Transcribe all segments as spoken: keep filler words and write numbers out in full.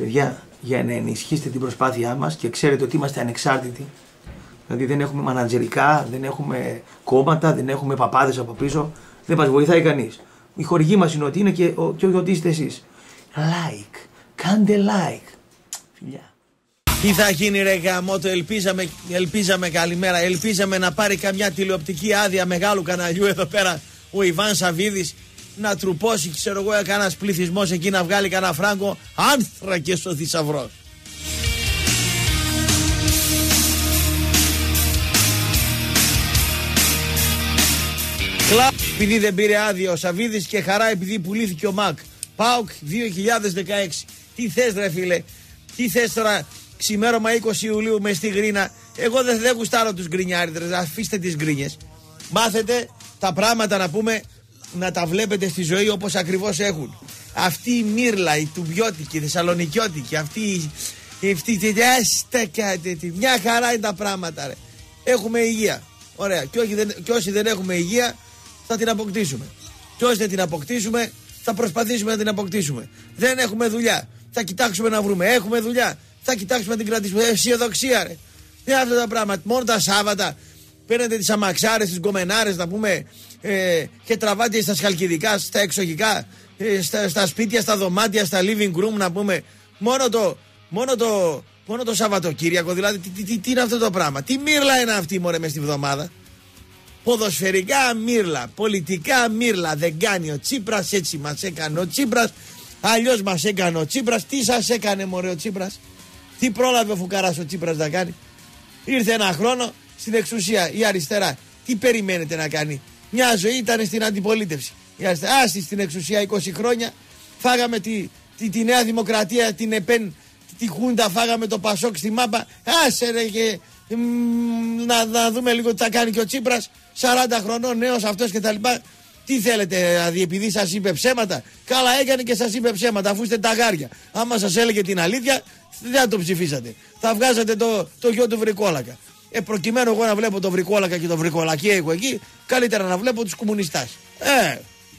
παιδιά, για να ενισχύσετε την προσπάθειά μας και ξέρετε ότι είμαστε ανεξάρτητοι. Δηλαδή δεν έχουμε μανατζερικά, δεν έχουμε κόμματα, δεν έχουμε παπάδες από πίσω. Δεν μας βοηθάει κανείς. Η χορηγή μας είναι ότι είναι και, ο, και ότι είστε εσείς. Like, κάντε like. Φιλιά. Τι θα γίνει ρε γαμώτο, ελπίζαμε, ελπίζαμε καλημέρα, ελπίζαμε να πάρει καμιά τηλεοπτική άδεια μεγάλου καναλιού εδώ πέρα ο Ιβάν Σαββίδης να τρουπώσει, ξέρω εγώ, κανένας πληθυσμός εκεί να βγάλει κανένα φράγκο. Άνθρακες ο θησαυρός. Κλαπ επειδή δεν πήρε άδεια ο Σαββίδης και χαρά επειδή πουλήθηκε ο Μακ. ΠΑΟΚ δύο χιλιάδες δεκαέξι. Τι θες ρε φίλε, τι θες τώρα ξημέρωμα είκοσι Ιουλίου μες στη Γρίνα. Εγώ δεν, δεν γουστάρω τους γκρινιάριδες, αφήστε τις γκρίνιες. Μάθετε τα πράγματα να πούμε, να τα βλέπετε στη ζωή όπως ακριβώς έχουν. Αυτή η Μύρλα, η Τουμπιώτικη, η Θεσσαλονικιώτικη, αυτή η... Αυτή, η μια χαρά είναι τα πράγματα ρε. Έχουμε υγεία. Ωραία. Και, όχι, δεν, και όσοι δεν έχουμε υγεία θα την αποκτήσουμε. Και όσοι δεν την αποκτήσουμε θα προσπαθήσουμε να την αποκτήσουμε. Δεν έχουμε δουλειά. Θα κοιτάξουμε να βρούμε. Έχουμε δουλειά. Θα κοιτάξουμε να την κρατήσουμε. Αισιοδοξία ρε. Είναι αυτά τα πράγματα. Μόνο τα Σάββατα παίρνετε τις αμαξάρες, τις γκομενάρες να πούμε ε, και τραβάτε στα σχαλκιδικά, στα εξωγικά, ε, στα, στα σπίτια, στα δωμάτια, στα living room να πούμε. Μόνο το, μόνο το, μόνο το Σαββατοκύριακο δηλαδή. Τι, τι, τι, τι είναι αυτό το πράγμα. Τι μύρλα είναι αυτή μωρέ μες τη βδομάδα. Ποδοσφαιρικά μύρλα, πολιτικά μύρλα. Δεν κάνει ο Τσίπρας, έτσι μας έκανε ο Τσίπρας. Αλλιώς μας έκανε ο Τσίπρας. Τι σας έκανε μωρέ ο Τσίπρας. Τι πρόλαβε ο Φουκαράς ο Τσίπρας να κάνει. Ήρθε ένα χρόνο στην εξουσία η αριστερά. Τι περιμένετε να κάνει. Μια ζωή ήταν στην αντιπολίτευση. Η αριστερά, άστη στην εξουσία είκοσι χρόνια. Φάγαμε τη, τη, τη Νέα Δημοκρατία, την ΕΠΕΝ, τη Χούντα, φάγαμε το Πασόκ στη μάπα. Άσε ρε και μ, να, να δούμε λίγο τι θα κάνει και ο Τσίπρας. σαράντα χρονών νέος αυτός και τα λοιπά. Τι θέλετε, δηλαδή, επειδή σας είπε ψέματα. Καλά έκανε και σας είπε ψέματα, αφού είστε ταγάρια. Άμα σας έλεγε την αλήθεια, δεν θα το ψηφίσατε. Θα βγάζατε το, το γιο του Βρικόλακα. Ε, προκειμένου εγώ να βλέπω το Βρικόλακα και το Βρικολακιέικο εκεί, καλύτερα να βλέπω τους κομμουνιστάς. Ε.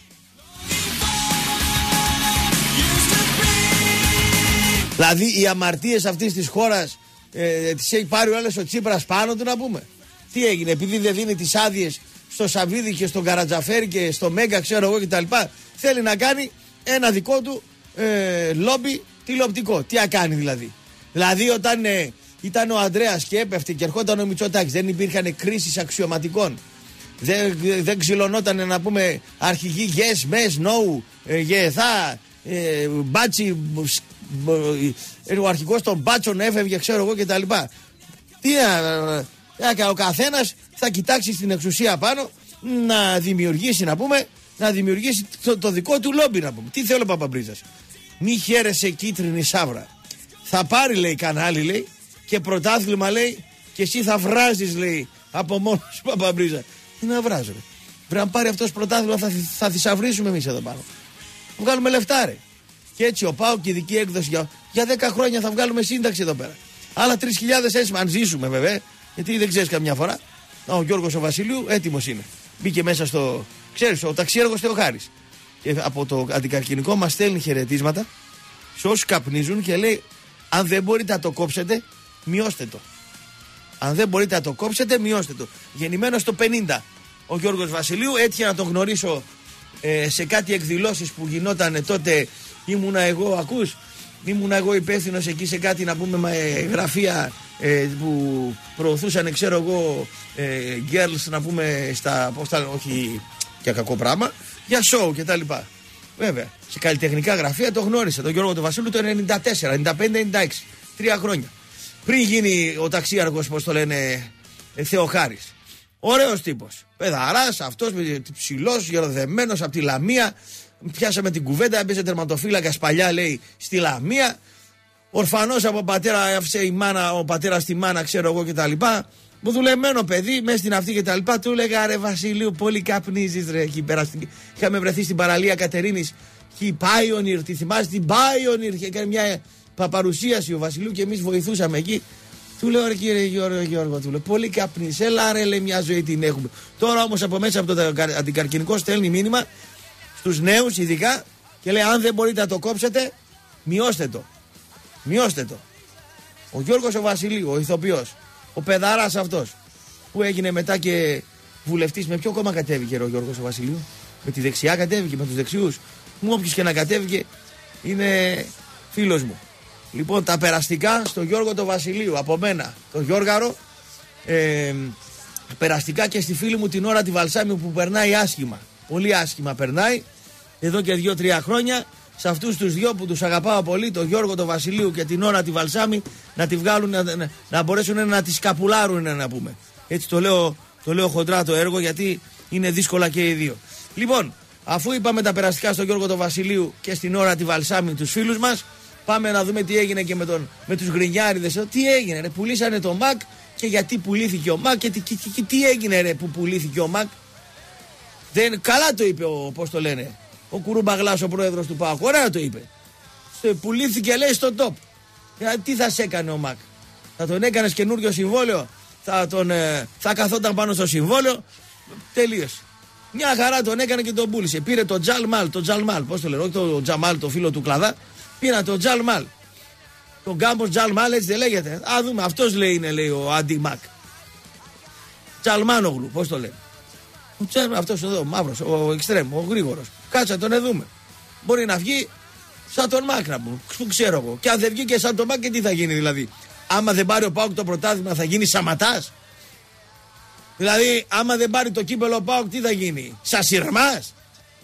Δηλαδή, οι αμαρτίες αυτής της χώρας ε, τις έχει πάρει ο άλλος ο Τσίπρας πάνω του να πούμε. Τι έγινε, επειδή δεν δίνει τις άδειες στο Σαββίδη και στον Καρατζαφέρη και στο Μέγκα, ξέρω εγώ κτλ. Θέλει να κάνει ένα δικό του ε, λόμπι τηλεοπτικό. Τι να κάνει δηλαδή. Δηλαδή, όταν ε, ήταν ο Ανδρέας και έπεφτε και ερχόταν ο Μητσοτάκης, δεν υπήρχαν κρίσεις αξιωματικών. Δεν, δεν ξυλωνόταν να πούμε αρχηγοί yes, mes, no, ε, γεθά, ε, μπάτσι, ε, ο αρχηγός των μπάτσων έφευγε, ξέρω εγώ κτλ. Τι να. Ε, ο καθένας θα κοιτάξει στην εξουσία πάνω να δημιουργήσει να πούμε, να δημιουργήσει το, το δικό του λόμπι να πούμε. Τι θέλω ο Παπαμπρίζας. Μη χαίρεσαι κίτρινη σαύρα. Θα πάρει λέει κανάλι λέει και πρωτάθλημα λέει και εσύ θα βράζεις λέει από μόνος Παπαμπρίζα. Τι να βράζω ρε. Πρέπει να πάρει αυτός πρωτάθλημα θα, θα θησαυρίσουμε εμείς εδώ πάνω. Θα βγάλουμε λεφτά ρε. Και έτσι ο ΠΑΟΚ και η δική έκδοση για, για δέκα χρόνια θα βγάλουμε σύνταξη εδώ πέρα. Άλλα τρεις χιλιάδες έσημα αν ζήσουμε βέβαια. Γιατί δεν ξέρεις καμιά φορά. Ο Γιώργος ο Βασιλείου έτοιμος είναι. Μπήκε μέσα στο. Ξέρεις, ο ταξίεργος Θεοχάρης. Και από το αντικαρκυνικό μας στέλνει χαιρετίσματα σε όσους καπνίζουν και λέει: αν δεν μπορείτε να το κόψετε, μειώστε το. Αν δεν μπορείτε να το κόψετε, μειώστε το. Γεννημένος στο πενήντα ο Γιώργος Βασιλείου. Έτυχε να τον γνωρίσω ε, σε κάτι εκδηλώσεις που γινόταν τότε. Ήμουνα εγώ, ακούς. Ήμουνα εγώ υπεύθυνος εκεί σε κάτι να πούμε με γραφεία ε, που προωθούσαν ξέρω εγώ ε, girls να πούμε στα, πώς τα, όχι για κακό πράγμα, για show και τα λοιπά. Βέβαια, σε καλλιτεχνικά γραφεία το γνώρισα τον Γιώργο του Βασίλου το ενενήντα τέσσερα, ενενήντα πέντε ενενήντα έξι, τρία χρόνια. Πριν γίνει ο ταξίαρχος, πώς το λένε, ε, Θεοχάρης. Ωραίος τύπος, παιδαράς, αυτός ψηλός, γεροδεμένος από τη Λαμία. Πιάσαμε την κουβέντα, έπαιζε τερματοφύλακας παλιά λέει στη Λαμία. Ορφανός από πατέρα, άφησε η μάνα, ο πατέρας στη μάνα, ξέρω εγώ κτλ. Μου δουλεμένο παιδί, μέσα στην αυτή κτλ. Του έλεγα ρε Βασιλείου, πολύ καπνίζεις ρε εκεί πέρα. Είχαμε βρεθεί στην παραλία Κατερίνης και η Pioneer, τη θυμάσαι την Pioneer, και έκανε μια παρουσίαση ο Βασιλείου και εμείς βοηθούσαμε εκεί. Του λέω ρε κύριε Γιώργο, Γιώργο, του λέω πολύ καπνίζεις, έλα ρε λέει μια ζωή την έχουμε. Τώρα όμως από μέσα από το αντικαρκυνικό στέλνει μήνυμα στους νέους ειδικά και λέει αν δεν μπορείτε να το κόψετε, μειώστε το. Μειώστε το. Ο Γιώργος ο Βασιλείου, ο ηθοποιός, ο παιδαράς αυτός, που έγινε μετά και βουλευτής, με ποιο κόμμα κατέβηκε ο Γιώργος ο Βασιλείου? Με τη δεξιά κατέβηκε, με τους δεξιούς. Μου όποιος και να κατέβηκε είναι φίλος μου. Λοιπόν, τα περαστικά στο Γιώργο το Βασιλείου, από μένα, το Γιώργαρο, ε, περαστικά και στη φίλη μου την ώρα τη Βαλσάμι που περνάει άσχημα. Πολύ άσχημα περνάει, εδώ και δύο-τρία χρόνια. Σε αυτούς τους δυο που τους αγαπάω πολύ, τον Γιώργο το Βασιλείου και την ώρα τη Βαλσάμι, να τη βγάλουν, να, να, να μπορέσουν να τη σκαπουλάρουν, να πούμε. Έτσι το λέω, το λέω χοντρά το έργο, γιατί είναι δύσκολα και οι δύο. Λοιπόν, αφού είπαμε τα περαστικά στον Γιώργο το Βασιλείου και στην ώρα τη Βαλσάμι τους φίλους μας, πάμε να δούμε τι έγινε και με, τον, με τους γκρινιάριδες. Τι έγινε, ρε, πουλήσανε το Μακ, και γιατί πουλήθηκε ο Μακ και τι, και, και, τι έγινε, ρε, που πουλήθηκε ο Μακ. Δεν, καλά το είπε ο, πώς το λένε, ο Κουρούμπαγλάς, ο πρόεδρος του ΠΑΟΚ. Ωραία το είπε. Στο, πουλήθηκε, λέει, στο top. Ε, τι θα σε έκανε ο Μακ? Θα τον έκανες καινούριο συμβόλαιο? Θα, τον, ε, θα καθόταν πάνω στο συμβόλαιο? Τελείωσε. Μια χαρά τον έκανε και τον πούλησε. Πήρε το Τζαλμάλ, το Τζαλμάλ, πώς το λένε, όχι το Τζαμάλ, το φίλο του Κλαδά. Πήρα το Τζαλμάλ. Τον Γκάμπος Τζαλμάλ, έτσι δεν λέγεται? Α, δούμε, αυτός λέει είναι, λέει, ο Αντι Μακ. Τζαλμάνογλου, πώς το λένε. Αυτός εδώ, ο μαύρος, ο εξτρέμ, ο γρήγορος. Κάτσε τον δούμε. Μπορεί να βγει σαν τον Μακ, να μου, που ξέρω εγώ. Και αν δεν βγει και σαν τον Μακ, και τι θα γίνει δηλαδή? Άμα δεν πάρει ο ΠΑΟΚ το πρωτάθλημα, θα γίνει Σαματάς? Δηλαδή, άμα δεν πάρει το κύπελο ο ΠΑΟΚ, τι θα γίνει? Σασιρμάς?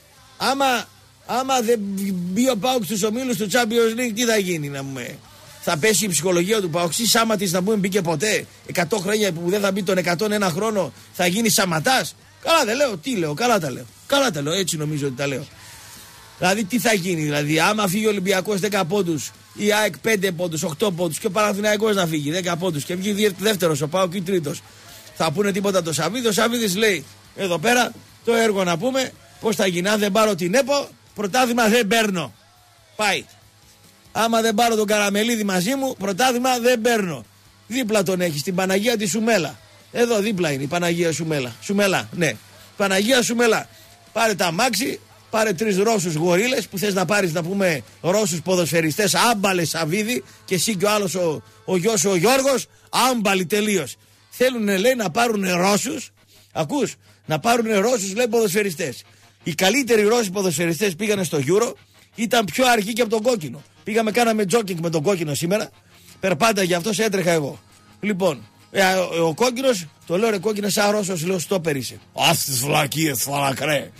Άμα, άμα δεν μπει ο ΠΑΟΚ στους ομίλους του Champions League, τι θα γίνει, να πούμε? Θα πέσει η ψυχολογία του ΠΑΟΚ? Σάματης, να πούμε, μπήκε ποτέ? εκατό χρόνια που δεν θα μπει τον εκατόν ένα χρόνο, θα γίνει Σαματάς? Καλά δεν λέω, τι λέω, καλά τα λέω. Καλά τα λέω, έτσι νομίζω ότι τα λέω. Δηλαδή, τι θα γίνει, δηλαδή, άμα φύγει ο Ολυμπιακός δέκα πόντους, η ΑΕΚ πέντε πόντους, οκτώ πόντους και ο Παναθηναϊκός να φύγει δέκα πόντους και βγει δεύτερος ο ΠΑΟΚ ή τρίτος, θα πούνε τίποτα το Σαββίδη? Ο Σαββίδης λέει εδώ πέρα το έργο, να πούμε, πώς θα γίνει? Αν δεν πάρω την ΕΠΟ, πρωτάθλημα δεν παίρνω. Πάει. Άμα δεν πάρω τον Καραμελίδη μαζί μου, πρωτάθλημα δεν παίρνω. Δίπλα τον έχει, στην Παναγία τη Σουμέλα. Εδώ δίπλα είναι η Παναγία Σουμέλα. Σουμέλα, ναι. Παναγία Σουμέλα. Πάρε τα αμάξι, πάρε τρεις Ρώσους γορίλες που θες να πάρεις, να πούμε, Ρώσους ποδοσφαιριστές, άμπαλες Σαββίδη, και εσύ και ο άλλος ο, ο γιος ο Γιώργος, άμπαλοι τελείως. Θέλουν, λέει, να πάρουν Ρώσους, ακούς, να πάρουν Ρώσους, λέει, ποδοσφαιριστές. Οι καλύτεροι Ρώσοι ποδοσφαιριστές πήγανε στο Euro, ήταν πιο αργοί και από τον κόκκινο. Πήγαμε, κάναμε τζόκινγκ με τον κόκκινο σήμερα, περπάτα για αυτός, έτρεχα εγώ. Λοιπόν, ε, ο, ο κόκκινος, το λέω, ρε κόκκινε, σαν Ρώσος, λέω, στόπερ είσαι. Ας τις φλακίες, φαλακρέ.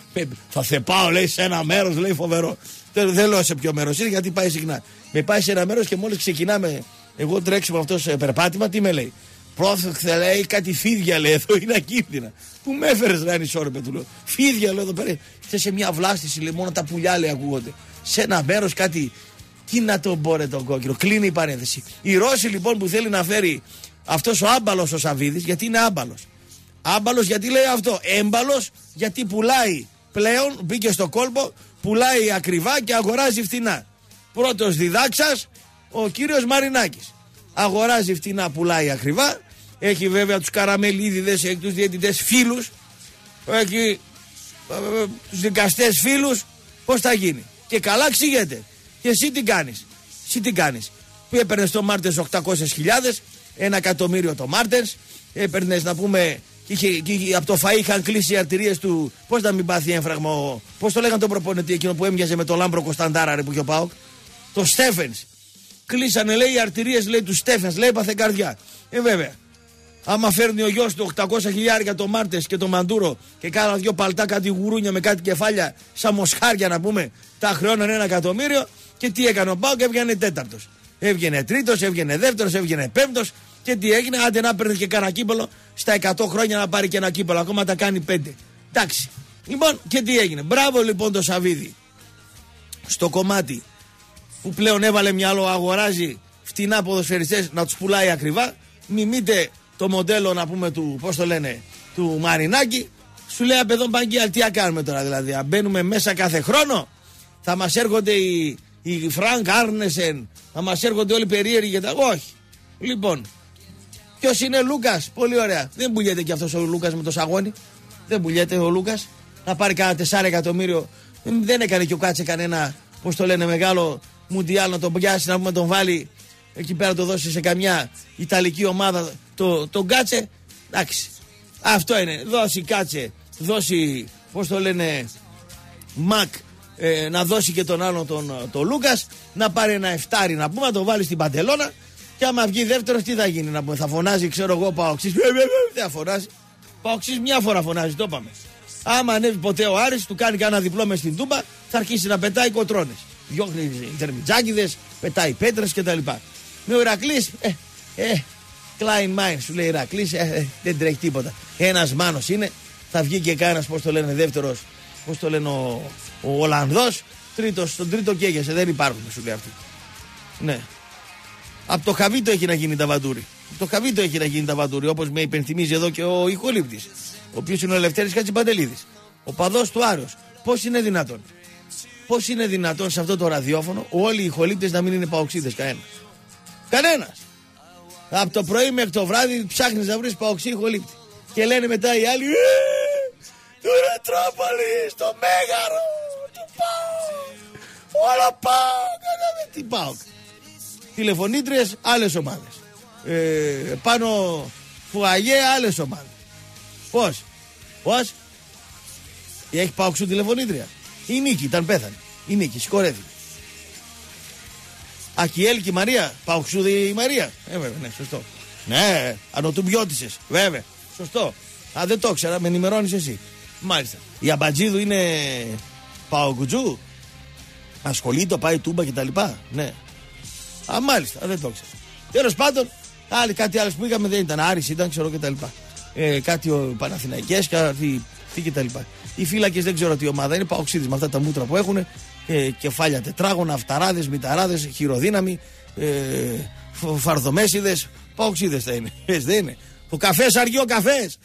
Θα σε πάω, λέει, σε ένα μέρος, λέει, φοβερό. Δεν, δεν λέω σε ποιο μέρος είναι, γιατί πάει συχνά. Με πάει σε ένα μέρος και μόλις ξεκινάμε, εγώ τρέξω με αυτό σε περπάτημα, τι με λέει? Πρόσεχε, λέει, κάτι φίδια, λέει, εδώ είναι ακίνδυνα. Πού με έφερες, να είναι ισόρροπε, του λέω. Φίδια, λέω, εδώ πέρα. Είστε σε μια βλάστηση, λέει, μόνο τα πουλιά, λέει, ακούγονται. Σε ένα μέρος κάτι. Τι να τον μπόρε τον κόκκινο. Κλείνει η παρένθεση. Η Ρώση, λοιπόν, που θέλει να φέρει αυτός ο άμπαλος ο Σαββίδης, γιατί είναι άμπαλος. Άμπαλος γιατί λέει αυτό. Έμπαλος γιατί πουλάει πλέον, μπήκε στο κόλπο, πουλάει ακριβά και αγοράζει φτηνά. Πρώτος διδάξας ο κύριος Μαρινάκης. Αγοράζει φτηνά, πουλάει ακριβά. Έχει βέβαια τους καραμελίδιδες, έχει τους διαιτητές φίλους, έχει ε, ε, τους δικαστές φίλους. Πώς θα γίνει? Και καλά ξηγέται. Και εσύ τι κάνεις? Εσύ τι κάνεις? Που έπαιρνες το Μάρτενς οκτακόσιες χιλιάδες, ένα εκατομμύριο το Μάρτενς, έπαιρνες, να πούμε, και, είχε, και από το φαΐ είχαν κλείσει οι αρτηρίες του. Πώς να μην πάθει έμφραγμα? Πώς το λέγανε τον προπονητή εκείνο που έμοιαζε με το Λάμπρο Κωνσταντάρα, ρε, που είχε ο ΠΑΟΚ? Το Στέφενς. Κλείσανε, λέει, οι αρτηρίες, λέει, του Στέφενς, λέει, έπαθε καρδιά. Ε, βέβαια. Άμα φέρνει ο γιος του οκτακόσια χιλιάρια το Μάρτες και το Μαντούρο και κάνα δυο παλτά, κάτι γουρούνια με κάτι κεφάλια, σαν μοσχάρια, να πούμε, τα χρεώνανε ένα εκατομμύριο. Και τι έκανε ο ΠΑΟΚ? Έβγαινε τέταρτος. Έβγαινε τρίτος, έβγαινε δεύτερος, έβγαινε πέμπτος. Και τι έγινε? Άντε να παίρνει και κανένα κύπελο, στα εκατό χρόνια να πάρει και ένα κύπελο. Ακόμα τα κάνει πέντε. Εντάξει. Λοιπόν, και τι έγινε? Μπράβο λοιπόν το Σαββίδι. Στο κομμάτι που πλέον έβαλε μυαλό, αγοράζει φτηνά ποδοσφαιριστές να τους πουλάει ακριβά. Μιμείτε το μοντέλο, να πούμε, του, πώς το λένε, του Μαρινάκη. Σου λέει, απ' εδώ Μπαγκιάλ, τι κάνουμε τώρα δηλαδή? Μπαίνουμε μέσα κάθε χρόνο? Θα μας έρχονται οι, οι Φρανκ Άρνεσεν, θα μας έρχονται όλοι περίεργοι και τα. Όχι. Λοιπόν, ποιος είναι? Λούκας. Πολύ ωραία. Δεν πουλιέται και αυτός ο Λούκας με το σαγόνι. Δεν πουλιέται ο Λούκας. Να πάρει κανένα τεσσάρι εκατομμύριο. Δεν έκανε και ο Κάτσε κανένα, πώς το λένε, μεγάλο Μουντιάλ να τον πιάσει, να πούμε τον βάλει εκεί πέρα, το δώσει σε καμιά Ιταλική ομάδα, το, τον κάτσε. Εντάξει. Αυτό είναι. Δώσει κάτσε, δώσει, πώς το λένε, Μακ, ε, να δώσει και τον άλλον τον, τον Λούκας, να πάρει ένα εφτάρι να πούμε, να το βάλει στην Παντελώνα. Και άμα βγει δεύτερος, τι θα γίνει, να πούμε, θα φωνάζει, ξέρω εγώ, Παοξής. Δεν θα φωνάζει. Παοξής μια φορά φωνάζει, το είπαμε. Άμα ανέβει ποτέ ο Άρης, του κάνει κανένα διπλό μες στην Τούμπα, θα αρχίσει να πετάει κοτρώνες. Διώχνει θερμιτζάκιδες, πετάει πέτρες κτλ. Με ο Ηρακλής, ε, ε, Klein Mind, σου λέει Ηρακλής, ε, ε, δεν τρέχει τίποτα. Ένας μάνος είναι, θα βγει και κανένας, πώς το λένε, δεύτερος, πώς το λένε, ο, ο Ολλανδός, τρίτος, στον τρίτο καίγεσαι, δεν υπάρχουν, σου λέει αυτή. Ναι. Από το Χαβίτο έχει να γίνει τα βαντούρι. Το Χαβίτο έχει να γίνει τα βαντούρι, όπως με υπενθυμίζει εδώ και ο ηχολήπτης, ο οποίος είναι ο Ελευθέρης Χατζηπαντελίδης, ο παδός του Άρεως. Πώς είναι δυνατόν, πώς είναι δυνατόν σε αυτό το ραδιόφωνο όλοι οι ηχολήπτες να μην είναι παοξίδες, κανένας. Κανένας. Από το πρωί μέχρι το βράδυ ψάχνεις να βρεις παοξί ηχολήπτη. Και λένε μετά οι άλλοι, του Ρετρόπολη, στο Μέγαρο, του ΠΑΟΚ, όλα ΠΑΟΚ, τι ΠΑΟΚ. Τηλεφωνήτριες, άλλες ομάδες. Ε, πάνω φουαγέ, άλλες ομάδες. Πώς, πώς, έχει παοξού τηλεφωνήτρια. Η Νίκη ήταν πέθανε. Η Νίκη συγχωρέθηκε. Ακιέλ και η Μαρία. Παοξούδη η Μαρία. Ε, βέβαια, ναι, σωστό. Ναι, ανωτουμπιώτησες. Βέβαια, σωστό. Α, δεν το ξέρα, με ενημερώνεις εσύ. Μάλιστα. Η Αμπατζίδου είναι παοκουτζού. Ασχολείται, πάει τούμπα κτλ. Ναι. Α, μάλιστα, δεν το ξέρα. Τέλος πάντων, άλλοι, κάτι άλλο που είχαμε δεν ήταν. Άρης ήταν, ξέρω κτλ. Ε, κάτι ο Παναθηναϊκές, κάτι κτλ. Οι φύλακες δεν ξέρω τι ομάδα είναι. Παοξίδες με αυτά τα μούτρα που έχουν. Ε, κεφάλια τετράγωνα, αυταράδες, μηταράδες, χειροδύναμοι, ε, φαρδομέσιδες, παοξίδες θα είναι. Έτσι δεν είναι. Ο καφές αργεί ο καφές.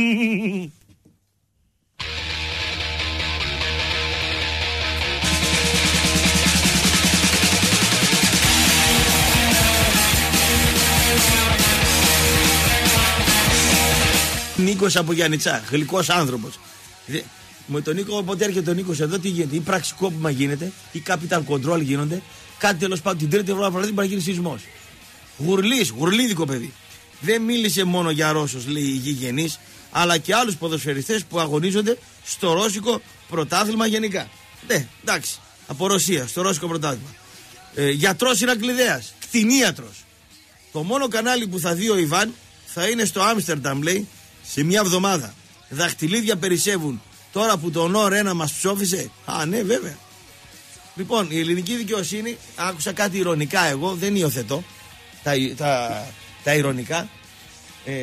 Νίκος από Γιαννιτσά, γλυκός άνθρωπος. Με τον Νίκο, όποτε έρχεται ο Νίκος εδώ, τι γίνεται, ή πραξικόπημα γίνεται, ή capital control γίνονται, κάτι τέλος πάντων την τρίτη εβδομάδα πρέπει να γίνει σεισμός. Γουρλής, γουρλίδικο παιδί. Δεν μίλησε μόνο για Ρώσος, λέει η γηγενής, αλλά και άλλους ποδοσφαιριστές που αγωνίζονται στο ρώσικο πρωτάθλημα γενικά. Ναι, εντάξει, από Ρωσία, στο ρώσικο πρωτάθλημα. Ε, γιατρός Ηρακλειδέας, κτηνίατρος. Το μόνο κανάλι που θα δει ο Ιβάν θα είναι στο Άμστερνταμ, λέει, σε μια εβδομάδα. Δαχτυλίδια περισσεύουν. Τώρα που το Νορ ένα μας ψόφισε. Α, ναι, βέβαια. Λοιπόν, η ελληνική δικαιοσύνη, άκουσα κάτι ηρωνικά εγώ, δεν υιοθετώ τα, τα, τα ηρωνικά. Ε,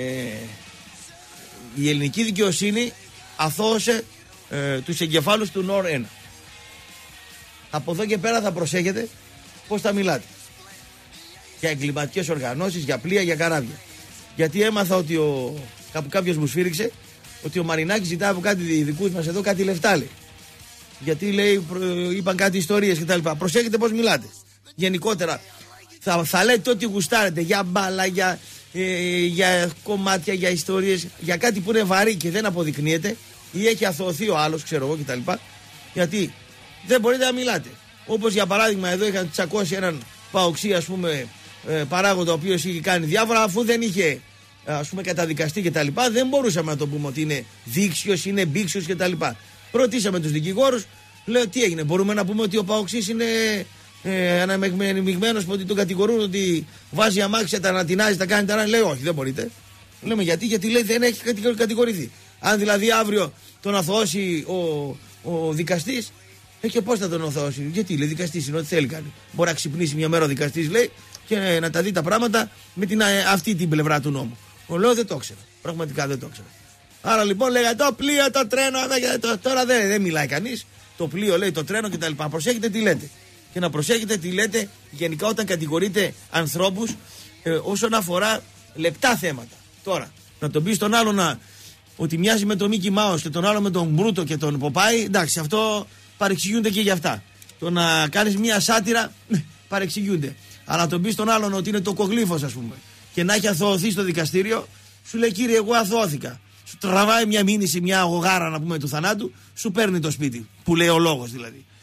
η ελληνική δικαιοσύνη αθώωσε ε, τους εγκεφάλους του Νορ ένα. Από εδώ και πέρα θα προσέχετε πώς θα μιλάτε. Για εγκληματικές οργανώσεις, για πλοία, για καράβια. Γιατί έμαθα ότι ο, κάποιος μου σφύριξε ότι ο Μαρινάκης ζητάει από κάτι δικούς μας εδώ κάτι λεφτά, λέει. Γιατί, λέει, είπαν κάτι ιστορίες κτλ. Προσέχετε πώς μιλάτε. Γενικότερα θα, θα λέτε ό,τι γουστάρετε για μπάλα, για, ε, για κομμάτια, για ιστορίες, για κάτι που είναι βαρύ και δεν αποδεικνύεται ή έχει αθωωωθεί ο άλλος, ξέρω εγώ κτλ. Γιατί δεν μπορείτε να μιλάτε. Όπως για παράδειγμα εδώ είχαν τσακώσει έναν παοξί, ας πούμε, ε, παράγοντα ο οποίος είχε κάνει διάφορα, αφού δεν είχε, ας πούμε, καταδικαστεί κτλ. Δεν μπορούσαμε να το πούμε ότι είναι δίξιος, είναι μπίξιος κτλ. Ρωτήσαμε τους δικηγόρους, λέω τι έγινε, μπορούμε να πούμε ότι ο παοξής είναι ε, αναμειγμένος, ότι τον κατηγορούν ότι βάζει αμάξια, τα ανατινάζει, τα κάνει, τα ανά. Λέει όχι, δεν μπορείτε. Λέμε γιατί, γιατί λέει δεν έχει κατηγορηθεί. Αν δηλαδή αύριο τον αθωώσει ο, ο δικαστής, ε, και πώς θα τον αθωώσει, γιατί λέει δικαστής είναι ό,τι θέλει κάνει. Μπορεί να ξυπνήσει μια μέρα ο δικαστής, λέει, και να τα δει τα πράγματα με την, αυτή την πλευρά του νόμου. Ο λέω δεν το ήξερα. Πραγματικά δεν το ήξερα. Άρα λοιπόν λέγα το πλοίο, το τρένο, το, τώρα δεν, δεν μιλάει κανείς. Το πλοίο λέει, το τρένο κτλ. Προσέχετε τι λέτε. Και να προσέχετε τι λέτε γενικά όταν κατηγορείτε ανθρώπους ε, όσον αφορά λεπτά θέματα. Τώρα, να τον πει στον άλλο να, ότι μοιάζει με τον Μίκι Μάους και τον άλλο με τον Μπρούτο και τον Ποπάι, εντάξει, αυτό παρεξηγούνται και για αυτά. Το να κάνεις μια σάτυρα, παρεξηγούνται. Αλλά να τον πει στον άλλον ότι είναι το κογλίφος, ας πούμε, και να έχει αθωωωθεί στο δικαστήριο, σου λέει κύριε, εγώ αθωώθηκα. Σου τραβάει μια μήνυση, μια αγωγάρα να πούμε του θανάτου, σου παίρνει το σπίτι. Που λέει ο λόγος δηλαδή.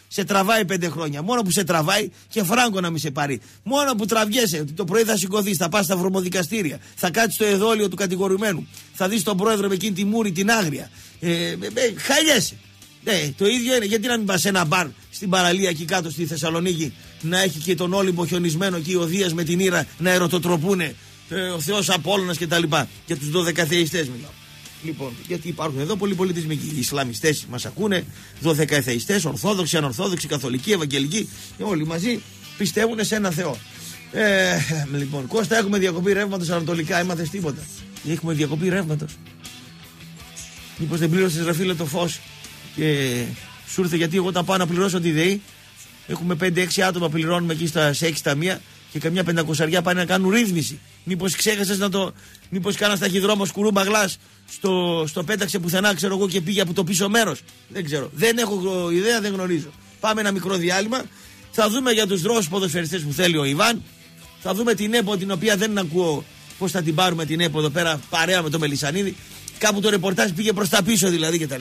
σε τραβάει πέντε χρόνια. Μόνο που σε τραβάει και φράγκο να μην σε πάρει. Μόνο που τραβιέσαι, ότι το πρωί θα σηκωθεί, θα πα στα βρωμοδικαστήρια, θα κάτσει στο εδόλιο του κατηγορουμένου, θα δει τον πρόεδρο με εκείνη τη μούρη την άγρια. Ε, ε, ε, χαλιέσαι. Ε, το ίδιο είναι. Γιατί να μην πα σε ένα μπαρ στην παραλία εκεί κάτω στη Θεσσαλονίκη να έχει και τον Όλυμπο χιονισμένο εκεί ο Δίας με την Ήρα να ερωτοτροπούνε ε, ο Θεός Απόλλωνας κτλ. Για τους δωδεκαθεϊστές μιλάω. Λοιπόν, γιατί υπάρχουν εδώ πολλοί πολιτισμικοί. Οι Ισλαμιστές μας ακούνε, δωδεκαθεϊστές, Ορθόδοξοι, Ανορθόδοξοι, Καθολικοί, Ευαγγελικοί. Όλοι μαζί πιστεύουν σε ένα Θεό. Ε, λοιπόν, Κώστα, έχουμε διακοπή ρεύματος ανατολικά. Έμαθες τίποτα? Έχουμε διακοπή ρεύματος. Μήπως δεν πλήρωσες ρε φίλε το φως και σου ήρθε? Γιατί εγώ όταν πάω να πληρώσω τη ΔΕΗ, έχουμε πέντε έξι άτομα πληρώνουμε εκεί στα, σε έξι ταμεία και καμιά πεντακοσαριά πάνε να κάνουν ρύθμιση. Μήπως ξέχασες να το. Μήπως κάνας ταχυδρόμο σκουρούμπα γλάς στο, στο πέταξε πουθενά, ξέρω εγώ, και πήγε από το πίσω μέρος. Δεν ξέρω. Δεν έχω ιδέα, δεν γνωρίζω. Πάμε ένα μικρό διάλειμμα. Θα δούμε για τους δρόσους ποδοσφαιριστές που θέλει ο Ιβάν. Θα δούμε την ΕΠΟ, την οποία δεν ακούω πώς θα την πάρουμε την ΕΠΟ εδώ πέρα παρέα με το Μελισσανίδη. Κάπου το ρεπορτάζ πήγε προς τα πίσω δηλαδή κτλ.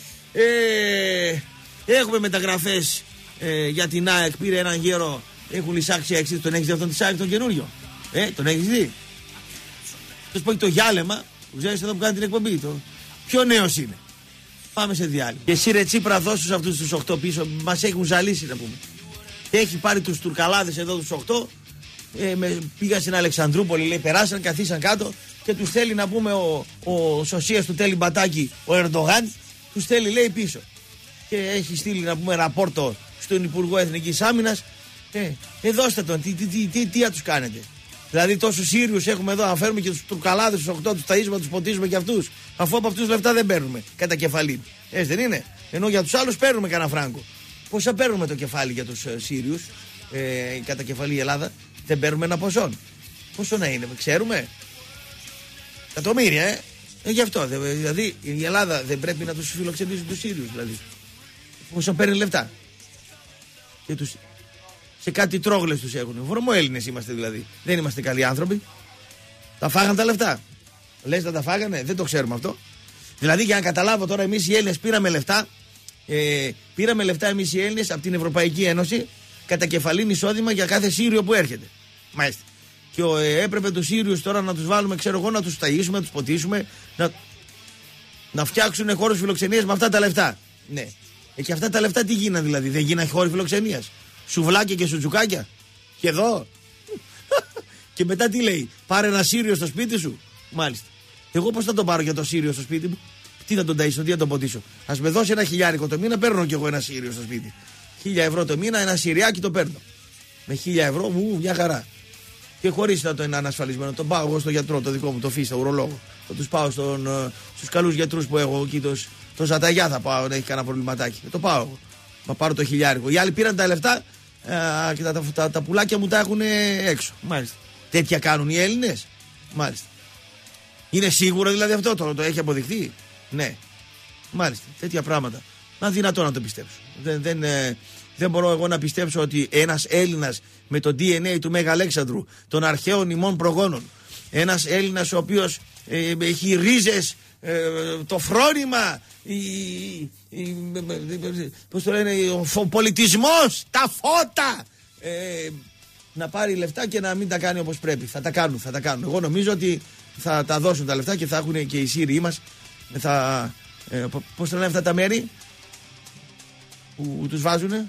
Ε, έχουμε μεταγραφές ε, για την ΑΕΚ. Πήρε έναν γέρο. Έχουν εισάξει έξι. Τον έχεις δει αυτόν τη ΑΕΚ τον καινούριο? Ε, τον έχεις δει? Θα σου πω και το Γιάλεμα που ξέρεις εδώ που κάνει την εκπομπή. Το... Ποιο νέος είναι? Πάμε σε διάλειμμα. Και εσύ ρε Τσίπρα, δώσ' τους αυτούς τους οκτώ πίσω. Μας έχουν ζαλίσει να πούμε. Έχει πάρει τους τουρκαλάδες εδώ τους οκτώ. Ε, με, πήγα στην Αλεξανδρούπολη, λέει, περάσαν, καθίσαν κάτω και τους θέλει να πούμε ο, ο σωσίας του Τέλη Μπατάκη, ο Ερντογάν, τους θέλει λέει πίσω. Και έχει στείλει να πούμε ραπόρτο στον Υπουργό Εθνικής Άμυνας. Ε, ε δώστε τον, τι, τι, τι, τι, τι θα τους κάνετε? Δηλαδή τόσους Σύριους έχουμε εδώ, να φέρουμε και τους τουρκαλάδες τους οκτώ, τους ταΐζουμε, τους ποτίζουμε και αυτούς. Αφού από αυτούς λεφτά δεν παίρνουμε κατά κεφαλή. Έτσι δεν είναι? Ενώ για τους άλλους παίρνουμε κανένα φράγκο. Πόσα παίρνουμε το κεφάλι για τους ε, Σύριους, ε, κατά κεφαλή η Ελλάδα? Δεν παίρνουμε ένα ποσό. Πόσο να είναι, ξέρουμε? Εκατομμύρια, ε. ε γι' αυτό. Δηλαδή η Ελλάδα δεν πρέπει να τους φιλοξενήσει τους Σύριους, δηλαδή. Πόσο παίρνει λεφτά. Και τους... Σε κάτι τρόγλες τους έχουν. Βρωμοέλληνες είμαστε δηλαδή. Δεν είμαστε καλοί άνθρωποι. Τα φάγαν τα λεφτά. Λες να τα φάγανε? Δεν το ξέρουμε αυτό. Δηλαδή για να καταλάβω τώρα, εμείς οι Έλληνες πήραμε λεφτά. Ε, πήραμε λεφτά εμείς οι Έλληνες από την Ευρωπαϊκή Ένωση κατά κεφαλήν εισόδημα για κάθε Σύριο που έρχεται. Μάλιστα. Και ε, έπρεπε τους Σύριους τώρα να τους βάλουμε, ξέρω εγώ, να τους ταΐσουμε, να τους ποτίσουμε, να, να φτιάξουν χώρους φιλοξενίας με αυτά τα λεφτά. Ναι. Ε, και αυτά τα λεφτά τι γίνανε δηλαδή? Δεν γίνανε χώροι φιλοξενίας? Σουβλάκια και σουτζουκάκια? Και εδώ. Και μετά τι λέει? Πάρε ένα Σύριο στο σπίτι σου. Μάλιστα. Εγώ πώς θα τον πάρω για το Σύριο στο σπίτι μου? Τι θα τον ταΐσω, τι θα τον ποτίσω? Ας με δώσει ένα χιλιάρικο το μήνα, παίρνω κι εγώ ένα Σύριο στο σπίτι. Χίλια ευρώ το μήνα, ένα Συριάκι το παίρνω. Με χίλια ευρώ μου, μια χαρά. Και χωρίς να το είναι ανασφαλισμένο. Τον πάω εγώ στο γιατρό, το δικό μου, το φύστα, ουρολόγο. Θα τους πάω στον, στους καλούς γιατρούς που έχω εκεί. Το, το Ζαταγιά θα πάω, να έχει κανένα προβληματάκι. Το πάω εγώ. Θα πάρω το χιλιάρικο. Οι άλλοι πήραν τα λεφτά α, και τα, τα, τα, τα πουλάκια μου τα έχουν έξω. Μάλιστα. Τέτοια κάνουν οι Έλληνες. Μάλιστα. Είναι σίγουρο δηλαδή αυτό, το, το έχει αποδειχθεί? Ναι. Μάλιστα. Τέτοια πράγματα. Να δυνατό να το πιστέψω. Δεν, δεν, ε, δεν μπορώ εγώ να πιστέψω ότι ένας Έλληνας με το ντι εν έι του Μέγα Αλέξανδρου, των αρχαίων ημών προγόνων, ένας Έλληνας ο οποίος ε, έχει ρίζες, ε, το φρόνημα, η, η, πώς το λένε, ο πολιτισμός, τα φώτα, ε, να πάρει λεφτά και να μην τα κάνει όπως πρέπει. Θα τα κάνουν, θα τα κάνουν. Εγώ νομίζω ότι θα τα δώσουν τα λεφτά και θα έχουν και οι Σύριοι μας, θα, ε, πώς το λένε αυτά τα μέρη που τους βάζουνε,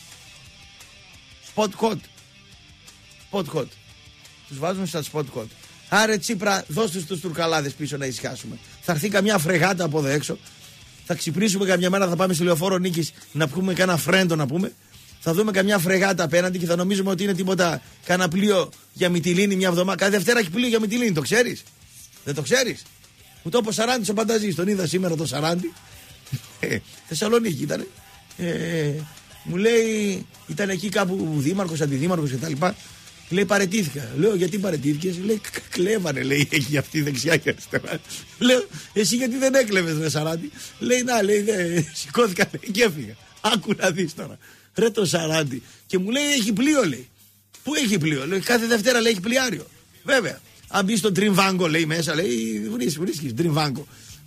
spot code, spot code, τους βάζουν στα spot code. Άρε Τσίπρα, δώσ' τους τους τουρκαλάδες πίσω να ησυχάσουμε. Θα έρθει καμιά φρεγάτα από εδώ έξω, θα ξυπνήσουμε καμιά μέρα, θα πάμε στη Λεωφόρο Νίκης να πούμε κάνα φρέντο να πούμε, θα δούμε καμιά φρεγάτα απέναντι και θα νομίζουμε ότι είναι τίποτα, κάνα πλοίο για Μυτιλήνη μια εβδομάδα. Κάθε Δευτέρα έχει πλοίο για Μυτιλήνη, το ξέρεις? Δεν το ξέρεις? Μου το είπε ο Σαράντης ο Πανταζής, τον είδα σήμερα το Σαράντη, Θεσσαλονίκη ήτανε. Ε, μου λέει, ήταν εκεί κάπου δήμαρχος, αντιδήμαρχος κτλ. Λέει παραιτήθηκα. Λέω γιατί παραιτήθηκες? Λέει κλέβανε, λέει, έχει αυτή δεξιά και αριστερά. Λέω εσύ γιατί δεν έκλεβες ρε Σαράντη? Λέει να, λέει δε, σηκώθηκα λέει, και έφυγα. Άκου να δεις τώρα. Ρε το Σαράντη. Και μου λέει έχει πλοίο, λέει. Πού έχει πλοίο? Λέει κάθε Δευτέρα λέει έχει πλοιάριο. Βέβαια. Αν μπει στον Τριβάγκο λέει μέσα, λέει βρίσκεις, βρίσκεις Τριβάγκο.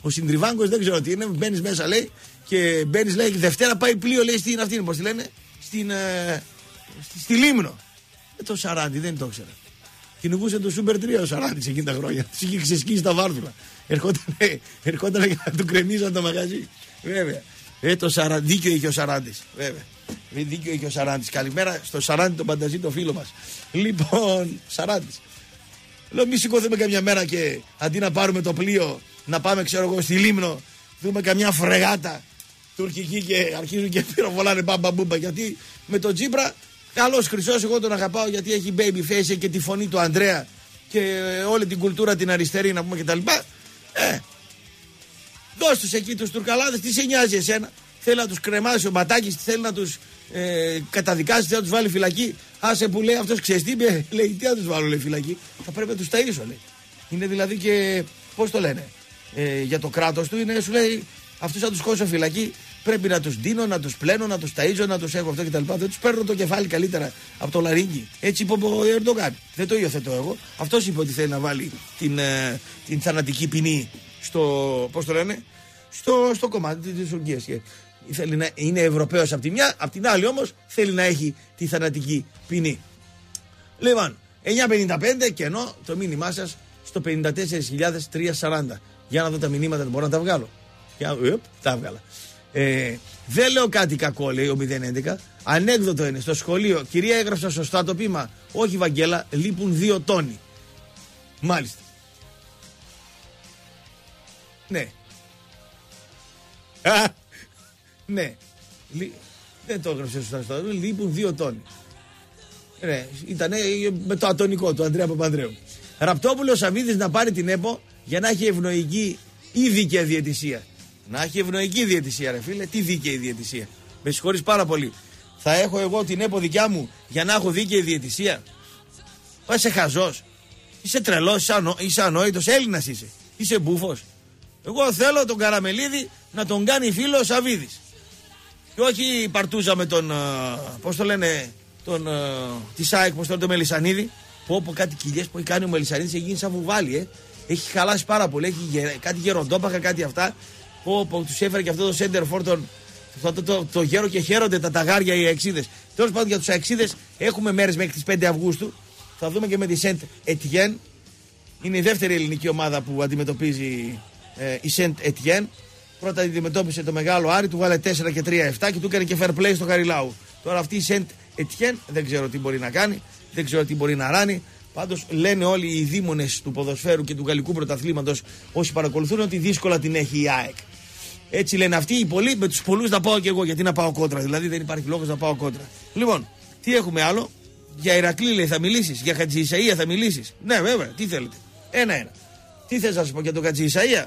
Ο Συντριβάγκος δεν ξέρω τι είναι. Μπαίνει μέσα λέει και μπαίνει λέει Δευτέρα πάει πλοίο λέει στην αυτή. Πώς τη λένε, στην, ε, στη, στη Λίμνο. Ε, το Σαράντι δεν το ήξερα. Κυνηγούσε το Σούπερ τρία ο Σαράντης εκείνη τα χρόνια. Του είχε ξεσκίσει τα βάρδουλα. Ερχόταν και να του κρεμίζαν το μαγαζί. Βέβαια. Ε, το Σαράντι, δίκιο είχε ο Σαράντης. Βέβαια. Δίκιο είχε ο Σαράντης. Καλημέρα στο Σαράντι τον Πανταζή, το φίλο μας. Λοιπόν, Σαράντης. Λέω, μη σηκώθουμε καμιά μέρα και αντί να πάρουμε το πλοίο, να πάμε, ξέρω εγώ, στη Λίμνο, δούμε καμιά φρεγάτα τουρκική και αρχίζουν και πυροβολάνε μπαμπαμπούμπα. Γιατί με τον Τσίπρα. Καλός χρυσός, εγώ τον αγαπάω γιατί έχει baby face και τη φωνή του Ανδρέα και όλη την κουλτούρα την αριστερή να πούμε κτλ. Ε, δώσ' τους εκεί τους Τουρκαλάδες, τι σε νοιάζει εσένα. Θέλει να τους κρεμάσει ο Ματάκης, θέλει να τους ε, καταδικάσει, θέλει να τους βάλει φυλακή. Άσε που λέει αυτός, ξέρεις τι είπε, λέει τι να τους βάλω λέει φυλακή. Θα πρέπει να τους ταΐσω λέει. Είναι δηλαδή και, πώς το λένε, ε, για το κράτος του είναι, σου λέει αυτούς θα τους κόψω φυλακή. Πρέπει να τους δίνω, να τους πλένω, να τους ταΐζω, να τους έχω αυτό κτλ. Δεν τους παίρνω το κεφάλι καλύτερα από το λαρύγγι. Έτσι είπε ο Ερντογάν. Δεν το υιοθετώ εγώ. Αυτός είπε ότι θέλει να βάλει την, ε, την θανατική ποινή στο, πώς το λένε, στο, στο κομμάτι της Τουρκίας. Θέλει να είναι Ευρωπαίος από τη μια, από την άλλη όμως θέλει να έχει τη θανατική ποινή. Λοιπόν, εννιά πενήντα πέντε κενό το μήνυμά σας στο πενήντα τέσσερις χιλιάδες τριακόσια σαράντα. Για να δω τα μηνύματα, μπορώ να τα βγάλω. Για, ε, τα βγάλα. Ε, δεν λέω κάτι κακό, λέει ο μηδέν έντεκα. Ανέκδοτο είναι στο σχολείο. Κυρία, έγραψα σωστά το ποίημα. Όχι, Βαγγέλα, λείπουν δύο τόνοι. Μάλιστα. Ναι. Α, ναι. Λι... Δεν το έγραψε σωστά στο ποίημα. Λείπουν δύο τόνοι. Ναι, ήταν με το ατονικό του Ανδρέα Παπανδρέου. Ραπτόπουλος Σαββίδης να πάρει την ΕΠΟ για να έχει ευνοϊκή ή δίκαια διαιτησία. Να έχει ευνοϊκή διαιτησία, ρε φίλε. Τι δίκαιη διαιτησία. Με συγχωρείς πάρα πολύ. Θα έχω εγώ την ΕΠΟ δικιά μου για να έχω δίκαιη διαιτησία. Πα είσαι χαζός. Είσαι τρελός, είσαι, ανο... είσαι ανόητος. Έλληνας είσαι. Είσαι μπούφος. Εγώ θέλω τον Καραμελίδη να τον κάνει φίλο ο Σαββίδης. Και όχι παρτούζα με τον. Πώς το λένε. Τον. Τη ΣΑΕΚ, πώς το λένε, τον Μελισσανίδη. Που όπου κάτι κοιλιές που έχει κάνει ο Μελισσανίδης έχει γίνει σαν βουβάλι, ε. Έχει χαλάσει πάρα πολύ. Έχει γε... κάτι γεροντόπαχα, κάτι αυτά. Που τους έφερε και αυτό το center for τον, το, το, το, το γέρο και χαίρονται τα ταγάρια οι αεξίδες. Τέλος πάντων για τους αεξίδες έχουμε μέρες μέχρι τις πέντε Αυγούστου. Θα δούμε και με τη Σεντ Ετιέν. Είναι η δεύτερη ελληνική ομάδα που αντιμετωπίζει ε, η Σεντ Ετιέν. Πρώτα αντιμετώπισε το μεγάλο Άρη, του βάλε τέσσερα και τρία επτά και του έκανε και fair play στο Χαριλάου. Τώρα αυτή η Σεντ Ετιέν δεν ξέρω τι μπορεί να κάνει, δεν ξέρω τι μπορεί να ράνει. Πάντως λένε όλοι οι δήμονες του ποδοσφαίρου και του γαλλικού πρωταθλήματος, όσοι παρακολουθούν, ότι δύσκολα την έχει η ΑΕΚ. Έτσι λένε αυτοί οι πολλοί, με τους πολλούς να πάω και εγώ. Γιατί να πάω κόντρα, δηλαδή δεν υπάρχει λόγος να πάω κόντρα. Λοιπόν, τι έχουμε άλλο. Για Ηρακλή λέει θα μιλήσεις, για Χατζη Ισαΐα θα μιλήσεις. Ναι, βέβαια, τι θέλετε. Ένα-ένα. Τι θες να σας πω για τον Χατζη Ισαΐα.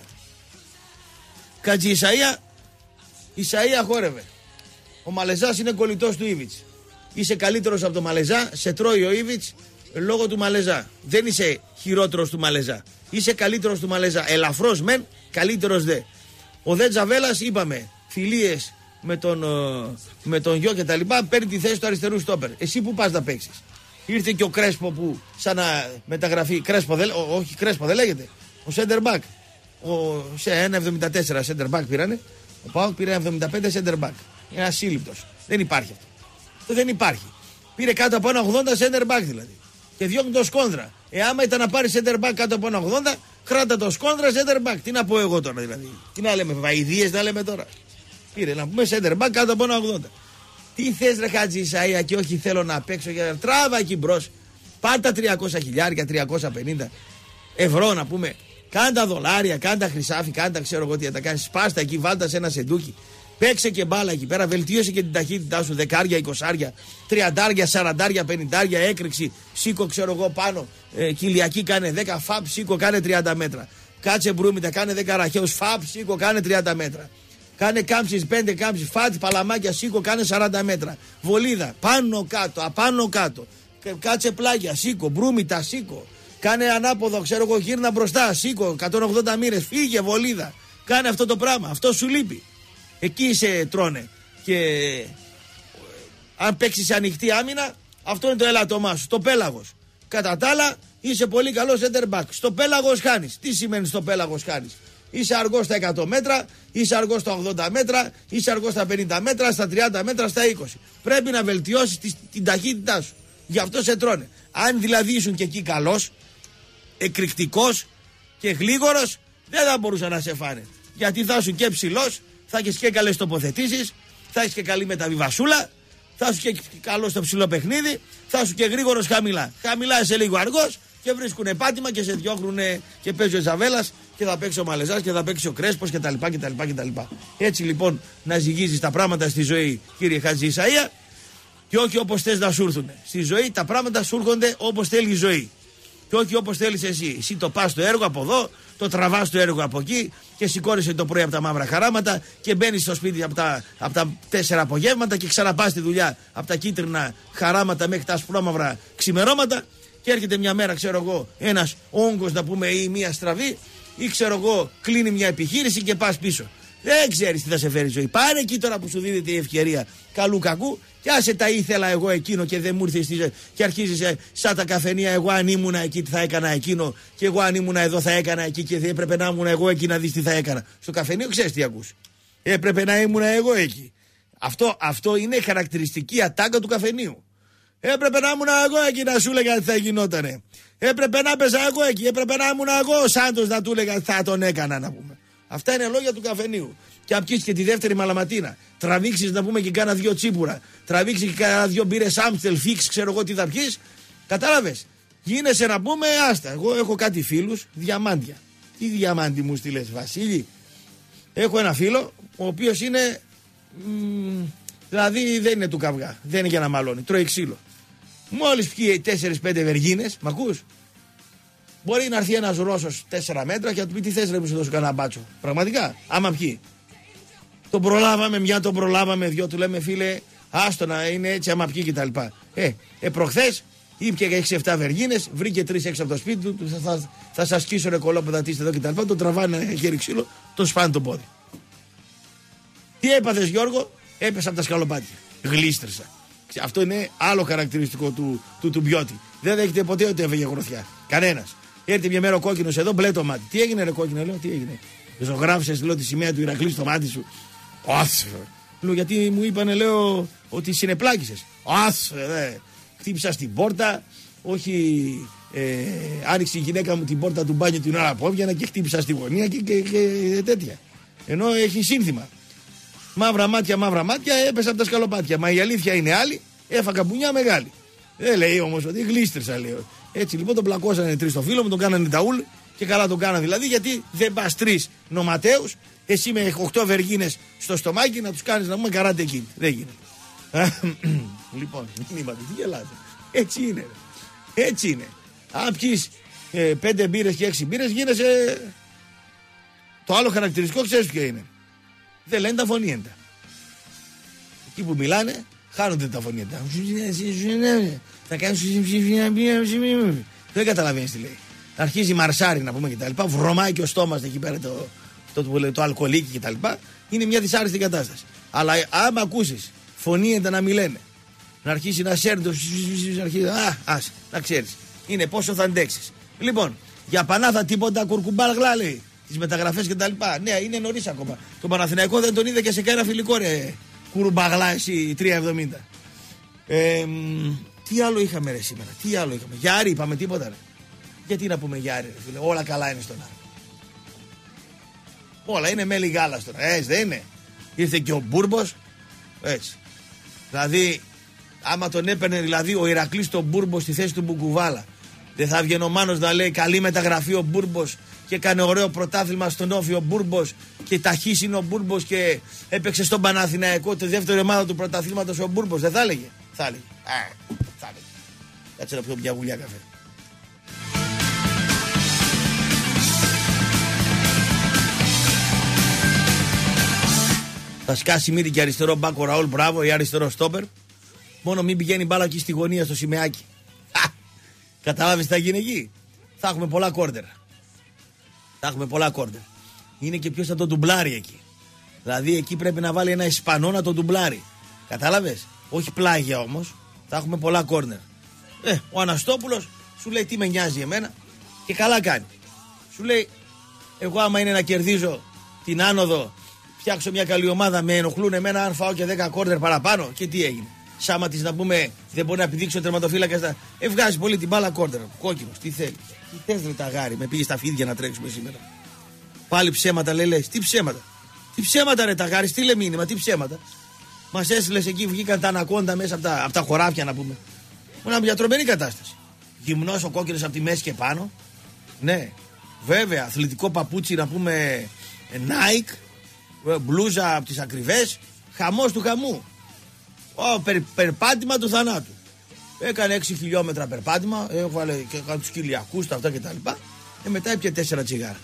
Χατζη Ισαΐα, Ισαΐα χόρευε. Ο Μαλεζάς είναι κολλητός του Ήβιτς. Είσαι καλύτερος από τον Μαλεζά, σε τρώει ο Ήβιτς λόγω του Μαλεζά. Δεν είσαι χειρότερος του Μαλεζά. Είσαι καλύτερος του Μαλεζά. Ελαφρώς μεν, καλύτερος δε. Ο Δε Τζαβέλας, είπαμε, φιλίες με τον, με τον γιο και τα λοιπά, παίρνει τη θέση του αριστερού στόπερ. Εσύ που πας να παίξεις. Ήρθε και ο Κρέσπο που σαν να μεταγραφεί. Κρέσπο, δεν, ό, όχι Κρέσπο δεν λέγεται. Ο Σέντερ Μπακ. Σε ένα εβδομήντα τέσσερα Σέντερ Μπακ πήρανε. Ο Πάοκ πήρε εβδομήντα πέντε Σέντερ Μπακ. Είναι ασύλληπτος. Δεν υπάρχει αυτό. Αυτό δεν υπάρχει. Πήρε κάτω από ένα ογδόντα Σέντερ Μπακ δηλαδή. Και διώχνει το σκόνδρα. Ε, άμα ήταν να πάρει Σέντερ Μπακ κάτω από ένα ογδόντα, κράτα το σκόνδρα Σέντερ Μπακ. Τι να πω εγώ τώρα δηλαδή. Τι να λέμε, βαϊδίες να λέμε τώρα. Πήρε να πούμε Σέντερ Μπακ κάτω από ένα ογδόντα. Τι θες ρε Χατζη Ισαΐα και όχι θέλω να παίξω για τράβα εκεί μπρος. Πάρτα τριακόσια χιλιάρια, τριακόσια πενήντα ευρώ να πούμε. Κάντα δολάρια, κάντα χρυσάφι, κάντα ξέρω εγώ τι θα τα κάνεις. Σπάστα εκεί, βάλτα σε ένα σεντούκι. Παίξε και μπάλα εκεί πέρα, βελτίωσε και την ταχύτητά σου. Δεκάρια, εικοσάρια, τριαντάρια, σαραντάρια, πενηντάρια, έκρηξη. Σήκω ξέρω εγώ πάνω. Ε, Κυλιακή κάνε δέκα, φαπ, σήκω κάνε τριάντα μέτρα. Κάτσε μπρούμητα, κάνε δέκα ραχαίους, φαπ, σήκω κάνε τριάντα μέτρα. Κάνε κάμψεις πέντε κάμψεις, φάτ, παλαμάκια, σήκω κάνε σαράντα μέτρα. Βολίδα, πάνω κάτω, απάνω κάτω. Κάτσε πλάγια, σήκω, μπρούμητα, σήκω. Κάνε ανάποδο, ξέρω εγώ, γύρνα μπροστά, σήκω, εκατόν ογδόντα μοίρες, φύγε βολίδα. Κάνε αυτό το πράγμα, αυτό σου λείπει. Εκεί σε τρώνε. Και αν παίξεις ανοιχτή άμυνα, αυτό είναι το ελάττωμά σου. Το πέλαγος. Κατά τα άλλα, είσαι πολύ καλό center back. Στο πέλαγος χάνεις. Τι σημαίνει στο πέλαγος χάνεις. είσαι αργός στα εκατό μέτρα, είσαι αργός στα ογδόντα μέτρα, είσαι αργός στα πενήντα μέτρα, στα τριάντα μέτρα, στα είκοσι. Πρέπει να βελτιώσεις την ταχύτητά σου. Γι' αυτό σε τρώνε. Αν δηλαδή ήσουν και εκεί καλός, εκρηκτικός και γλίγορος, δεν θα μπορούσαν να σε φάνε. Γιατί θα ήσουν και ψηλός, θα έχεις και καλές τοποθετήσεις, θα έχεις και καλή μεταβιβασούλα, θα ήσουν και καλό στο ψηλό παιχνίδι, θα ήσουν και γρήγορος χαμηλά. Χαμηλά είσαι λίγο αργός και βρίσκουνε πάτημα και σε διώχνουνε και παίζει ο Ζαβέλας και θα παίξει ο Μαλεζάς και θα παίξει ο Κρέσπος κτλ. κτλ, κτλ. Έτσι λοιπόν να ζυγίζεις τα πράγματα στη ζωή, κύριε Χατζη Ισαΐα, και όχι όπως θες να σου έρθουν. Στη ζωή τα πράγματα σου έρχονται όπως θέλει η ζωή. Και όχι όπως θέλεις εσύ. Εσύ το πας στο έργο από εδώ, το τραβάς το έργο από εκεί και σηκώνεσαι το πρωί από τα μαύρα χαράματα και μπαίνεις στο σπίτι από τα, από τα τέσσερα απογεύματα και ξαναπάς στη δουλειά από τα κίτρινα χαράματα μέχρι τα ασπρόμαυρα ξημερώματα και έρχεται μια μέρα, ξέρω εγώ, ένας όγκος να πούμε ή μια στραβή ή ξέρω εγώ, κλείνει μια επιχείρηση και πας πίσω. Δεν ξέρεις τι θα σε φέρει η ζωή. Πάρε εκεί τώρα που σου δίνεται η ευκαιρία καλού κακού και άσε τα ήθελα εγώ εκείνο και δεν μου ήρθε και αρχίζεις ε, σαν τα καφενεία. Εγώ αν ήμουν εκεί τι θα έκανα εκείνο και εγώ αν ήμουν εδώ θα έκανα εκεί και θα έπρεπε να ήμουν εγώ εκεί να δεις τι θα έκανα. Στο καφενείο ξέρεις τι ακούς. Έπρεπε να ήμουν εγώ εκεί. Αυτό, αυτό είναι χαρακτηριστική ατάκα του καφενείου. Έπρεπε να ήμουν εγώ εκεί να σου έλεγα τι θα γινότανε. Έπρεπε να παίζα εγώ εκεί. Έπρεπε να ήμουν εγώ ο Σάντος να του έλεγα θα τον έκανα να πούμε. Αυτά είναι λόγια του καφενείου. Και αν πιεις και τη δεύτερη μαλαματίνα, τραβήξεις να πούμε και κάνα δυο τσίπουρα, τραβήξεις και κάνα δυο μπύρες Άμστελ, φίξ, ξέρω εγώ τι θα πιεις, κατάλαβες. Γίνεσαι να πούμε, άστα. Εγώ έχω κάτι φίλους, διαμάντια. Τι διαμάντι μου στείλες, Βασίλη? Έχω ένα φίλο, ο οποίος είναι. Μ, δηλαδή δεν είναι του καυγά, δεν είναι για να μαλώνει, τρώει ξύλο. Μόλις πιει τέσσερις πέντε βεργίνες, μ' ακούς? Μπορεί να έρθει ένας Ρώσος τέσσερα μέτρα και να του πει τι θες ρε, μου σου δώσω κανένα μπάτσο. Πραγματικά, άμα πιει. Τον προλάβαμε, μια τον προλάβαμε, δυο του λέμε φίλε, άστο να είναι έτσι άμα πιει κτλ. Ε, ε προχθές ήπια και έξι εφτά βεργίνες, βρήκε τρεις έξω από το σπίτι του, θα, θα, θα σας σκίσω ρε κολόπεδα, τίστε εδώ κτλ. Τον τραβάνε χέρι ξύλο, τον σπάνε το πόδι. Τι έπαθες Γιώργο? Έπεσα από τα σκαλοπάτια. Γλίστρησα. Αυτό είναι άλλο χαρακτηριστικό του, του, του Μπιώτη. Δεν δέχεται ποτέ ότι έφεγε γροθιά. Κανένας. Έρθει μια μέρα ο κόκκινος εδώ, μπλε το μάτι. Τι έγινε ρε κόκκινο, λέω, τι έγινε? Ζωγράφησες, λέω, τη σημαία του Ηρακλή στο μάτι σου. Άσε. Λέω, γιατί μου είπανε, λέω, ότι συνεπλάκησες. Άσε, δε. Χτύπησα στην πόρτα, όχι. Ε, άνοιξε η γυναίκα μου την πόρτα του μπάνιου την ώρα που έβγαινα και χτύπησα στη γωνία και, και, και τέτοια. Ενώ έχει σύνθημα. Μαύρα μάτια, μαύρα μάτια, έπεσα από τα σκαλοπάτια. Μα η αλήθεια είναι άλλη, έφαγα μπουνιά μεγάλη. Δεν λέει όμως ότι γλίστρισα, λέω. Έτσι λοιπόν τον πλακώσανε τρεις στο φίλο μου, τον κάνανε ταούλ και καλά τον κάνανε δηλαδή, γιατί δεν πας τρεις νοματέους, εσύ με οκτώ βεργίνες στο στομάχι να τους κάνεις να πούμε καράτε εκεί. Δεν γίνεται. Λοιπόν, μην είπατε, τι γελάτε. Έτσι είναι. Έτσι είναι. Αν πιεις ε, πέντε μπύρες και έξι μπύρες γίνεσαι. Το άλλο χαρακτηριστικό ξέρεις ποιο είναι? Δεν λένε τα φωνήεντα. Εκεί που μιλάνε χάνονται τα φωνήεντα. Θα κάνεις. Δεν καταλαβαίνεις τι λέει. Αρχίζει μαρσάρι να πούμε κτλ. Βρωμάει και ο στόμας εκεί πέρα το, το, το, το αλκοολίκι κτλ. Είναι μια δυσάρεστη κατάσταση. Αλλά άμα ακούσεις φωνήεντα να μιλάνε, να αρχίσει να σέρνει το. Α, ας, να ξέρεις. Είναι πόσο θα αντέξεις. Λοιπόν, για πανάθα τίποτα κουρκουμπάλγλα λέει. Τις μεταγραφές κτλ. Ναι, είναι νωρίς ακόμα. Το Παναθηναϊκό δεν τον είδε και σε κάνα φιλικό ρε. Κουρουμπαγλά εσύ τρία εβδομήντα. Ε, τι άλλο είχαμε ρε σήμερα? Τι άλλο είχαμε? Γιάρη είπαμε τίποτα ρε? Γιατί να πούμε Γιάρη ρε φίλε? Όλα καλά είναι στον Άρη. Όλα είναι μέλι γάλα τώρα. Έτσι δεν είναι? Ήρθε και ο Μπούρμπος. Έτσι. Δηλαδή άμα τον έπαιρνε δηλαδή ο Ηρακλής τον Μπούρμπο στη θέση του Μπουκουβάλα, δεν θα βγαίνει ο Μάνος να λέει καλή μεταγραφή ο Μπούρμπος και έκανε ωραίο πρωτάθλημα στον Όφη ο Μπούρμπος και ταχύς είναι ο Μπούρμπος και έπαιξε στον Παναθηναϊκό τη δεύτερη ομάδα του πρωταθλήματος ο Μπούρμπος? Δεν θα έλεγε? Θα έλεγε. Α, θα έλεγε. Κάτσε να πιω μια γουλιά καφέ. Θα σκάσει μύτη και αριστερό μπάκο Ραούλ, μπράβο, ή αριστερό στόπερ. Μόνο μην πηγαίνει μπάλα εκεί στη γωνία στο σημαίακι. Καταλάβεις τι θα γίνει εκεί? Θα έχουμε πολλά κόρτερ. Θα έχουμε πολλά κόρτερ. Είναι και ποιος θα το ντουμπλάρει εκεί. Δηλαδή εκεί πρέπει να βάλει ένα Ισπανό να το ντουμπλάρει. Κατάλαβες? Όχι πλάγια όμως. Θα έχουμε πολλά κόρνερ. Ε, ο Αναστόπουλος σου λέει τι με νοιάζει εμένα και καλά κάνει. Σου λέει Εγώ άμα είναι να κερδίζω την άνοδο, φτιάξω μια καλή ομάδα, με ενοχλούν εμένα αν φάω και δέκα κόρνερ παραπάνω. Και τι έγινε? Σάμα της να πούμε δεν μπορεί να επιδείξει ο τερματοφύλακας. Να... Ε, βγάζει πολύ την μπάλα κόρνερ. Κόκκινος, τι θέλει? Τι θες ρε τα γάρι, με πήγε στα φίδια να τρέξουμε σήμερα. Πάλι ψέματα λέει, λες. Τι ψέματα? Τι ψέματα ρε τα γάρι, στείλε μήνυμα, τι ψέματα? Μας έστειλες εκεί, βγήκαν τα ανακόντα μέσα από τα, από τα χωράφια να πούμε. Μόνο μια τρομερή κατάσταση. Γυμνός ο κόκκινος από τη μέση και πάνω. Ναι, βέβαια, αθλητικό παπούτσι να πούμε Nike, μπλούζα από τις ακριβές, χαμός του χαμού. Ω, περ, περπάτημα του θανάτου. Έκανε έξι χιλιόμετρα περπάτημα, έβαλε και τους κοιλιακούς, τα αυτά και τα λοιπά. Και μετά έπιε τέσσερα τσιγάρα.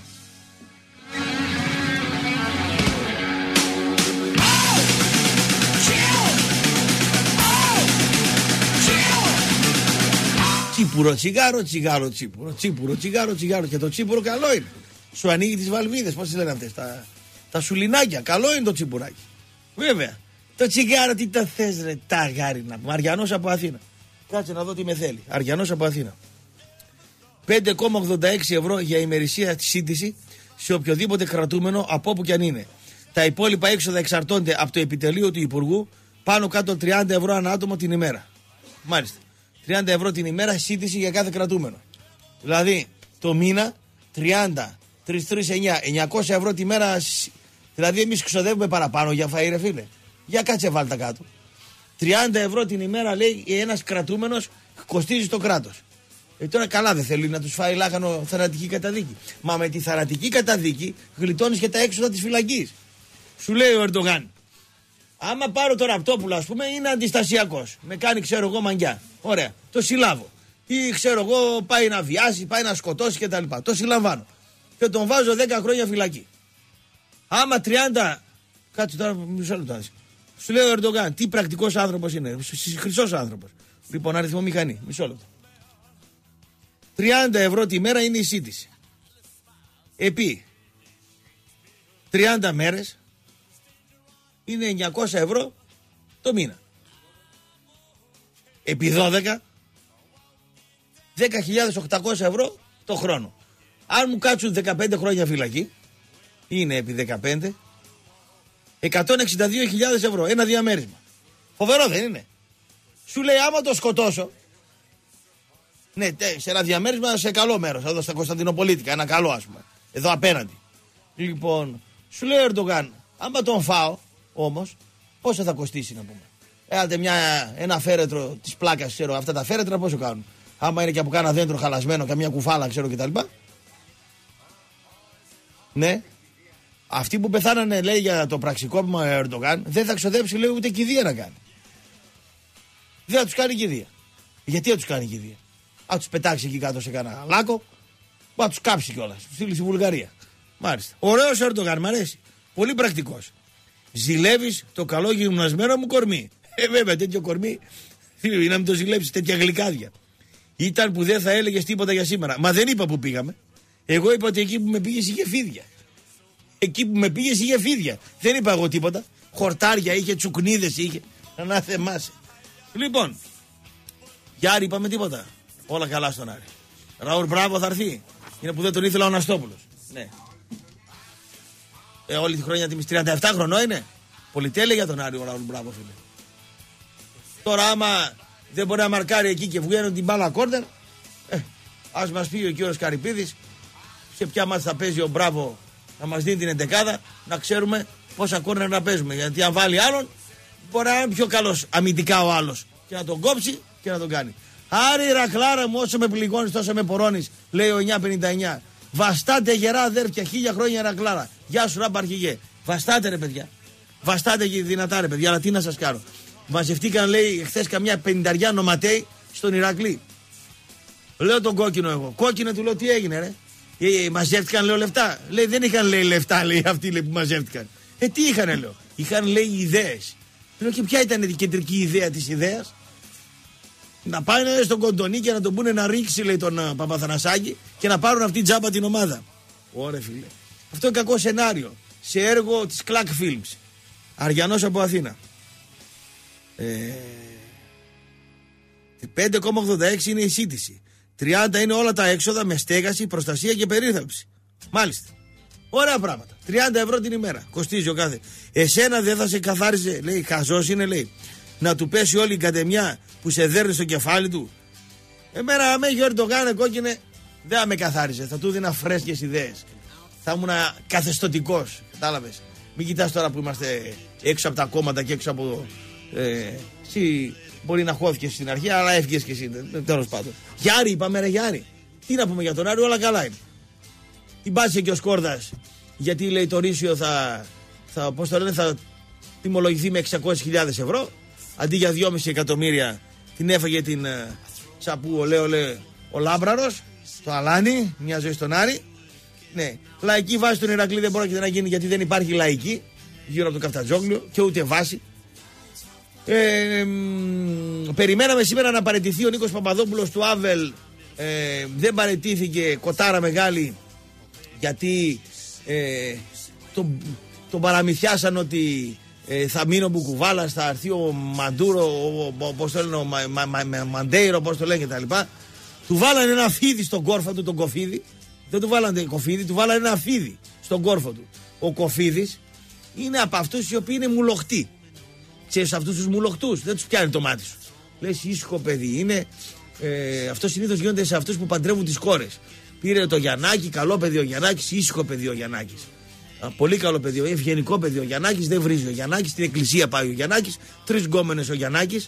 Τσίπουρο τσιγάρο, τσιγάρο τσίπουρο. Τσίπουρο τσιγάρο, τσιγάρο. Και το τσίπουρο καλό είναι. Σου ανοίγει τις βαλβίδες, πώς λένε αυτές, τα, τα σουλινάκια. Καλό είναι το τσιμπουράκι. Βέβαια. Το τσιγάρο τι το θες ρε, τα γάρι να πούμε. Αριανός από Αθήνα. Κάτσε να δω τι με θέλει. Αριανός από Αθήνα. πέντε κόμμα ογδόντα έξι ευρώ για ημερησία τη σύντηση σε οποιοδήποτε κρατούμενο από όπου και αν είναι. Τα υπόλοιπα έξοδα εξαρτώνται από το επιτελείο του Υπουργού, πάνω κάτω τριάντα ευρώ ανά άτομο την ημέρα. Μάλιστα. τριάντα ευρώ την ημέρα σύντηση για κάθε κρατούμενο. Δηλαδή το μήνα τριάντα, τρία τρία εννιά, εννιακόσια ευρώ τη μέρα. Δηλαδή εμείς ξοδεύουμε παραπάνω για φαΐ ρε φίλε. Για κάτσε βάλτε κάτω. τριάντα ευρώ την ημέρα λέει ένας κρατούμενος κοστίζει στο κράτος. Ε, τώρα καλά δεν θέλει να τους φάει λάχανο θανατική καταδίκη. Μα με τη θανατική καταδίκη γλιτώνεις και τα έξοδα της φυλακής. Σου λέει ο Ερντογάν, άμα πάρω το Ραπτόπουλο ας πούμε είναι αντιστασιακός. Με κάνει ξέρω εγώ μαγκιά. Ωραία. Το συλλάβω. Ή ξέρω εγώ πάει να βιάσει, πάει να σκοτώσει κτλ. Το συλλαμβάνω. Και τον βάζω δέκα χρόνια φυλακή. Άμα τριάντα. Κάτσε τώρα μισό λεπτό. Σου λέει ο Ερντογάν, τι πρακτικός άνθρωπος είναι. Χρυσός άνθρωπος. Λοιπόν, αριθμό μηχανή. Μισό λεπτό. τριάντα ευρώ τη μέρα είναι η σύντηση. Επί τριάντα μέρες είναι εννιακόσια ευρώ το μήνα. Επί δώδεκα δέκα χιλιάδες οκτακόσια ευρώ το χρόνο. Αν μου κάτσουν δεκαπέντε χρόνια φυλακή, είναι επί δεκαπέντε εκατόν εξήντα δύο χιλιάδες ευρώ ένα διαμέρισμα. Φοβερό δεν είναι? Σου λέει άμα το σκοτώσω, ναι, σε ένα διαμέρισμα σε καλό μέρος, εδώ στα Κωνσταντινοπολίτικα, ένα καλό ας πούμε, εδώ απέναντι. Λοιπόν, σου λέει ο Ερντογάν, άμα τον φάω όμως, πόσο θα κοστίσει να πούμε? Έλατε μια, ένα φέρετρο της πλάκας, ξέρω, αυτά τα φέρετρα πόσο κάνουν? Άμα είναι και από κάνα δέντρο χαλασμένο, καμιά κουφάλα, ξέρω κτλ. Ναι. Αυτοί που πεθάνανε, λέει, για το πραξικόπημα ο Ερντογάν, δεν θα ξοδέψει, λέει, ούτε κηδεία να κάνει. Δεν θα τους κάνει κηδεία. Γιατί θα τους κάνει κηδεία? Θα τους πετάξει εκεί κάτω σε κανένα λάκκο, θα τους κάψει κιόλας. Τους στείλει στη Βουλγαρία. Μάλιστα. Ωραίος ο Ερντογάν, μ' αρέσει. Πολύ πρακτικός. Ζηλεύεις το καλό γυμνασμένο μου κορμί. Ε, βέβαια, τέτοιο κορμί είναι να μην το ζηλέψεις, τέτοια γλυκάδια. Ήταν που δεν θα έλεγες τίποτα για σήμερα. Μα δεν είπα που πήγαμε. Εγώ είπα ότι εκεί που με πήγες είχε φίδια. Εκεί που με πήγες είχε φίδια. Δεν είπα εγώ τίποτα. Χορτάρια είχε, τσουκνίδες είχε. Να θεμάσαι. Λοιπόν, για Άρη είπαμε τίποτα? Όλα καλά στον Άρη. Ραούρ μπράβο θα έρθει. Είναι που δεν τον ήθελα ο Αναστόπουλος. Ναι. Ε, όλη τη χρονιά τιμής τριάντα επτά χρονών είναι. Πολυτέλεια για τον Άρη ο Ραούρ μπράβο φίλε. Τώρα άμα δεν μπορεί να μαρκάρει εκεί και βγαίνουν την μπάλα κόρνερ, ε, ας μας πει ο κύριος Καρυπίδης σε ποια μάτς θα παίζει ο Μπράβο, να μας δίνει την εντεκάδα, να ξέρουμε πόσα κόρνερ να παίζουμε. Γιατί αν βάλει άλλον, μπορεί να είναι πιο καλός αμυντικά ο άλλος και να τον κόψει και να τον κάνει. Άρη Ρακλάρα μου, όσο με πληγώνεις τόσο με πορώνεις, λέει ο εννιά πενήντα εννιά. Βαστάτε γερά αδέρφια, χίλια χρόνια Ρακλάρα. Γεια σου ράμπα αρχηγέ. Βαστάτε ρε παιδιά. Βαστάτε και δυνατά ρε παιδιά, αλλά τι να σας κάνω. Μαζευτήκαν, λέει, χθες καμιά πενηνταριά νοματέοι στον Ηρακλή. Λέω τον κόκκινο εγώ. Κόκκινο του λέω τι έγινε, ρε. Ε, μαζεύτηκαν, λέω, λεφτά. Λέει δεν είχαν, λέει, λεφτά, λέει αυτοί λέει, που μαζεύτηκαν. Ε, τι είχαν, λέω. Είχαν, λέει, ιδέες. Λέω και ποια ήταν η κεντρική ιδέα της ιδέας? Να πάνε στον Κοντονί και να τον πούνε να ρίξει, λέει, τον uh, Παπαθανασάκη και να πάρουν αυτή τζάμπα την ομάδα. Ωραία, φίλε. Αυτό είναι κακό σενάριο. Σε έργο της Κλακ Films. Αριανός από Αθήνα. Ε, πέντε κόμμα ογδόντα έξι είναι η σύντηση. τριάντα είναι όλα τα έξοδα με στέγαση, προστασία και περίθαλψη. Μάλιστα. Ωραία πράγματα. τριάντα ευρώ την ημέρα κοστίζει ο κάθε. Εσένα δεν θα σε καθάριζε, λέει, χαζός είναι, λέει, να του πέσει όλη η κατεμιά που σε δέρνει στο κεφάλι του. Εμένα, αν έχει το κάνε κόκκινε, δεν θα με καθάριζε. Θα του δίνα φρέσκες ιδέες. Θα ήμουν καθεστωτικός. Κατάλαβες. Μην κοιτάς τώρα που είμαστε έξω από τα κόμματα και έξω από. Ε, εσύ μπορεί να χώθηκες στην αρχή, αλλά έφυγες και εσύ. Τέλος πάντων. Γιάρη, είπαμε, ρε Γιάρη. Τι να πούμε για τον Άρη, όλα καλά είναι. Την πάτησε και ο Σκόρδας. Γιατί λέει το Ρήσιο θα, θα, πώς το λένε, θα τιμολογηθεί με εξακόσιες χιλιάδες ευρώ. Αντί για δυόμισι εκατομμύρια την έφαγε την τσαπού ολέ ολέ ο Λάμπραρος, το Αλάνι, μια ζωή στον Άρη. Ναι, λαϊκή βάση του Ηρακλή δεν πρόκειται να γίνει γιατί δεν υπάρχει λαϊκή γύρω από το Καφτατζόγλιο και ούτε βάση. Ε, μ, περιμέναμε σήμερα να παραιτηθεί ο Νίκος Παπαδόπουλος του Άβελ. Ε, δεν παραιτήθηκε, κοτάρα μεγάλη, γιατί ε, τον, τον παραμυθιάσαν ότι ε, θα μείνει ο Μπουκουβάλας, θα έρθει ο Μαντούρο, πώς το λένε, ο Μα, Μα, Μα, Μα, Μαντέιρο, πώς το λένε κτλ. Του βάλανε ένα φίδι στον κόρφο του, τον Κοφίδη. Δεν του βάλανε κοφίδι, του βάλανε ένα φίδι στον κόρφο του. Ο Κοφίδης είναι από αυτούς οι οποίοι είναι μουλοχτοί. Ξέρεις, αυτούς τους μουλοχτούς δεν τους πιάνει το μάτι σου. Λες, ήσυχο παιδί είναι. Ε, αυτό συνήθως γίνονται σε αυτούς που παντρεύουν τις κόρες. Πήρε το Γιαννάκη, καλό παιδί ο Γιαννάκης, ήσυχο παιδί ο Γιαννάκης. Α, πολύ καλό παιδί, ευγενικό παιδί ο Γιαννάκης, δεν βρίζει ο Γιαννάκης, στην εκκλησία πάει ο Γιαννάκης, τρεις γκόμενες ο Γιαννάκης,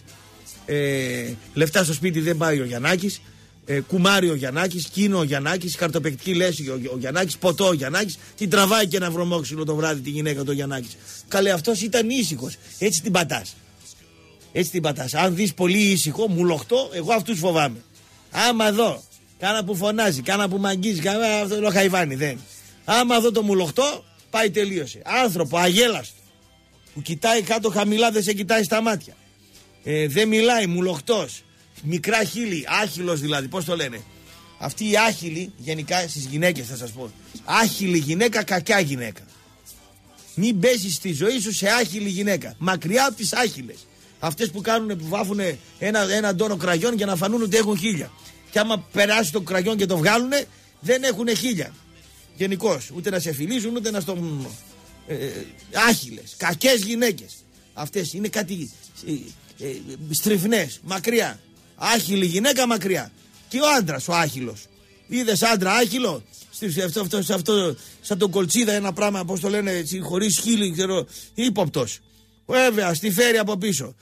ε, λεφτά στο σπίτι δεν πάει ο Γιαννάκης, ε, κουμάρι ο Γιαννάκης, κίνο ο Γιαννάκης, χαρτοπαικτική λέση ο, ο Γιαννάκης, ποτό ο Γιαννάκης, την τραβάει και ένα βρωμόξυλο το βράδυ τη γυναίκα του Γιαννάκης. Καλέ, αυτός ήταν ήσυχος, έτσι την πατάς. Έτσι την πατάς. Αν δεις πολύ ήσυχο, μουλοχτό, εγώ αυτούς φοβάμαι. Άμα δω κάνα που φωνάζει, κάνα που μαγγίζει, κάνα αυτό το χαϊβάνι δεν. Άμα δω το μουλοχτό, πάει, τελείωσε. Άνθρωπο αγέλαστο που κοιτάει κάτω χαμηλά, δεν σε κοιτάει στα μάτια. Ε, δεν μιλάει, μουλοχτός. Μικρά χείλη, άχυλος δηλαδή, πώς το λένε. Αυτή η άχυλη, γενικά στις γυναίκες θα σας πω. Άχυλη γυναίκα, κακιά γυναίκα. Μην πέσει στη ζωή σου σε άχυλη γυναίκα. Μακριά από τις άχυλες. Αυτές που κάνουν, που βάφουν ένα, ένα τόνο κραγιόν για να φανούν ότι έχουν χίλια. Και άμα περάσει το κραγιόν και το βγάλουν, δεν έχουν χίλια. Γενικώς. Ούτε να σε φιλήσουν, ούτε να στο. Ε, ε, άχυλες. Κακές γυναίκες. Αυτές είναι κάτι. Ε, ε, στριφνές. Μακριά. Άχυλη γυναίκα μακριά. Και ο άντρας, ο άχυλος. Είδες άντρα άχυλο. Αυτό, αυτό, αυτό, αυτό, σαν τον Κολτσίδα, ένα πράγμα, πώς το λένε, χωρίς χείλη, ξέρω. Ύποπτος. Βέβαια, στη φέρει από πίσω.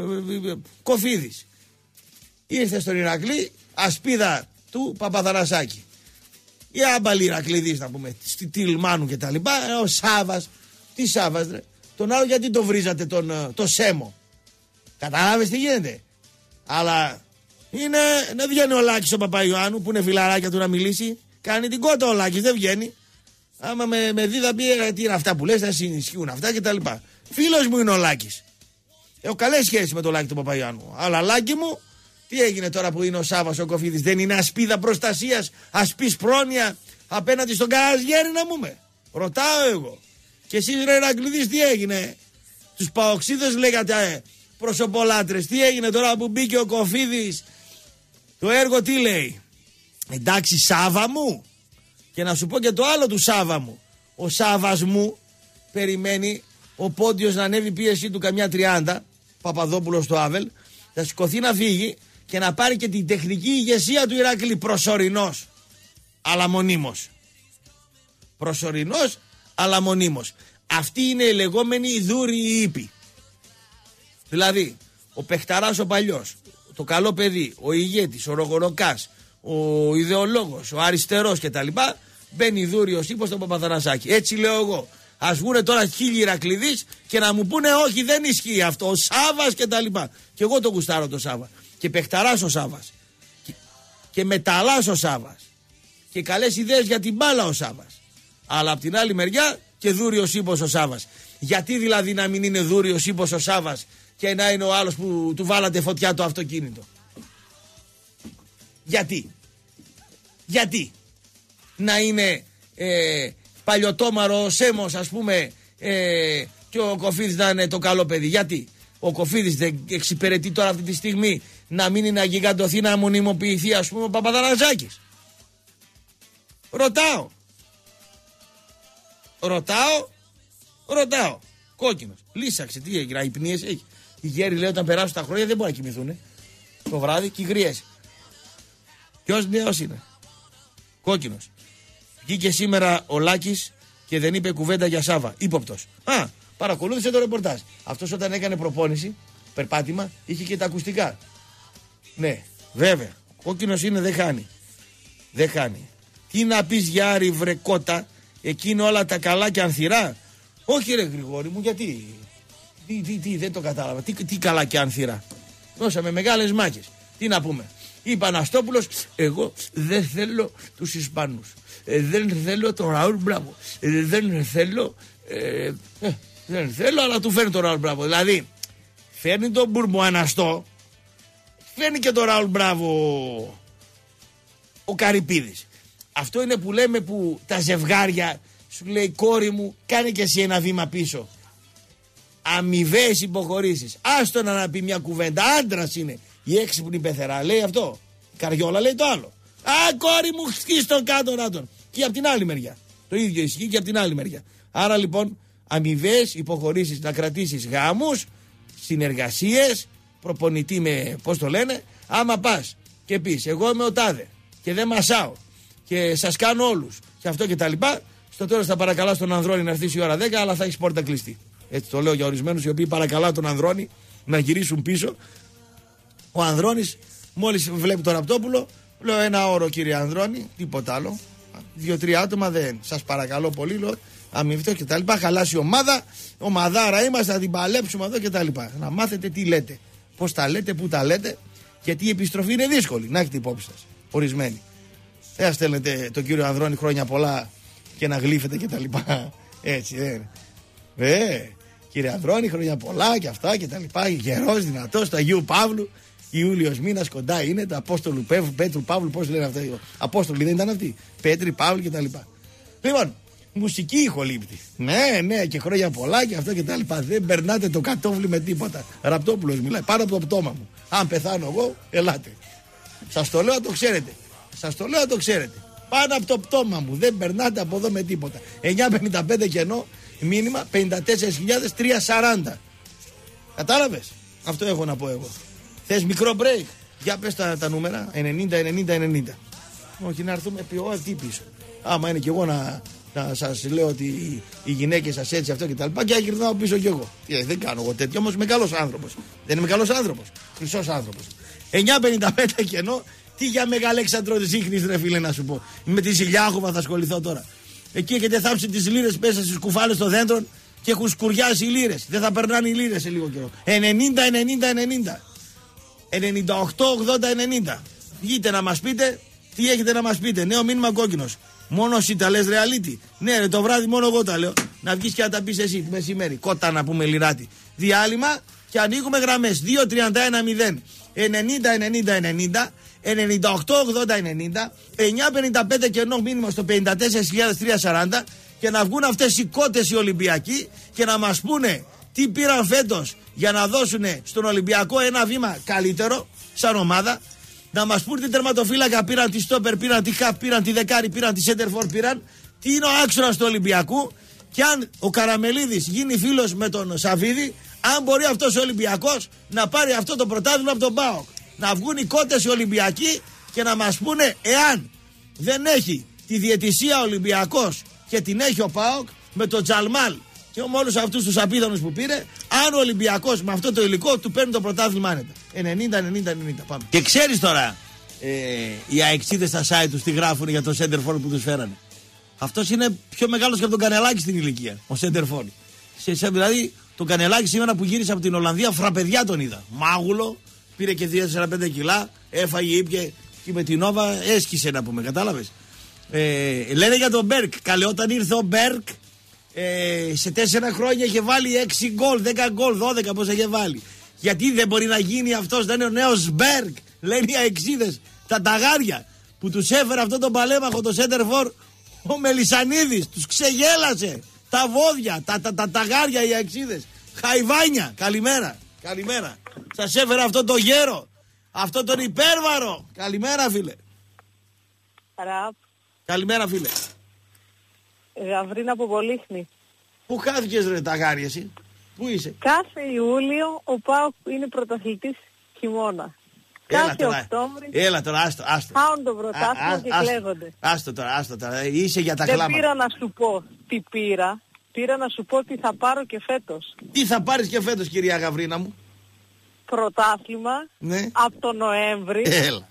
Κοφίδης. Ήρθε στον Ηρακλή, ασπίδα του Παπαδαρασάκη. Η άμπαλη Ηρακλήδης, να πούμε, στη Τιλμάνου και τα λοιπά. Ο Σάβας, τι Σάβας, ρε. Τον άλλο γιατί το βρίζατε, τον, το Σέμο. Καταλάβες τι γίνεται. Αλλά είναι, δεν βγαίνει ο Λάκης ο Παπαϊωάννου που είναι φιλαράκια του να μιλήσει. Κάνει την κότα ο Λάκης, δεν βγαίνει. Άμα με, με δει θα πει, τι είναι αυτά που λες, θα συνισχύουν αυτά κτλ. Φίλος μου είναι ο Λάκης. Έχω καλές σχέσεις με τον Λάκη του Παπαϊωάννου. Αλλά Λάκη μου, τι έγινε τώρα που είναι ο Σάββας ο Κοφίδης, δεν είναι ασπίδα προστασίας, ασπής πρόνοια απέναντι στον Καραζιέρη να πούμε. Ρωτάω εγώ. Και εσείς ρε Ηρακλήδης τι έγινε. Τους παοξίδες λέγατε προσωπολάτρες. Τι έγινε τώρα που μπήκε ο Κοφίδης. Το έργο τι λέει. Εντάξει Σάβα μου. Και να σου πω και το άλλο του Σάβα μου. Ο Σάβας μου περιμένει ο Πόντιος να ανέβει πίεση του καμιά τριάντα, Παπαδόπουλος στο Άβελ, θα σηκωθεί να φύγει και να πάρει και την τεχνική ηγεσία του Ηρακλή. Προσωρινός, αλλά μονίμως. Προσωρινός, αλλά μονίμως. Αυτή είναι η λεγόμενη δούρη ύπη. Δηλαδή, ο παιχταράς ο παλιός, το καλό παιδί, ο ηγέτης, ο ρογοροκάς, ο ιδεολόγος, ο αριστερός κτλ. Μπαίνει δούριος ύπος στον Παπαδαρασάκη. Έτσι λέω εγώ. Ας βγουνε τώρα χίλιοι Ηρακληδείς και να μου πούνε όχι δεν ισχύει αυτό. Ο Σάβας και τα λοιπά. Και εγώ το γουστάρω το Σάβα. Και παιχταράς ο Σάβας. Και, και μεταλλάς ο Σάβας. Και καλές ιδέες για την μπάλα ο Σάβας. Αλλά απ' την άλλη μεριά και δούριος ύπος ο Σάβας. Γιατί δηλαδή να μην είναι δούριος ύπος ο Σάβας και να είναι ο άλλος που του βάλατε φωτιά το αυτοκίνητο. Γιατί. Γιατί. Να είναι ε, παλιωτόμαρο ο Σέμος ας πούμε ε, και ο Κοφίδης να είναι το καλό παιδί. Γιατί ο Κοφίδης δεν εξυπηρετεί τώρα αυτή τη στιγμή να μείνει να γιγαντωθεί, να μονιμοποιηθεί ας πούμε ο Παπαδαραζάκης. Ρωτάω. ρωτάω, ρωτάω. Κόκκινος. Λύσαξε, τι έγινε, αϊπνίες έχει. Οι γέροι λέει όταν περάσουν τα χρόνια δεν μπορεί να κοιμηθούν. Το βράδυ και γριές. Ποιος νέος είναι? Κόκκινος. Βγήκε σήμερα ο Λάκης και δεν είπε κουβέντα για Σάβα. Ύποπτος. Α, παρακολούθησε το ρεπορτάζ. Αυτός όταν έκανε προπόνηση, περπάτημα, είχε και τα ακουστικά. Ναι, βέβαια. Κόκκινος είναι, δεν χάνει. Δεν χάνει. Τι να πεις για Άρη βρεκότα, εκείνο όλα τα καλά και ανθυρά. Όχι ρε Γρηγόρη μου, γιατί. Τι, τι, τι, δεν το κατάλαβα. Τι, τι καλά και ανθυρά. Δώσαμε μεγάλες μάχες. Τι να πούμε. Είπε Αναστόπουλος, εγώ δεν θέλω τους Ισπανούς. Ε, δεν θέλω τον Ραούλ Μπράβο. Ε, δεν θέλω. Ε, ε, δεν θέλω, αλλά του φέρνει τον Ραούλ Μπράβο. Δηλαδή, φέρνει τον Μπουρμοαναστό, φέρνει και τον Ραούλ Μπράβο ο Καρυπίδης. Αυτό είναι που λέμε που τα ζευγάρια σου λέει κόρη μου, κάνε και εσύ ένα βήμα πίσω. Αμοιβαίες υποχωρήσεις. Άστο να πει μια κουβέντα. Άντρας είναι. Η έξυπνη πεθερά λέει αυτό. Καριόλα λέει το άλλο. Α, κόρη μου, χτίσει τον κάτω να τον. Και από την άλλη μεριά. Το ίδιο ισχύει και από την άλλη μεριά. Άρα λοιπόν, αμοιβαίες υποχωρήσεις, να κρατήσεις γάμους, συνεργασίες, προπονητή με, πώς το λένε. Άμα πας και πεις, εγώ είμαι ο τάδε και δεν μασάω και σας κάνω όλους και αυτό και τα λοιπά, στο τέλος θα παρακαλάς τον Ανδρώνη να έρθει η ώρα δέκα, αλλά θα έχεις πόρτα κλειστή. Έτσι το λέω για ορισμένους οι οποίοι παρακαλά τον Ανδρώνη να γυρίσουν πίσω. Ο Ανδρώνης μόλις βλέπει τον Ραπτόπουλο, λέω ένα όρο κύριε Ανδρώνη, τίποτα άλλο. Δύο-τρία άτομα δεν. Σας παρακαλώ πολύ, λέω, αμοιβητό και τα λοιπά. Χαλάσει η ομάδα, ομαδάρα είμαστε, θα την παλέψουμε εδώ και τα λοιπά. Να μάθετε τι λέτε, πώς τα λέτε, πού τα λέτε, γιατί η επιστροφή είναι δύσκολη. Να έχετε υπόψη σας, ορισμένοι. Δεν θα στέλνετε τον κύριο Ανδρώνη χρόνια πολλά και να γλύφετε και τα λοιπά. Έτσι δεν είναι. Ε, κύριε Ανδρώνη, χρόνια πολλά και αυτά και τα λοιπά. Γερός, δυνατός, του Αγίου Παύλου. Ιούλιος μήνας κοντά είναι, του Απόστολου Πέτρου Παύλου, πώς λένε αυτά. Απόστολοι δεν ήταν αυτοί. Πέτρη, Παύλου και τα λοιπά. Λοιπόν, μουσική ηχολήπτη. Ναι, ναι, και χρόνια πολλά και αυτό και τα λοιπά. Δεν περνάτε το κατόφλι με τίποτα. Ραπτόπουλος μιλάει πάνω από το πτώμα μου. Αν πεθάνω εγώ, ελάτε. Σας το λέω να το ξέρετε. Σας το λέω να το ξέρετε. Πάνω από το πτώμα μου. Δεν περνάτε από εδώ με τίποτα. εννιά πενήντα πέντε κενό, μήνυμα πενήντα τέσσερις χιλιάδες τριακόσια σαράντα. Κατάλαβες? Αυτό έχω να πω εγώ. Θες μικρό break? Για πες τα, τα νούμερα. ενενήντα ενενήντα ενενήντα. Όχι να έρθουμε πει ό, τι πίσω. Άμα είναι κι εγώ να, να σας λέω ότι οι, οι γυναίκες σας έτσι αυτό και τα λοιπά, και γυρνάω πίσω κι εγώ. Τι, δεν κάνω εγώ τέτοιο, όμως είμαι καλός άνθρωπος. Δεν είμαι καλός άνθρωπος. Χρυσός άνθρωπος. εννιά πενήντα πέντε κενό. Τι για Μεγαλέξανδρο της ίχνης ρε φίλε να σου πω. Με τη Σιλιάχοβα θα ασχοληθώ τώρα. Εκεί έχετε θάψει τις λίρες πέσα στις κουφάλες των δέντρων και έχουν σκουριάσει οι λίρες. Δεν θα περνάνε οι λίρες σε λίγο καιρό. ενενήντα ενενήντα ενενήντα. ενενήντα οκτώ ογδόντα ενενήντα. Βγείτε να μας πείτε τι έχετε να μας πείτε. Νέο μήνυμα Κόκκινος. Μόνο εσύ τα λες reality. Ναι, ρε, το βράδυ μόνο εγώ τα λέω. Να βγεις και να τα πεις εσύ τη μεσημέρι. Κότα να πούμε λιράτη. Διάλειμμα και ανοίγουμε γραμμές. δύο τριάντα ένα μηδέν ενενήντα ενενήντα ενενήντα. ενενήντα οκτώ ογδόντα ενενήντα. εννιά πενήντα πέντε κενό μήνυμα στο πενήντα τέσσερις χιλιάδες τριακόσια σαράντα. Και να βγουν αυτές οι κότες οι Ολυμπιακοί και να μας πούνε τι πήραν φέτος για να δώσουν στον Ολυμπιακό ένα βήμα καλύτερο σαν ομάδα. Να μας πούνε τι τερματοφύλακα πήραν, τι στόπερ πήραν, τι χαφ πήραν, τι δεκάρι πήραν, τι σέντερφορ πήραν, τι είναι ο άξονας του Ολυμπιακού. Και αν ο Καραμελίδης γίνει φίλος με τον Σαββίδη, αν μπορεί αυτός ο Ολυμπιακός να πάρει αυτό το πρωτάθλημα από τον ΠΑΟΚ. Να βγουν οι κότες οι Ολυμπιακοί και να μας πούνε εάν δεν έχει τη διαιτησία ο Ολυμπιακός και την έχει ο ΠΑΟΚ με τον Τζαλμάλ και με όλους αυτούς τους απίθανους που πήρε, αν ο Ολυμπιακός με αυτό το υλικό του παίρνει το πρωτάθλημα άνετα. ενενήντα ενενήντα ενενήντα. Πάμε. Και ξέρεις τώρα, ε, οι αεξίδες στα site τους τι γράφουν για το center for που τους φέρανε. Αυτός είναι πιο μεγάλος και από τον Κανελάκη στην ηλικία, ο center for. Σε, σε, δηλαδή, τον Κανελάκη σήμερα που γύρισε από την Ολλανδία, φραπεδιά τον είδα. Μάγουλο, πήρε και δύο τέσσερα πέντε κιλά, έφαγε, ήπια και με την Νόβα έσκησε να πούμε, κατάλαβες. Ε, λένε για τον Μπέρκ, καλέ όταν ήρθε ο Μπέρκ, ε, σε τέσσερα χρόνια είχε βάλει έξι γκολ, δέκα γκολ, δώδεκα πως είχε βάλει. Γιατί δεν μπορεί να γίνει αυτός, δεν είναι ο νέος Μπέρκ, λένε οι αεξίδες, τα ταγάρια που τους έφερε αυτό τον παλέμαχο, το σέντερφορ, ο Μελισανίδης, τους ξεγέλασε τα βόδια, τα, τα, τα ταγάρια οι αεξίδες, χαϊβάνια, καλημέρα, καλημέρα. Σας έφερε αυτό το γέρο, αυτό τον υπέρβαρο, καλημέρα φίλε. Ραπ. Καλημέρα φίλε. Ε, Γαβρίνα από Πολύχνη. Πού χάθηκες ρε ταγάρι εσύ? Πού είσαι? Κάθε Ιούλιο ο ΠΑΟΚ είναι πρωταθλητής χειμώνα. Έλα Κάθε τώρα, Οκτώβρη έλα τώρα, άστο, άστο. χάουν το πρωτάθλημα και άστο, κλαίγονται. Άστο τώρα, άστο τώρα, είσαι για τα Δεν κλάματα. πήρα να σου πω τι πήρα, πήρα να σου πω τι θα πάρω και φέτος. Τι θα πάρεις και φέτος κυρία Γαβρίνα μου? Πρωτάθλημα, Ναι. από τον Νοέμβρη. Έλα,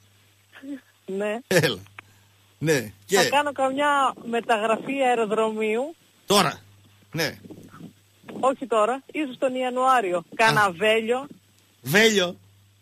Ναι. έλα. Ναι, και Θα κάνω καμιά μεταγραφή αεροδρομίου. τώρα, ναι. Όχι τώρα, ίσως τον Ιανουάριο. Κάνα βέλιο. Βέλιο.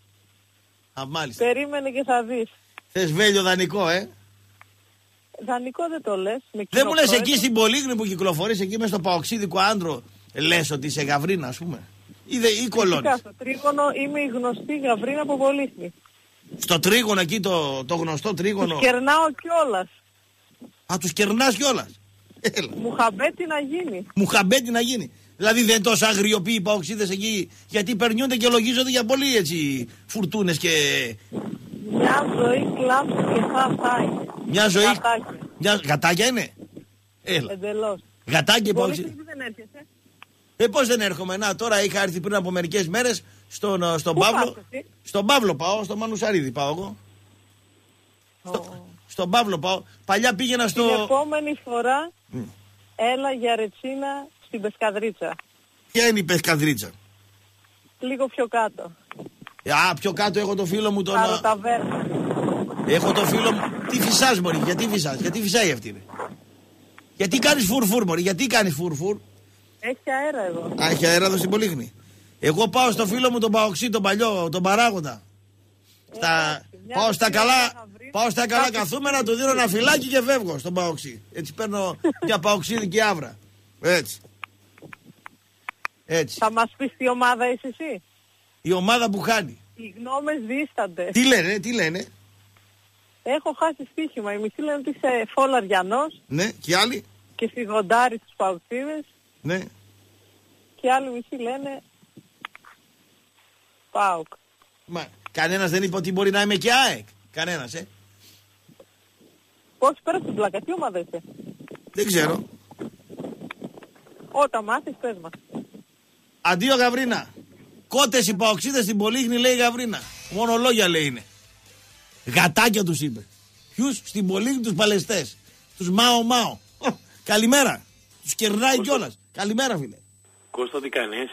Α, μάλιστα. Περίμενε και θα δεις. Θες βέλιο δανεικό, ε? Δανεικό δεν το λες. Με Δεν μου λες κοινοπρόεδρο. εκεί στην Πολύγνη που κυκλοφορείς εκεί μες στο παοξίδικο άντρο, λες ότι είσαι Γαβρίνα, ας πούμε? Ή, δε, ή Φυσικά, κολώνεις? στο τρίγωνο είμαι η γνωστή Γαβρίνα από Πολύχνη. Στο τρίγωνο εκεί, το, το γνωστό τρίγωνο. Τους κερνάω κιόλας. Α, τους κερνάς κιόλας. Έλα. Μου χαμπέτη να γίνει. Μου χαμπέτη να γίνει. Δηλαδή δεν τόσο αγριοποιεί οι παοξίδες εκεί, γιατί περνιούνται και λογίζονται για πολύ έτσι φουρτούνες και... Μια ζωή κλάψει και θα φάει. Μια ζωή... Γατάκια. Μια... Γατάκια είναι. Έλα. Εντελώς. Γατάκια οι Πολύ παοξίδες. δεν έρχεσαι. Ε, πώς δεν έρχομαι? Να, τώρα είχα έρθει πριν από μερικές μέρες στον, στον Πού Παύλο. πας εσύ? Στον Παύλο πάω, στο Μανουσαρίδη πάω εγώ. Στο, Ω. στον Παύλο πάω. Παλιά πήγαινα στο... Την επόμενη φορά έλα για ρετσίνα στην Πεσκαδρίτσα. Ποια είναι η Πεσκαδρίτσα? Λίγο πιο κάτω. Α, πιο κάτω έχω το φίλο μου τον... Καροταβέρνα. Έχω το φίλο μου... Τι φυσάς μωρή, γιατί φυσάς, γιατί φυσάει αυτή είναι? Γιατί κάνεις φουρφουρ μωρή, γιατί κάνεις φουρφουρ? Έχει αέρα εδώ. Α, έχει αέρα εδώ στην Πολύχνη. Εγώ πάω στο φίλο μου τον Παοξή, τον παλιό, τον παράγοντα. Στα... Εντάξει, μια Πάω στα δευτέρα καλά, θα βρει. πάω στα καλά Κάτι καθούμενα, του δίνω ένα φυλάκι και φεύγω στον Παοξή. Έτσι παίρνω μια Παοξίδικη άβρα. Έτσι. Έτσι. Θα μας πεις τι ομάδα είσαι εσύ? Η ομάδα που χάνει. Οι γνώμες δίστανται. Τι λένε, τι λένε? Έχω χάσει στοίχημα. Οι μισοί λένε ότι είσαι φόλαριανός Ναι, και άλλοι. και φυγοντάρεις τους παουξίδες Ναι. και άλλοι μισοί λένε ΠΑΟΚ. Μα κανένας δεν είπε ότι μπορεί να είμαι και ΑΕΚ. Κανένας, ε. Πώς πέρα στην πλάκα, τι ομάδα είσαι? Δεν ξέρω. Όταν μάθεις πες μας. Αντίο Γαβρίνα. Κότες οι παοξίδες στην Πολύχνη, λέει η Γαβρίνα. Μόνο λόγια λέει είναι. Γατάκια τους είπε. Ποιους? Στην Πολύχνη τους παλαιστές. Τους Μάο Μάο. Ω, καλημέρα. Τους κερνάει κιόλας. Καλημέρα φίλε. Κώστα, τι κάνεις?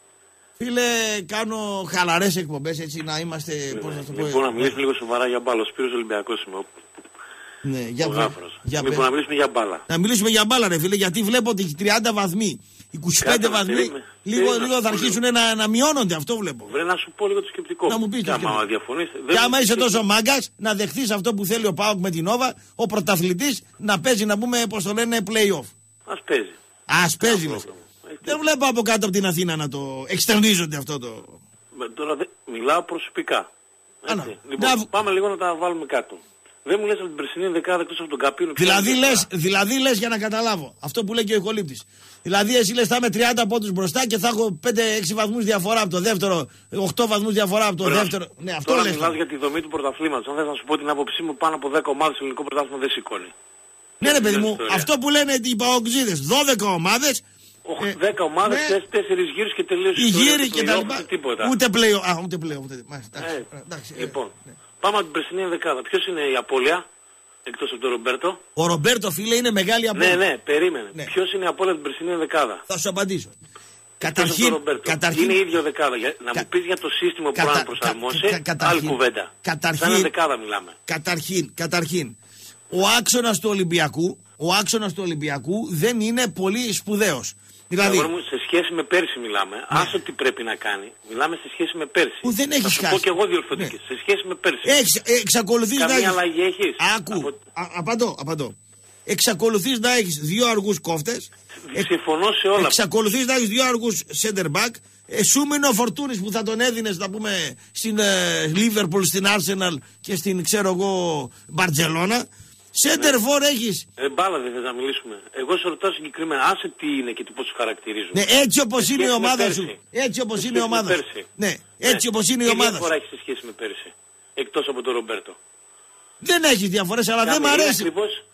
Φίλε, κάνω χαλαρές εκπομπές έτσι να είμαστε. Πώς να το πω. Λοιπόν, να μιλήσουμε λίγο σοβαρά για μπάλα. Ο Σπύρος Ολυμπιακός είμαι. Ο, Ναι, για ο πε- Γάφρος. για Λοιπόν, πε- να μιλήσουμε για μπάλα. Να μιλήσουμε για μπάλα, ρε φίλε, γιατί βλέπω ότι έχει τριάντα βαθμοί, είκοσι πέντε Κάτσε να βαθμοί. περίμενε. Λίγο, Περίμενε λίγο να θα σου πω αρχίσουν να, να μειώνονται, αυτό βλέπω. Βρε να σου πω λίγο το σκεπτικό. Να μου πεις Και το άμα σκεπτικό. διαφωνείς... Και άμα είσαι τόσο μάγκας, να δεχτείς αυτό που θέλει ο ΠΑΟΚ με την Νόβα, ο πρωταθλητής να παίζει, να πούμε, πώς το λένε, play-off. Ας παίζει. Ας παίζει, λες. πρόβλημα. Ε, Δεν βλέπω από κάτω από την Αθήνα να το εξτernίζονται αυτό το. Με- Τώρα δε- μιλάω προσωπικά. Α, να. Έτσι. Λοιπόν, Να- πάμε λίγο να τα βάλουμε κάτω. Δεν μου λες από την περσινή δεκάδα εκτός από τον Καπίνο. ποια Δηλαδή είναι η λες, διαφορά? δηλαδή λες για να καταλάβω αυτό που λέει και ο Ιχολήπτης. Δηλαδή εσύ λες θα είμαι τριάντα πόντους μπροστά και θα έχω πέντε έξι βαθμούς διαφορά από το δεύτερο, οκτώ βαθμούς διαφορά από το Τώρα- δεύτερο. Ναι, αυτό Τώρα λες. μιλάς τώρα. για τη δομή του πρωταθλήματος. Αν θες να σου πω την άποψή μου, πάνω από δέκα ομάδες στο ελληνικό πρωτάθλημα δεν σηκώνει. Ναι, ρε παιδί Είναι μου, ιστορία. αυτό που λένε οι παοξίδες, δώδεκα ομάδες. Οχ, ε, δέκα ομάδες, ναι. τέσσερις, τέσσερις γύρους και τελείωσε Οι ιστορία γύροι του και τα play-off, λοιπά. ούτε τίποτα. Ούτε πλέον. Α, ούτε πλέον. Ούτε... Μάλιστα, εντάξει, Ε, εντάξει, ε, λοιπόν, ναι. πάμε από την περσινή δεκάδα. Ποιος είναι η απώλεια, εκτός από τον Ρομπέρτο? Ο Ρομπέρτο, φίλε, είναι μεγάλη απόλυτη. Ναι, ναι, περίμενε. Ναι. Ποιος είναι η απώλεια την περσινή δεκάδα? Θα σου απαντήσω. Εκτός από τον Καταρχήν, Ρομπέρτο. καταρχήν, Είναι η ίδια δεκάδα. Για- Να Κα- μου πεις για το σύστημα που κατα- μπορεί να κα- προσαρμόσει, κα- καταρχήν- άλλη κουβέντα. καταρχήν- Σαν δεκάδα μιλάμε. Καταρχήν, καταρχήν, ο άξονας του Ολυμπιακού, ο άξονας του Ολυμπιακού δεν είναι πολύ σπουδαίος. Δηλαδή, Αγόρι μου, σε σχέση με πέρσι μιλάμε. Άσε τι πρέπει να κάνει. Μιλάμε σε σχέση με πέρσι. Που δεν Θα έχεις σου χάσει. πω και εγώ διορθωτικές. Ναι. Σε σχέση με πέρσι. έχεις, εξακολουθείς να Καμία έχεις... αλλαγή έχεις? Άκου, Από- α, απαντώ, απαντώ. Εξακολουθείς να έχεις δύο αργούς κόφτες. Συμφωνώ σε όλα. Εξακολουθείς να έχεις δύο αργούς center back. Εσούμενο Φορτούνης που θα τον έδινες, να πούμε, στην Λίβερπουλ, στην Arsenal και στην, ξέρω εγώ, Μπαρτζελώνα. Center for έχεις. Ε, μπάλα δεν θες να μιλήσουμε. Εγώ σε ρωτάω συγκεκριμένα, άσε τι είναι και τι πώς σου χαρακτηρίζουν. Ναι, έτσι όπως Σε είναι η σχέση με ομάδα πέρσι. σου. Έτσι όπως Σε είναι η σχέση με ομάδα σου. πέρσι. Ναι, έτσι όπως είναι η Τι ομάδα διαφορά σου. έχει σε σχέση με πέρσι, εκτός από τον Ρομπέρτο? Δεν έχεις διαφορές, αλλά δεν μ' Καμία, αρέσει. Ακριβώς,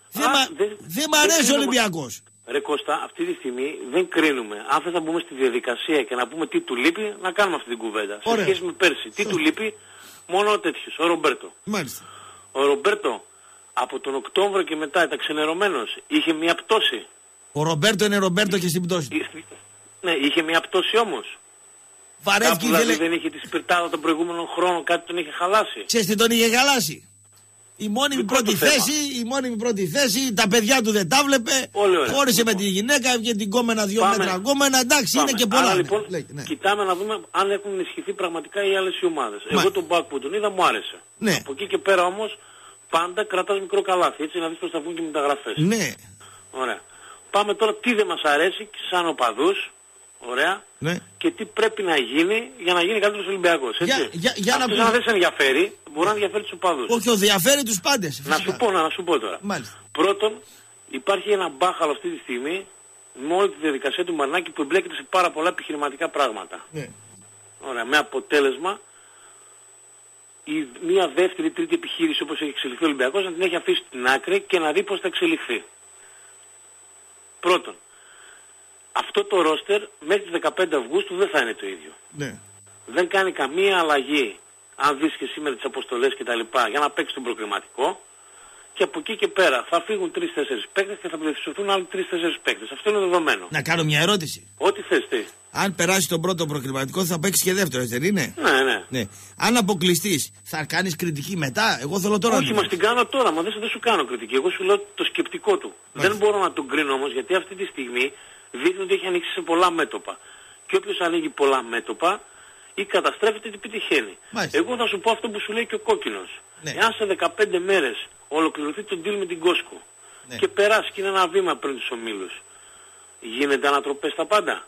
Δεν Α, μα... δεν- δε μ' δεν αρέσει ο κρίνουμε. Ολυμπιακός. Ρε Κώστα, αυτή τη στιγμή δεν κρίνουμε. Αν θες να μπούμε στη διαδικασία και να πούμε τι του λείπει, να κάνουμε αυτή την κουβέντα. Ωραία. Σε σχέση με πέρσι. Τι του λείπει, μόνο ο τέτοιος, ο Ρομπέρτο. Μάλιστα. Ο Ρομπέρτο από τον Οκτώβριο και μετά ήταν ξενερωμένος. Είχε μια πτώση. Ο Ρομπέρτο είναι Ρομπέρτο και στην πτώση του. Ναι, είχε μια πτώση όμως. Βαρέθηκε, Κάπου δηλαδή ήθελε... δεν είχε τη σπιρτάδα τον προηγούμενο χρόνο, κάτι τον είχε χαλάσει. Ξέρεις τι τον είχε χαλάσει. Η μόνιμη Μικρό πρώτη το θέμα. θέση, η μόνιμη πρώτη θέση, τα παιδιά του δεν τα βλέπε. Πολύ ωραία. Χώρισε με Λοιπόν. τη γυναίκα, βγήκε την κόμενα δύο Πάμε. μέτρα γκόμενα. Εντάξει, Πάμε. είναι και πολλά. Άρα ναι. λοιπόν Λέει, ναι. κοιτάμε να δούμε αν έχουν ενισχυθεί πραγματικά οι άλλες οι ομάδες. Μα- Εγώ τον Μπακ που τον είδα μου άρεσε. Ναι. Από εκεί και πέρα όμως πάντα κρατάς μικρό καλάθι, έτσι να δεις πώς θα βγουν και οι μεταγραφές. Ναι, Ωραία. Πάμε τώρα τι δεν μας αρέσει σαν οπαδούς, ωραία, ναι. και τι πρέπει να γίνει για να γίνει καλύτερος Ολυμπιακός, έτσι. Για- για- για να Αυτός πούμε- αν δεν σε ενδιαφέρει, μπορεί να ενδιαφέρει τους οπαδούς. Όχι, ο διαφέρει τους πάντες. Να σου πω, να, να σου πω τώρα. Μάλιστα. Πρώτον, υπάρχει ένα μπάχαλο αυτή τη στιγμή με όλη τη διαδικασία του Μαρινάκη που εμπλέκεται σε πάρα πολλά επιχειρηματικά πράγματα. Ναι. Ωραία, με αποτέλεσμα η μία δεύτερη, τρίτη επιχείρηση όπως έχει εξελιχθεί ο Ολυμπιακός να την έχει αφήσει στην άκρη και να δει πώς θα εξελιχθεί. Πρώτον, αυτό το ρόστερ μέχρι τις δεκαπέντε Αυγούστου δεν θα είναι το ίδιο. Ναι. Δεν κάνει καμία αλλαγή αν δεις και σήμερα τις αποστολές και τα λοιπά για να παίξει τον προκριματικό και από εκεί και πέρα θα φύγουν τρεις-τέσσερις παίκτες και θα πληθυσσωθούν άλλοι τρεις-τέσσερις παίκτες. Αυτό είναι δεδομένο. Να κάνω μια ερώτηση. Ό,τι θες τι. Αν περάσει τον πρώτο προκριματικό θα παίξει και δεύτερο, έτσι δεν είναι? Ναι, ναι. Ναι. Αν αποκλειστείς θα κάνεις κριτική μετά? Εγώ θέλω τώρα. Όχι, να- μας την κάνω τώρα, μα δεν, δεν σου κάνω κριτική. Εγώ σου λέω το σκεπτικό του. Δεν μπορώ να τον κρίνω όμως γιατί αυτή τη στιγμή δείχνει ότι έχει ανοίξει σε πολλά μέτωπα. Και όποιος ανοίγει πολλά μέτωπα ή καταστρέφεται ή πετυχαίνει. Μάλιστα. Εγώ θα σου πω αυτό που σου λέει και ο κόκκινος. Ναι. Εάν σε δεκαπέντε μέρες ολοκληρωθεί το deal με την Κόσκο Ναι. και περάσει και είναι ένα βήμα πριν τους ομίλους, γίνεται ανατροπές στα πάντα.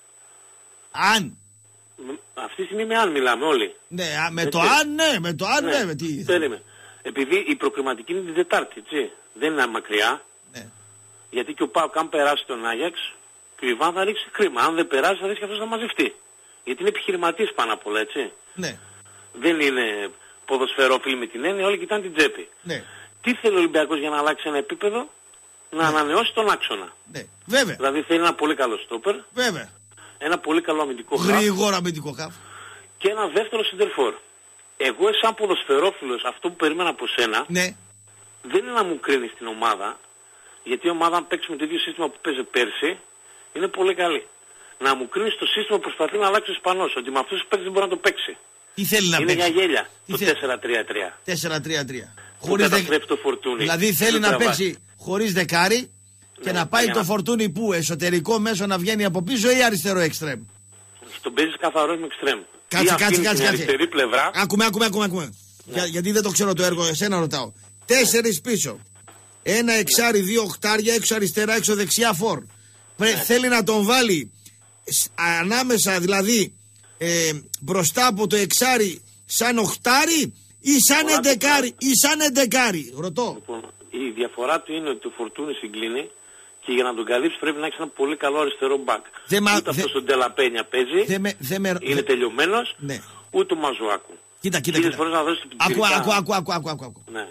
Αν. Με- Αυτή τη στιγμή με αν μιλάμε όλοι. Ναι, α, με Έτσι. το αν, ναι, με το αν, ναι, με τι. Περίμενε. Επειδή η προκριματική είναι την Τετάρτη, έτσι. Δεν είναι μακριά. Ναι. Γιατί και ο Πάοκ αν περάσει τον Άγιαξ, και ο Ιβάν θα ρίξει κρίμα. Αν δεν περάσει θα δεις και αυτός θα μαζευτεί. Γιατί είναι επιχειρηματής πάνω απ' όλα, έτσι. Ναι, Δεν είναι ποδοσφαιρόφιλοι με την έννοια, όλοι κοιτάνε την τσέπη. ναι, Τι θέλει ο Ολυμπιακός για να αλλάξει ένα επίπεδο? Να ανανεώσει τον άξονα. ναι. Βέβαια, Δηλαδή θέλει ένα πολύ καλό στόπερ, βέβαια. ένα πολύ καλό αμυντικό χαφ Γρήγορα με την κοκάφ. και ένα δεύτερο σεντερφόρ. Εγώ σαν ποδοσφαιρόφιλος αυτό που περίμενα από σένα Ναι, δεν είναι να μου κρίνεις την ομάδα, γιατί η ομάδα αν παίξει με το ίδιο σύστημα που παίζει πέρσι είναι πολύ καλή. Να μου κρίνεις το σύστημα που προσπαθεί να αλλάξει ο Ισπανός, ότι με αυτούς τους παίκτες δεν μπορεί να το παίξει. τι θέλει να Είναι για παίξει? γέλια Τι το θέλει? τέσσερα τρία τρία. τέσσερα τρία τρία. Που Χωρίς δε... καταστρέφει το Φορτούνι. Δηλαδή θέλει Δεν να τραβάει. παίξει χωρίς δεκάρι και Ναι, να πάει για το να- φορτούνι που εσωτερικό μέσο να βγαίνει από πίσω ή αριστερό εξτρέμ. Τον παίζεις καθαρός με εξτρέμ. Κάτσε, Ή κάτσε, αφήνεις κάτσε, την κάτσε. αριστερή πλευρά. Άκουμε, άκουμε, άκουμε. άκουμε. Για, γιατί δεν το ξέρω το έργο, εσένα ρωτάω. Τέσσερις πίσω. Ένα εξάρι, δύο οχτάρια, έξω αριστερά, έξω δεξιά φορ. Πρέ- Θέλει να τον βάλει σ- ανάμεσα, δηλαδή ε, μπροστά από το εξάρι σαν οχτάρι ή σαν Φορά το εντεκάρι ή σαν εντεκάρι. Ρωτώ. Λοιπόν, η διαφορά του είναι ότι το Φορτούνι συγκλίνει και για να τον καλύψει πρέπει να έχει ένα πολύ καλό αριστερό μπακ. Δεν μα- Ούτε δε- αυτός ο Ντελαπένια παίζει, Δεν με, δεν με... είναι δε- τελειωμένος, Ναι. ούτε ο Μαζουάκου. Κοίτα, κοίτα, Χίλιες κοίτα. φορές να δώσεις την Άκου, πυρικά. άκου, άκου, άκου, άκου, άκου, άκου. Ναι.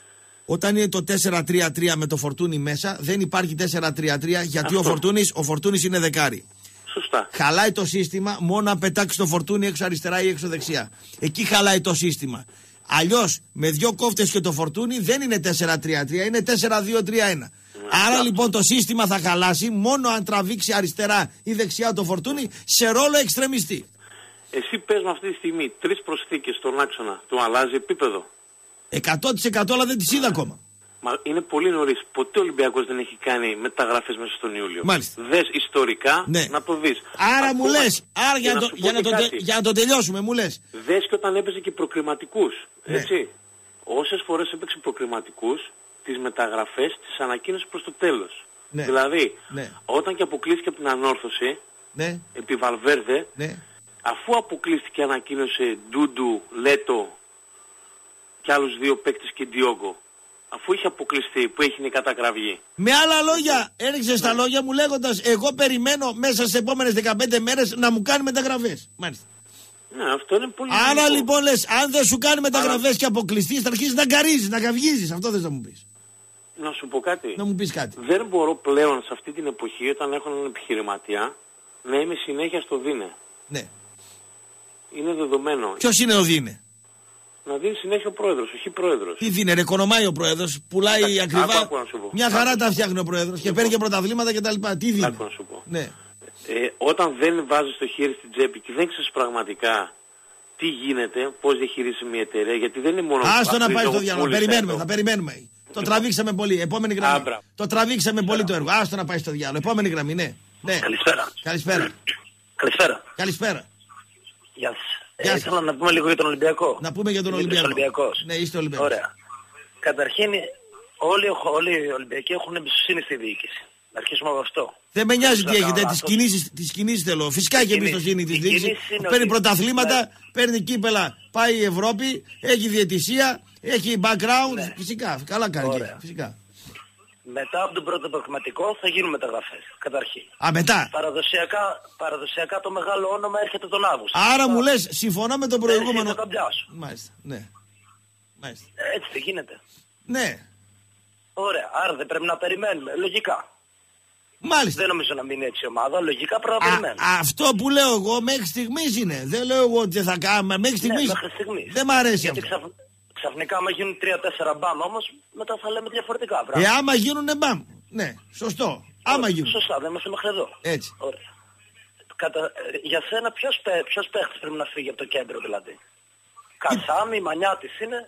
Όταν είναι το τέσσερα τρία τρία με το Φορτούνι μέσα, δεν υπάρχει τέσσερα τρία τρία γιατί ο Αυτό. Φορτούνης, ο Φορτούνης είναι δεκάρι. Σωστά. Χαλάει το σύστημα μόνο αν πετάξει το Φορτούνι έξω αριστερά ή έξω δεξιά. Εκεί χαλάει το σύστημα. Αλλιώς με δύο κόφτες και το Φορτούνι δεν είναι τέσσερα τρία τρία, είναι τέσσερα δύο τρία ένα. Άρα λοιπόν το σύστημα θα χαλάσει μόνο αν τραβήξει αριστερά ή δεξιά το Φορτούνι σε ρόλο εξτρεμιστή. Εσύ πες με αυτή τη στιγμή τρεις προσθήκες στον άξονα. Το αλλάζει επίπεδο. εκατό τοις εκατό αλλά δεν τις είδα ακόμα. Μα είναι πολύ νωρίς. Ποτέ ο Ολυμπιακός δεν έχει κάνει μεταγραφές μέσα στον Ιούλιο. Μάλιστα. Δες ιστορικά Ναι. να το δεις. Άρα Ακόμα- μου λες, άρα για, Και να το, σου πω για, να και το, τε- κάτι. για να το τελειώσουμε, μου λες. Δες και όταν έπαιζε και προκριματικούς. Ναι. Έτσι. Όσες φορές έπαιξε προκριματικούς, τις μεταγραφές τις ανακοίνωσε προς το τέλος. Ναι. Δηλαδή, Ναι. όταν και αποκλείστηκε από την ανόρθωση, Ναι, επί Βαλβέρδε, ναι. αφού αποκλείστηκε ανακοίνωσε Ντούντου, Λέτο και άλλους δύο παίκτες και Ντιόγκο. Αφού είχε αποκλειστεί που έχει η κατακραυγή. Με άλλα λόγια, έριξε Ναι. τα λόγια μου λέγοντας εγώ περιμένω μέσα στις επόμενες δεκαπέντε μέρες να μου κάνει μεταγραφές. Μάλιστα. Ναι, αυτό είναι πολύ Άρα λογικό. λοιπόν λες, αν δεν σου κάνει μεταγραφές και αποκλειστείς θα αρχίσεις να γκαρίζεις, να καυγίζεις. Αυτό θες να μου πεις. να σου πω κάτι. Να μου πεις κάτι. Δεν μπορώ πλέον σε αυτή την εποχή, όταν έχω έναν επιχειρηματία, να είμαι συνέχεια στο Δίνε. Ναι. Είναι δεδομένο. Ποιος είναι ο Δίνε? Να δίνει συνέχεια ο πρόεδρος, όχι πρόεδρος. Τι Δίνε, ρε, οικονομάει ο πρόεδρος, πουλάει Άκου, ακριβά. άκου, άκου να σου πω. Μια χαρά τα φτιάχνει ο πρόεδρος και παίρνει και πρωταθλήματα κτλ. Τι Δίνε? Άκου να σου πω. Ναι. Ε, όταν δεν βάζεις το χέρι στην τσέπη και δεν ξέρεις πραγματικά τι γίνεται, πώς διαχειρίζεις μια εταιρεία, γιατί δεν είναι μόνο... Άστο να αυτή πάει το στο διάλογο. πούλησε Περιμένουμε, αυτό. θα περιμένουμε. Το τραβήξαμε πολύ. Επόμενη γραμμή. Άμπρα. Το τραβήξαμε πολύ το έργο. Άστο να πάει στο διάλογο. Επόμενη γραμμή, ναι. ναι. Καλησπέρα. Καλησπέρα. Καλησπέρα. Καλησπέρα. Γεια σας. Γεια Ε, σας. ήθελα να πούμε λίγο για τον Ολυμπιακό. Να πούμε για τον Δημήτρης Ολυμπιακό. Ολυμπιακός. Ναι, είστε Ολυμπιακός. Ωραία. Καταρχήν, όλοι, όλοι οι Ολυμπιακοί έχουν εμπιστοσύνη στη διοίκηση. Να αρχίσουμε από αυτό. Δεν με νοιάζει τι Δεν έχετε, κάνω τις λάθος. κινήσεις, τις κινήσεις θέλω. Φυσικά έχει κινήσεις- εμπιστοσύνη της οι διοίκησης. κινήσεις είναι Παίρνει ότι- πρωταθλήματα, Ναι. παίρνει κύπελα, πάει η Ευρώπη, έχει διαιτησία, έχει background. Ναι. Φυσικά, καλά κάνει. Ωραία. Φυσικά. Μετά από τον πρώτο προγραμματικό θα γίνουν μεταγραφές. Καταρχήν. Α, μετά. Παραδοσιακά, παραδοσιακά το μεγάλο όνομα έρχεται τον Αύγουστο. Άρα Θα- μου λες, συμφωνώ με τον προηγούμενο. θα τα πιάσω. Μάλιστα, ναι. Μάλιστα. Ε, Έτσι δεν γίνεται. Ναι, Ωραία. Άρα δεν πρέπει να περιμένουμε. Λογικά. μάλιστα. Δεν νομίζω να μείνει έτσι η ομάδα. Λογικά πρέπει να Α, περιμένουμε. αυτό που λέω εγώ μέχρι στιγμής είναι. Δεν λέω εγώ ότι θα κάνουμε. Μέχρι στιγμής. Ναι, μέχρι στιγμής. Δεν μ' αρέσει Γιατί αυτό. ξαφ... ξαφνικά άμα γίνουν τρία τέσσερα μπαμ όμως, μετά θα λέμε διαφορετικά πράγματα. Ε, άμα γίνουνε μπαμ. Ναι, σωστό. Άμα γίνουν. Σωστά, δεν είμαστε μέχρι εδώ. Έτσι. Ωραία. Κατα... ε, Για σένα ποιος, παι... ποιος παίχτης πρέπει να φύγει από το κέντρο δηλαδή? Κασάμι, Μανιάτης είναι.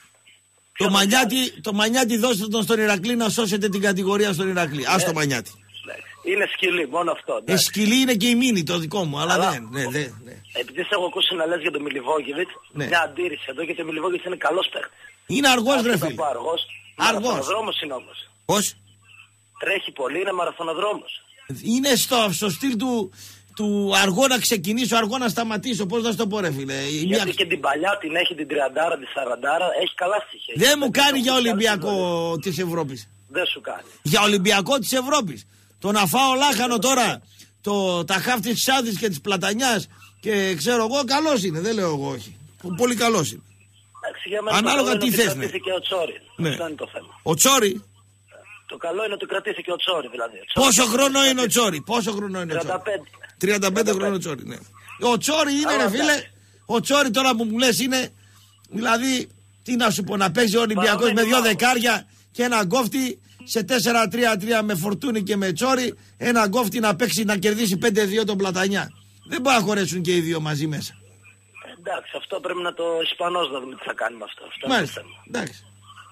Το Ποιος μανιάτι, το μανιάτι δώστε τον στον Ηρακλή να σώσετε την κατηγορία στον Ηρακλή. Ας το μανιάτι. Εντάξει. Είναι σκυλί, μόνο αυτό. Ε, εντάξει. σκυλί είναι και η μήνυ το δικό μου, αλλά Αλλά- δεν. Ναι, ναι, ναι. Επειδή σε έχω ακούσει να λες για τον Μιλιβόγεβιτς, Ναι. μια αντίρρηση εδώ, γιατί ο Μιλιβόγεβιτς είναι καλός παίχτης. Είναι αργός, ρε Άσχετα φίλε. από αργός. Αργός. Μαραθωνοδρόμος είναι όμως. Πώς? Τρέχει πολύ, είναι μαραθωνοδρόμος. Είναι στο, στο στυλ του, του αργό να ξεκινήσω, αργό να σταματήσω. Πώς να σου το πω, ρε φίλε. Η μια- Γιατί και την παλιά την έχει την τριαντάρα, τη σαραντάρα, έχει καλά στοιχεία. Δεν μου Έχει κάνει για καλές Ολυμπιακό συμβολές. της Ευρώπης. Δεν σου κάνει. Για Ολυμπιακό της Ευρώπης. Το να φάω λάχανο τώρα, το, τα χαφ της Ξάδης και της Πλατανιάς και ξέρω εγώ, καλός είναι. Δεν λέω εγώ όχι. Πολύ καλός είναι. Εντάξει, για μένα Ανάλογα το καλό τι είναι ότι θες, ναι. κρατήθηκε ο Τσόρι. Ναι. Αυτό είναι το θέμα. Ο Τσόρι. Το καλό είναι ότι κρατήθηκε ο Τσόρι δηλαδή. Ο Τσόρι Πόσο κρατήθηκε. χρόνο είναι ο Τσόρι, πόσο χρόνο είναι ο Τσόρι. τριάντα πέντε. τριάντα πέντε χρόνο ο Τσόρι, ναι. Ο Τσόρι είναι, Αλλά ρε φίλε, εντάξει. ο Τσόρι τώρα που μου λες είναι, δηλαδή, τι να σου πω, να παίζει ο Ολυμπιακός με Παραμένει δύο μάλλον. δεκάρια και ένα γκόφτη σε τέσσερα τρία τρία με Φορτούνη και με Τσόρι, ένα γκόφτη να παίξει να κερδίσει πέντε δύο τον Πλατανιά. Δεν μπορεί να χωρέσουν και οι δύο μαζί μέσα. Εντάξει, αυτό πρέπει να το Ισπανός να δούμε τι θα κάνει με αυτό. Αυτό είναι το Μάλιστα, θέμα. εντάξει.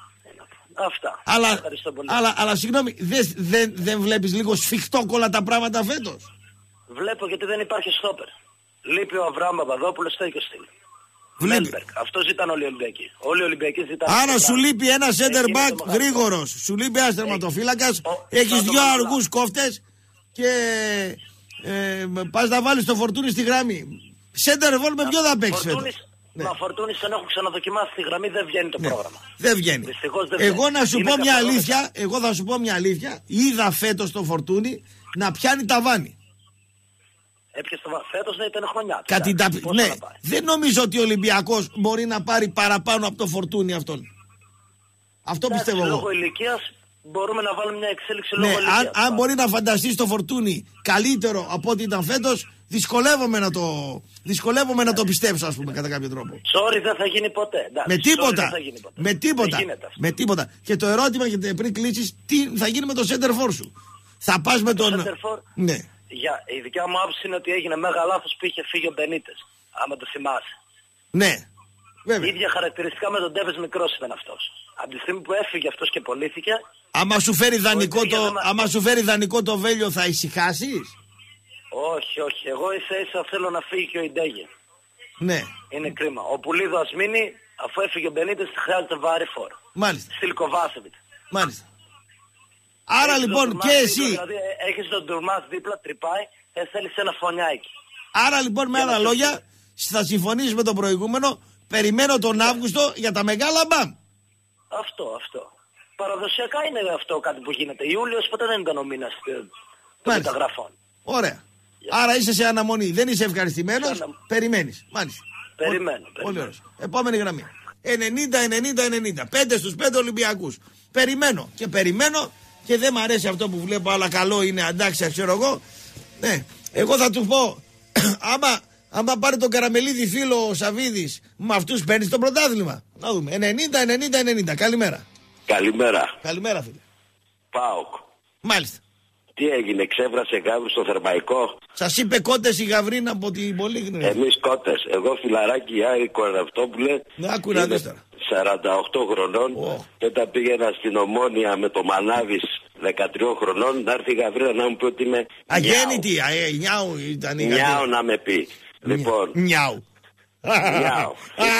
Αυτά. Αλλά, Ευχαριστώ πολύ. αλλά, αλλά συγγνώμη, δεν δεν δεν βλέπεις λίγο σφιχτόκολλα τα πράγματα φέτος. Βλέπω γιατί δεν υπάρχει στόπερ. Λείπει ο Αβραάμ Παπαδόπουλος, το είχε στείλει. Βλέπει. Μέλμπερκ. Αυτό ζητάνε όλοι οι Ολυμπιακοί. Όλοι οι Ολυμπιακοί ζητάνε. Άρα αυτό σου πράγμα. λείπει ένα center Εκεί είναι back το μεγάλο. γρήγορος. Σου λείπει ένας τερματοφύλακας. Ο- Έχεις θα το δύο βάλω. αργούς κόφτες και ε, πας να βάλεις το Φορτούνι στη γραμμή. Center vol με ποιο θα παίξεις φέτος. Φορτούνης- Ναι. Μα Φορτούνης τον έχουν ξαναδοκιμάσει στη γραμμή, δεν βγαίνει το Ναι. πρόγραμμα. Δεν βγαίνει. Δυστυχώς δεν Εγώ βγαίνει. να σου Είναι πω μια καθαρό αλήθεια, εγώ θα σου πω μια αλήθεια. Είδα φέτος το Φορτούνι να πιάνει ταβάνι. Έπιασε το βα- φέτος δεν ήταν χρονιά. Κάτι Εντάξει, τα... πώς Ναι, θα πάει. δεν νομίζω ότι ο Ολυμπιακός μπορεί να πάρει παραπάνω από το Φορτούνι αυτόν. Αυτό Εντάξει, πιστεύω εγώ. λόγω ηλικίας μπορούμε να βάλουμε μια εξέλιξη Ναι, λόγω ηλικίας. αν, αν μπορεί να φανταστείς το Φορτούνι καλύτερο από ό,τι ήταν φέτος, δυσκολεύομαι να το, δυσκολεύομαι να το πιστέψω, ας πούμε, κατά κάποιο τρόπο. Sorry δεν θα γίνει ποτέ. Εντάξει, Με sorry τίποτα. δεν θα γίνει ποτέ. Με τίποτα. Δεν γίνεται αυτό. Με τίποτα. Και το ερώτημα, γιατί πριν κλείσεις, τι θα γίνει με το center for σου. Θα πας με τον. center for? Ναι. Για, η δικιά μου άποψη είναι ότι έγινε μέγα λάθος που είχε φύγει ο Μπενίτες. Άμα το θυμάσαι. Ναι. Η Βέβαια. ίδια χαρακτηριστικά με τον Τέβες μικρός ήταν αυτός. Από τη στιγμή που έφυγε αυτός και πωλήθηκε, Άμα σου φέρει δανεικό Υπήρχε το, θέμα- άμα σου φέρει δανεικό το Βέλιο, θα ησυχάσεις. όχι, όχι. Εγώ ίσα ίσα θέλω να φύγει και ο Ιντέγε. Ναι. Είναι κρίμα. Ο Πουλίδο ας μείνει, αφού έφυγε ο Μπενίτες χρειάζεται βάρη φόρο. Μάλιστα. Στυλ Κοβάσεβιτ. Μάλιστα. Άρα Έχεις λοιπόν τον και Τουρμάς εσύ. δίπλα, Δηλαδή ε, έχεις τον Τουρμάς δίπλα, τρυπάει, ε, θέλεις ένα φωνιάκι. Άρα λοιπόν με Για άλλα να λόγια θα συμφωνήσεις με το προηγούμενο. Περιμένω τον Αύγουστο για τα μεγάλα μπαμ. Αυτό, αυτό. Παραδοσιακά είναι αυτό κάτι που γίνεται. Ιούλιος ποτέ δεν ήταν ο μήνας ε, των Μάλιστα. μεταγραφών. Ωραία. Άρα είσαι σε αναμονή. Δεν είσαι ευχαριστημένος. Σε ανα- Περιμένεις. Μάλιστα. Περιμένω, Πολύ περιμένω. ωραίος. Επόμενη γραμμή. ενενήντα ενενήντα ενενήντα. Πέντε στους πέντε Ολυμπιακούς. Περιμένω και περιμένω και δεν μ' αρέσει αυτό που βλέπω, αλλά καλό είναι, αντάξια, ξέρω εγώ. Ναι, εγώ θα του πω, άμα, άμα πάρει τον Καραμελίδη φίλο ο Σαβίδης, με αυτούς παίρνει το πρωτάθλημα. Να δούμε. ενενήντα ενενήντα ενενήντα. Καλημέρα. Καλημέρα. Καλημέρα, φίλε. ΠΑΟΚ. Μάλιστα. Τι έγινε, ξέβρασε Γάβρου στο Θερμαϊκό. Σας είπε κότες η Γαβρίνα από την Πολύγνωρη. Εμείς κότες. Εγώ φιλαράκι Άρη Κοραυτόπουλε. Ναι, άκου να δεις τώρα. σαράντα οκτώ χρονών. Oh. Και όταν πήγαινα στην Ομόνια με το Μανάβης δεκατρία χρονών, να έρθει η Γαβρίνα να μου πει ότι είμαι αγέννητη. Ε, νιάου ήταν η Γαβρίνα. Νιάου να με πει. Λοιπόν. Νιάου. Νιάου.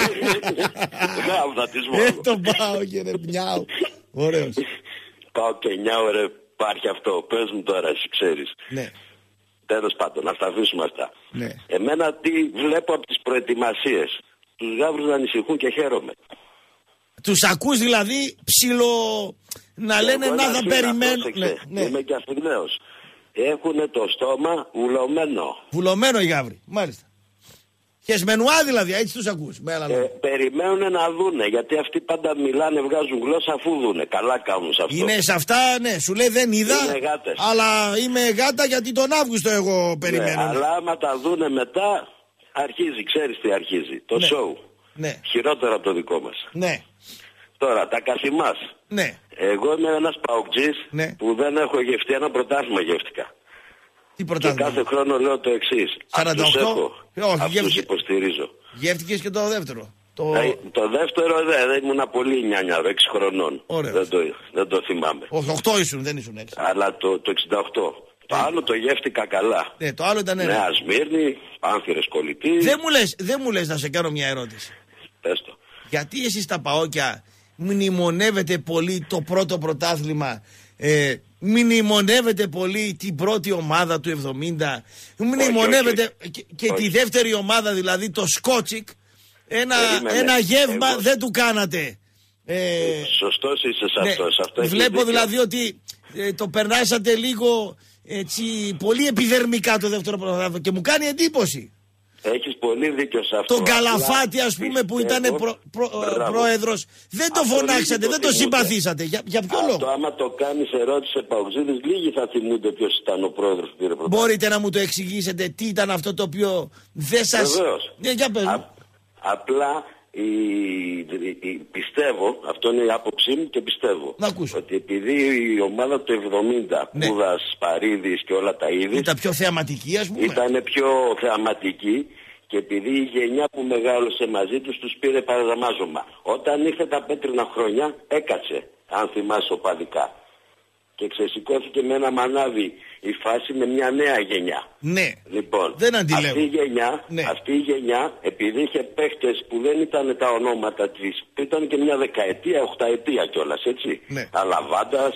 Νιάου θα της μόνο. Ε, το πάω και ρε νιάου. Ωραίος. Πάω και νιάου ρε. Υπάρχει αυτό, πες μου τώρα, εσύ ξέρεις. Ναι. Τέλος πάντων, να τα αφήσουμε αυτά. Ναι. Εμένα τι βλέπω από τις προετοιμασίες. Τους Γάβρους να ανησυχούν και χαίρομαι. Τους ακούς δηλαδή ψιλο να λένε να θα περιμένουν. Ναι, ναι. Είμαι και Αθηναίος. Έχουνε το στόμα βουλωμένο. Βουλωμένο οι Γάβροι, μάλιστα. Χεσμενουά δηλαδή, έτσι τους ακούς. Ε, περιμένουν να δούνε, γιατί αυτοί πάντα μιλάνε, βγάζουν γλώσσα αφού δούνε. Καλά κάνουν σε αυτό. Είναι σε αυτά, ναι, σου λέει δεν είδα, αλλά είμαι γάτα γιατί τον Αύγουστο εγώ περιμένω. Ναι, αλλά άμα τα δούνε μετά, αρχίζει, ξέρεις τι αρχίζει, το ναι. show. Ναι. Χειρότερο από το δικό μας. Ναι. Τώρα, τα καθημάς. Ναι. Εγώ είμαι ένας παοκτζής ναι. που δεν έχω γευτεί, ένα πρωτάθλημα γεύτηκα. Τι πρωτάθλημα? Και κάθε χρόνο λέω το εξής. σαράντα οκτώ. Αυτούς έχω, όχι, αυτούς γεύτηκε... υποστηρίζω. Γεύτηκες και το δεύτερο. Το, ε, το δεύτερο δεν, δεν ήμουν πολύ νιάνια, έξι χρονών. Δεν το, δεν το θυμάμαι. Όχι, οκτώ ήσουν, δεν ήσουν έξι. Αλλά το, το εξήντα οκτώ. Το ε. άλλο το γεύτηκα καλά. Ναι, το άλλο ήταν ένα. Νέα Σμύρνη, Πάνθυρες Κολλητή. Δεν μου λες, δεν μου λες να σε κάνω μια ερώτηση. Πες το. Γιατί εσείς τα Παόκια μνημονεύετε πολύ το πρώτο πρωτάθλημα, ε, μνημονεύετε πολύ την πρώτη ομάδα του εβδομήντα, μνημονεύετε όχι, όχι. και, και τη δεύτερη ομάδα, δηλαδή το Σκότσικ, ένα, ένα γεύμα εγώ... δεν του κάνατε. Ε, Σωστός είσαι σε αυτό. Ναι, σε αυτό βλέπω δηλαδή ότι ε, το περνάσατε λίγο έτσι, πολύ επιδερμικά το δεύτερο πρωτάθλημα και μου κάνει εντύπωση. Έχεις πολύ δίκιο σε αυτό. Τον Καλαφάτη ας πούμε που ήταν προ, προ, πρόεδρος, δεν το φωνάξατε, δεν το συμπαθήσατε. Για, για ποιο αυτό, λόγο? Άμα το κάνεις ερώτηση σε παοξίδες, λίγοι θα θυμούνται ποιος ήταν ο πρόεδρος που πήρε πρωτάθλημα. Μπορείτε να μου το εξηγήσετε τι ήταν αυτό το οποίο δεν σας... Βεβαίως. Ναι, για πες. Α, απλά η, η, η, πιστεύω, αυτό είναι η άποψή μου και πιστεύω, ότι επειδή η ομάδα του εβδομήντα, ναι. Κούδας, Παρίδης και όλα τα είδη ήταν πιο θεαματική, ας πούμε. Ήταν πιο θεαματική και επειδή η γενιά που μεγάλωσε μαζί τους τους πήρε παραδαμάζωμα. Όταν ήρθε τα πέτρινα χρόνια έκατσε, αν θυμάσαι οπαδικά. Και ξεσηκώθηκε με ένα μανάβι η φάση με μια νέα γενιά. Ναι. Λοιπόν, δεν αυτή η γενιά, ναι. αυτή η γενιά, επειδή είχε παίχτες που δεν ήταν τα ονόματα της, ήταν και μια δεκαετία, οχταετία κιόλας, έτσι. Ναι. Τα Λαβάντας,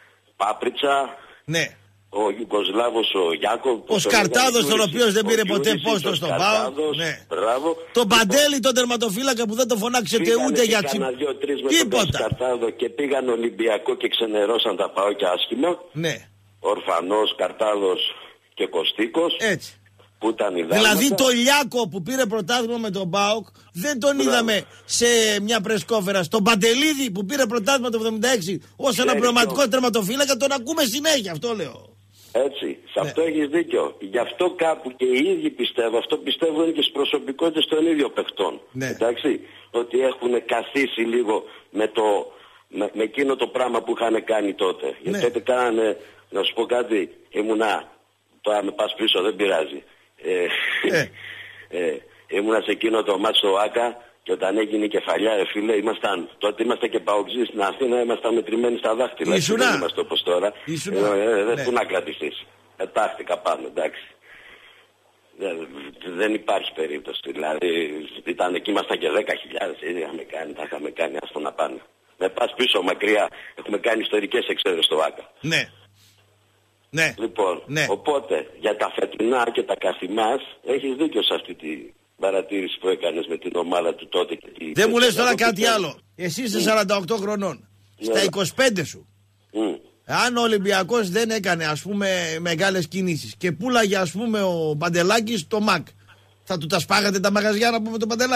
Πάπριτσα, ναι. ο Ιουγκοσλάβος ο Γιάκο. Ο Σκαρτάδος, τον οποίο δεν πήρε ποτέ πόστο στον ΠΑΟΚ. Ναι. Τον Παντέλη, τον τερματοφύλακα που δεν το φωνάξετε ούτε για τσι... τίποτα. Σκαρτάδο και πήγαν Ολυμπιακό και ξενερώσαν τα ΠΑΟΚια άσχημα. Ναι. Ορφανός, Καρτάδος και Κωστίκος. Έτσι. Που ήταν δηλαδή το Λιάκο που πήρε πρωτάθλημα με τον ΠΑΟΚ δεν τον Μπράβο. είδαμε σε μια πρεσκόφερα. Στον Παντελίδη που πήρε πρωτάθλημα το εβδομήντα έξι ως ένα πνευματικό το... τερματοφύλακα τον ακούμε συνέχεια, αυτό λέω. Έτσι, σε αυτό ναι. έχεις δίκιο. Γι' αυτό κάπου και οι ίδιοι πιστεύω, αυτό πιστεύω είναι και στις προσωπικότητες των ίδιων παιχτών. Ναι. Εντάξει, ότι έχουν καθίσει λίγο με, το, με, με εκείνο το πράγμα που είχαν κάνει τότε. Ναι. Γιατί τότε κάνανε, να σου πω κάτι, ήμουνα, τώρα με πας πίσω δεν πειράζει. Ε, ε. ε, ήμουνα σε εκείνο το μάτσο στο Άκα και όταν έγινε η κεφαλιά, ρε φίλε, ήμασταν, τότε είμαστε και παοξοί στην Αθήνα, ήμασταν μετρημένοι στα δάχτυλα. Ήσουνα. Δεν είμαστε όπως τώρα. Ήσουνα. Ε, ε, δεν ναι. πού να κρατηθείς. Ετάχτηκα πάνω, εντάξει. Δεν, δεν υπάρχει περίπτωση. Δηλαδή, ήταν εκεί, ήμασταν και δέκα χιλιάδες. Ήδη είχαμε κάνει, τα είχαμε κάνει, άστο να πάνε. Με πας πίσω μακριά, έχουμε κάνει ιστορικές εξέδρες στο Άκα. Ναι. Ναι. Λοιπόν, ναι. οπότε για τα φετινά και τα καθημάς έχεις δίκιο σε αυτή τη παρατήρηση που έκανες με την ομάδα του τότε και τη... Δεν μου λες τώρα κάτι άλλο. Εσύ είσαι mm. σαράντα οκτώ χρονών. Mm. Στα είκοσι πέντε σου. Mm. Αν ο Ολυμπιακός δεν έκανε ας πούμε μεγάλες κινήσεις και πουλάγε ας πούμε ο Παντελάκης το Μακ, θα του τα σπάγατε τα μαγαζιά να πούμε το Παντελάκη?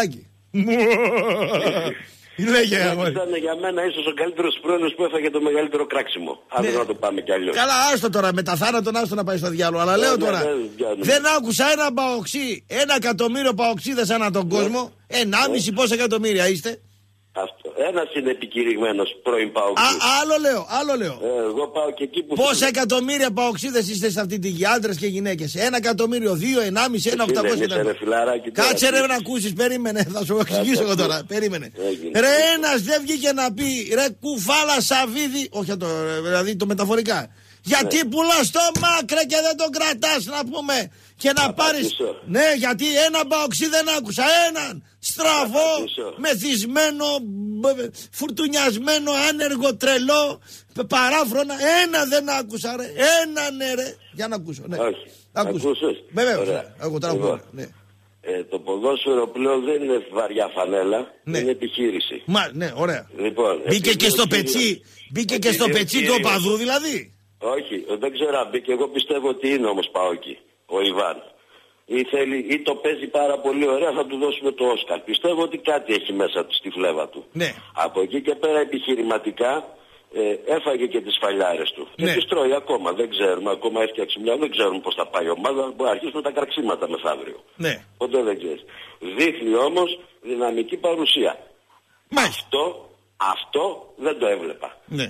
Λέγε, ήταν για μένα ίσως ο καλύτερος πρόεδρος που έφαγε το μεγαλύτερο κράξιμο. Αν δεν να το πάμε κι αλλιώς. Καλά, άστο τώρα με τα θάνατον, άστο να πάει στο διάλογο. Αλλά λέω τώρα, δεν άκουσα ένα παοξί, ένα εκατομμύριο παοξίδες ανά τον κόσμο. Ενάμιση πόσα εκατομμύρια είστε. Αυτό. Ένας είναι επικηρυγμένος πρώην παοξί. Άλλο λέω, άλλο λέω. Ε, εγώ πάω και εκεί που. Πόσα εκατομμύρια παοξίδες είστε σε αυτή τη γη, άντρες και γυναίκες. Ένα εκατομμύριο, δύο, ενάμιση, ένα οκτακόσια. Κάτσε ρε να ακούσεις, περίμενε, θα σου εξηγήσω εγώ τώρα. Περίμενε. Ρε ένας δεν βγήκε να πει, ρε κουφάλα Σαββίδη, όχι το, δηλαδή το μεταφορικά. Γιατί ναι. πουλάς το μάκρε και δεν τον κρατάς να πούμε και να, να πάρεις. Ναι, γιατί ένα παοξί δεν άκουσα. Έναν στραβό, μεθυσμένο, φουρτουνιασμένο, άνεργο, τρελό, παράφρονα. Ένα δεν άκουσα ρε. Ένα ναι ρε. Για να ακούσω. Ναι. Όχι. Ακούσω. Βεβαίως. Εγώ τώρα λοιπόν, ναι. ε, το ποδόσφαιρο πλέον δεν είναι βαριά φανέλα. Ναι. Είναι επιχείρηση. Μα, ναι, ωραία. Λοιπόν, μπήκε και στο πετσί. Μπήκε και στο πετσί του οπαδού δηλαδή. Όχι, δεν ξέρω αν μπήκε. Εγώ πιστεύω ότι είναι όμως Παόκι ο Ιβάν. Ή, θέλει, ή το παίζει πάρα πολύ ωραία, θα του δώσουμε το Όσκαρ. Πιστεύω ότι κάτι έχει μέσα του στη φλέβα του. Ναι. Από εκεί και πέρα επιχειρηματικά ε, έφαγε και τις φαλιάρες του. Ναι. Και τις τρώει ακόμα, δεν ξέρουμε. Ακόμα έφτιαξε μια, δεν ξέρουμε πώς θα πάει η ομάδα. Μπορεί να αρχίσουμε τα κραξίματα μεθαύριο. Ναι. Ποτέ δεν ξέρεις. Δείχνει όμως δυναμική παρουσία. Μάλιστα. Αυτό, αυτό δεν το έβλεπα. Ναι.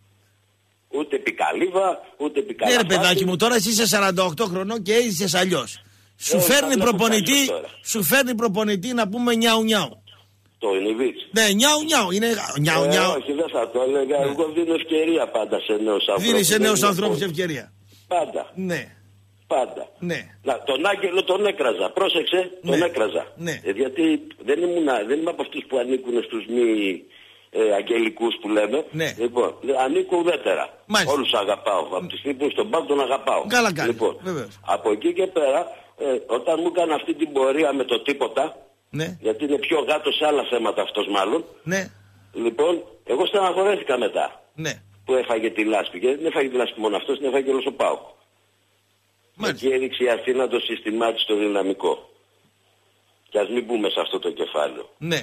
Ούτε επικαλύβα, ούτε επικαλύβα. Ναι, ρε παιδάκι μου, τώρα εσύ είσαι σαράντα οκτώ χρονών και έζησες αλλιώς. Σου, ε, φέρνει προπονητή, σου φέρνει προπονητή να πούμε νιάου νιάου. Το Ινιβίτς. Ναι, νιάου νιάου. Είναι νιάου νιάου. Ε, όχι, δεν θα το έλεγα. Ναι. Εγώ δίνω ευκαιρία πάντα σε νέους ανθρώπους. Δίνεις σε νέους ανθρώπους ευκαιρία. Πάντα. Ναι. Πάντα. Ναι. Να, τον Άγγελο τον έκραζα. Πρόσεξε, τον ναι. έκραζα. Ναι. Ε, γιατί δεν, ήμουν, δεν είμαι από αυτούς που ανήκουν στους μη ε, αγγελικούς που λέμε. Ναι. Λοιπόν, ανήκω ουδέτερα. Όλους αγαπάω. Από τη στιγμή που στον πάγκο τον αγαπάω. Καλά κάνει. Λοιπόν, βεβαίως. Από εκεί και πέρα, ε, όταν μου έκανε αυτή την πορεία με το τίποτα, ναι. γιατί είναι πιο γάτος σε άλλα θέματα αυτός μάλλον. Ναι. Λοιπόν, εγώ στεναχωρέθηκα μετά. Ναι. Που έφαγε τη λάσπη. Και δεν έφαγε τη λάσπη μόνο αυτός, την έφαγε και όλος ο ΠΑΟΚ. Εκεί έδειξε η Αθήνα το σύστημά της το δυναμικό. Και ας μην μπούμε σε αυτό το κεφάλαιο. Ναι.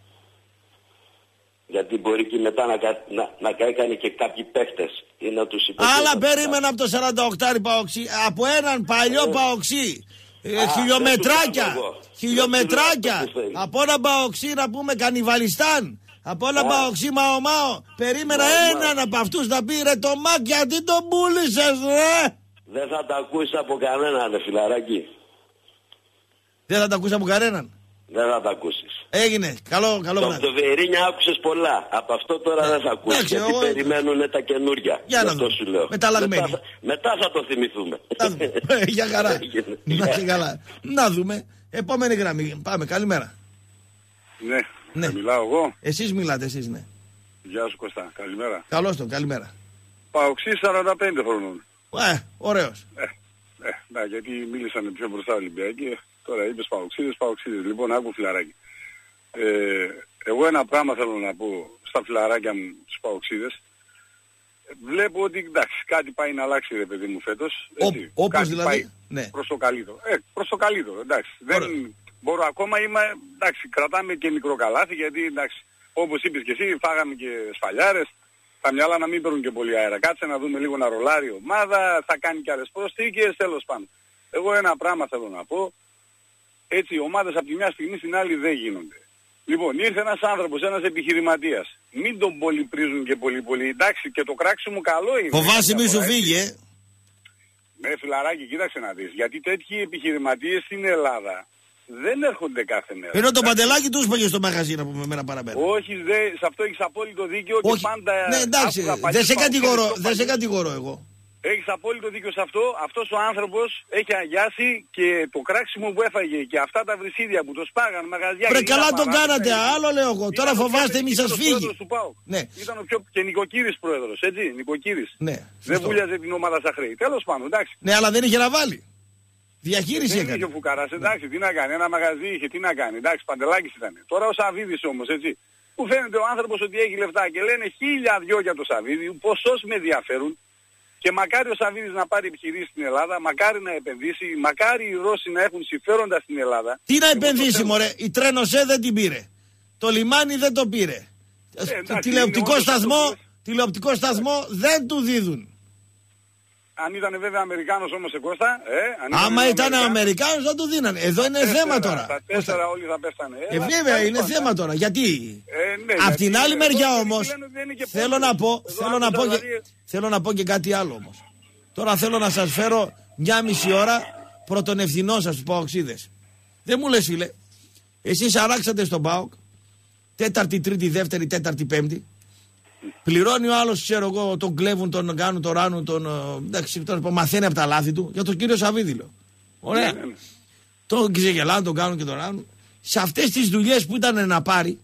Γιατί μπορεί και μετά να, να, να έκανε και κάποιοι παίχτες ή να τους υποτίθεται. Αλλά περίμενα από το σαράντα οκτώ παοξί, από έναν παλιό ε, παοξί. Ε, α, χιλιομετράκια. Χιλιομετράκια. Από έναν παοξί να πούμε Κανιβαλιστάν. Από έναν παοξί Μαο Μάο. Περίμενα μα, έναν μα. από αυτούς να πει ρε το Μάκ, γιατί τον πούλησες ρε. Δεν θα τα ακούσει από κανέναν, ρε φιλαράκι. Δεν θα τα ακούσει από κανέναν. Δεν θα τα ακούσεις. Έγινε. Καλό, καλό βράδυ. Το Βερίνια άκουσες πολλά. Από αυτό τώρα ναι. δεν θα ακούσεις. Γιατί εγώ... περιμένουν τα καινούρια. Για να δω. Σου λέω. Μεταλλαγμένοι. Μετά, μετά θα το θυμηθούμε. Για χαρά. Να καλά. Να δούμε. Επόμενη γραμμή. Πάμε. Καλημέρα. Ναι. ναι. Μιλάω εγώ. Εσείς μιλάτε, εσείς ναι. Γεια σου Κωστά. Καλημέρα. Καλώς τον. Καλημέρα. Παοξή σαράντα πέντε χρονών. Ε, ωραίος. Ε, ε, ναι, γιατί μίλησαν πιο μπροστά Ολυμπιακοί. Τώρα είπες παοξίδες, παοξίδες. Λοιπόν, άκου φιλαράκι. Ε, εγώ ένα πράγμα θέλω να πω στα φιλαράκια μου, τους παοξίδες. Βλέπω ότι εντάξει, κάτι πάει να αλλάξει ρε παιδί μου φέτος. Έτσι, Όπως κάτι δηλαδή. Πάει ναι. προς το καλύτερο. Ε, προς το καλύτερο, εντάξει. Δεν μπορώ ακόμα, είμαι, εντάξει, κρατάμε και μικρό καλάθι γιατί εντάξει, όπως είπες και εσύ, φάγαμε και σφαλιάρες. Τα μυαλά να μην παίρνουν και πολύ αέρα. Κάτσε να δούμε λίγο να ρολάρει η ομάδα, θα κάνει και άλλες προσθήκες, τέλος πάντων. Εγώ ένα πράγμα θέλω να πω. Έτσι οι ομάδες από τη μια στιγμή στην άλλη δεν γίνονται. Λοιπόν, ήρθε ένας άνθρωπος, ένας επιχειρηματίας. Μην τον πολυπρίζουν και πολύ πολύ. Εντάξει, και το κράξιμο καλό είναι. Φοβάσαι μη σου φύγει, ε. Ναι, φιλαράκι, κοίταξε να δεις. Γιατί τέτοιοι επιχειρηματίες στην Ελλάδα δεν έρχονται κάθε μέρα. Ενώ το παντελάκι τους πήγε στο μαγαζί να πούμε μένα παραπέρα. Όχι, δε, σε αυτό έχεις απόλυτο δίκιο. Όχι. Και πάντα... Ναι, εντάξει, δεν σε κατηγορώ, δεν σε κατηγορώ εγώ. Έχεις απόλυτο δίκιο σε αυτό. Αυτός ο άνθρωπος έχει αγιάσει και το κράξιμο που έφαγε και αυτά τα βρυσίδια που το σπάγαν μαγαζιά. Βρε καλά τον κάνατε, άλλο λέω εγώ. Τώρα φοβάστε μη σας φύγει. Ναι. Ήταν ο πιο και νοικοκύρης πρόεδρος, έτσι, νοικοκύρης. Ναι, δεν βούλιαζε την ομάδα στα χρέη. Τέλος πάντων, εντάξει. Ναι, αλλά δεν είχε να βάλει. Διαχείριση δεν έκανε. είχε ο Φουκαράς, εντάξει, ναι. τι να κάνει, ένα μαγαζί είχε, τι να κάνει, εντάξει, Παντελάκης ήταν. Τώρα ο Σαββίδης όμως, έτσι, που φαίνεται ο άνθρωπος ότι έχει λεφτά και λένε χίλια δυο για το Σαββίδη, ποσός με ενδιαφέρουν. Και μακάρι ο Σαββίδης να πάρει επιχειρήσεις στην Ελλάδα, μακάρι να επενδύσει, μακάρι οι Ρώσοι να έχουν συμφέροντα στην Ελλάδα. Τι να επενδύσει, μωρέ, η Τρένοσέ δεν την πήρε. Το λιμάνι δεν το πήρε. Ε, εντάξει, τηλεοπτικό σταθμό, το... τηλεοπτικό σταθμό δεν του δίδουν. Αν ήταν βέβαια Αμερικάνος όμως σε Κώστα, ε, αν άμα ήταν Αμερικάνος θα του δίνανε. Εδώ είναι τέσσερα, θέμα τώρα. Τα τέσσερα όλοι θα πέφτανε. Ε, ε βέβαια είναι πάντα. θέμα τώρα. Γιατί. Ε, ναι, Απ' την άλλη μεριά όμως, θέλω να πω, θέλω να πω, και, θέλω να πω και κάτι άλλο όμως. Τώρα θέλω να σας φέρω μια μισή ώρα πρώτον ευθυνό σας τους Παοξίδες. Δεν μου λες φίλε, εσείς αράξατε στον ΠΑΟΚ, τέταρτη, τρίτη, δεύτερη, τέταρτη, πέμπτη. Πληρώνει ο άλλος, ξέρω εγώ, τον κλέβουν, τον κάνουν, τον ράνουν, τον. Εντάξει, τον μαθαίνει από τα λάθη του. Για τον κύριο Σαββίδηλο. Ωραία. Ναι, ναι. Τον ξεγελάνε, τον κάνουν και τον ράνουν. Σε αυτές τις δουλειές που ήταν να πάρει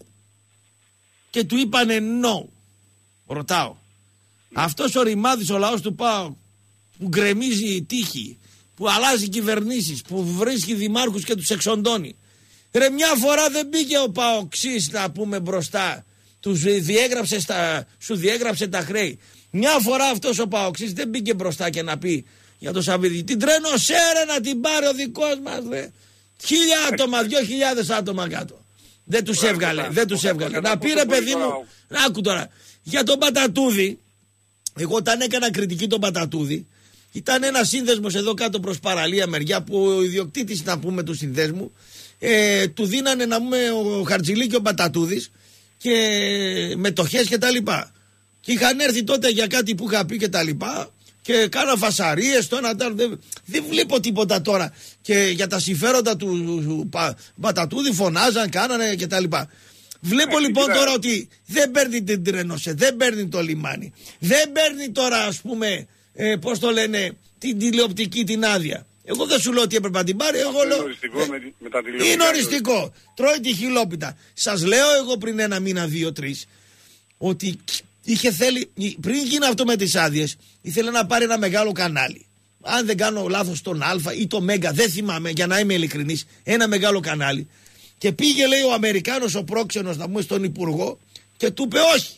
και του είπανε no. Ρωτάω. Ναι. Αυτός ο ρημάδης, ο λαός του ΠΑΟ, που γκρεμίζει η τύχη, που αλλάζει κυβερνήσεις, που βρίσκει δημάρχους και τους εξοντώνει. Ρε, μια φορά δεν μπήκε ο ΠΑΟΚΣής να πούμε μπροστά. Τους διέγραψε στα, σου διέγραψε τα χρέη. Μια φορά αυτός ο Παοξής δεν μπήκε μπροστά και να πει για το Σαββίδη, την Τρένοσέ ρε να την πάρει ο δικός μας ρε. Χίλια άτομα, δυο χιλιάδες άτομα κάτω. Δεν τους έβγαλε, δεν τους έβγαλε. Να πήρε παιδί μου, άκου τώρα, για τον Πατατούδη, εγώ όταν έκανα κριτική τον Πατατούδη, ήταν ένα σύνδεσμος εδώ κάτω προς παραλία μεριά που ο ιδιοκτήτης να πούμε του συνδέσμου, ε, του δίνανε να πούμε ο Χαρτζηλή και ο Πατατούδης, και μετοχές και τα λοιπά. Και είχαν έρθει τότε για κάτι που είχα πει και τα λοιπά και κάνα φασαρίες το ένα, δεν, δεν βλέπω τίποτα τώρα και για τα συμφέροντα του, του πα, Πατατούδη φωνάζαν, κάνανε και τα λοιπά. Βλέπω λοιπόν τώρα ότι δεν παίρνει την Τρένοσέ, δεν παίρνει το λιμάνι, δεν παίρνει τώρα ας πούμε ε, πώς το λένε την τηλεοπτική την άδεια. Εγώ δεν σου λέω ότι έπρεπε να την πάρει. Εγώ λέω. Με, με τα είναι οριστικό. Τρώει τη χιλόπιτα. Σας λέω εγώ πριν ένα μήνα, δύο, τρεις, ότι είχε θέλει, πριν γίνει αυτό με τις άδειες, ήθελε να πάρει ένα μεγάλο κανάλι. Αν δεν κάνω λάθος, τον Α ή το Μέγκα, δεν θυμάμαι, για να είμαι ειλικρινής, ένα μεγάλο κανάλι. Και πήγε, λέει, ο Αμερικάνος, ο πρόξενος, να πούμε στον Υπουργό, και του είπε όχι.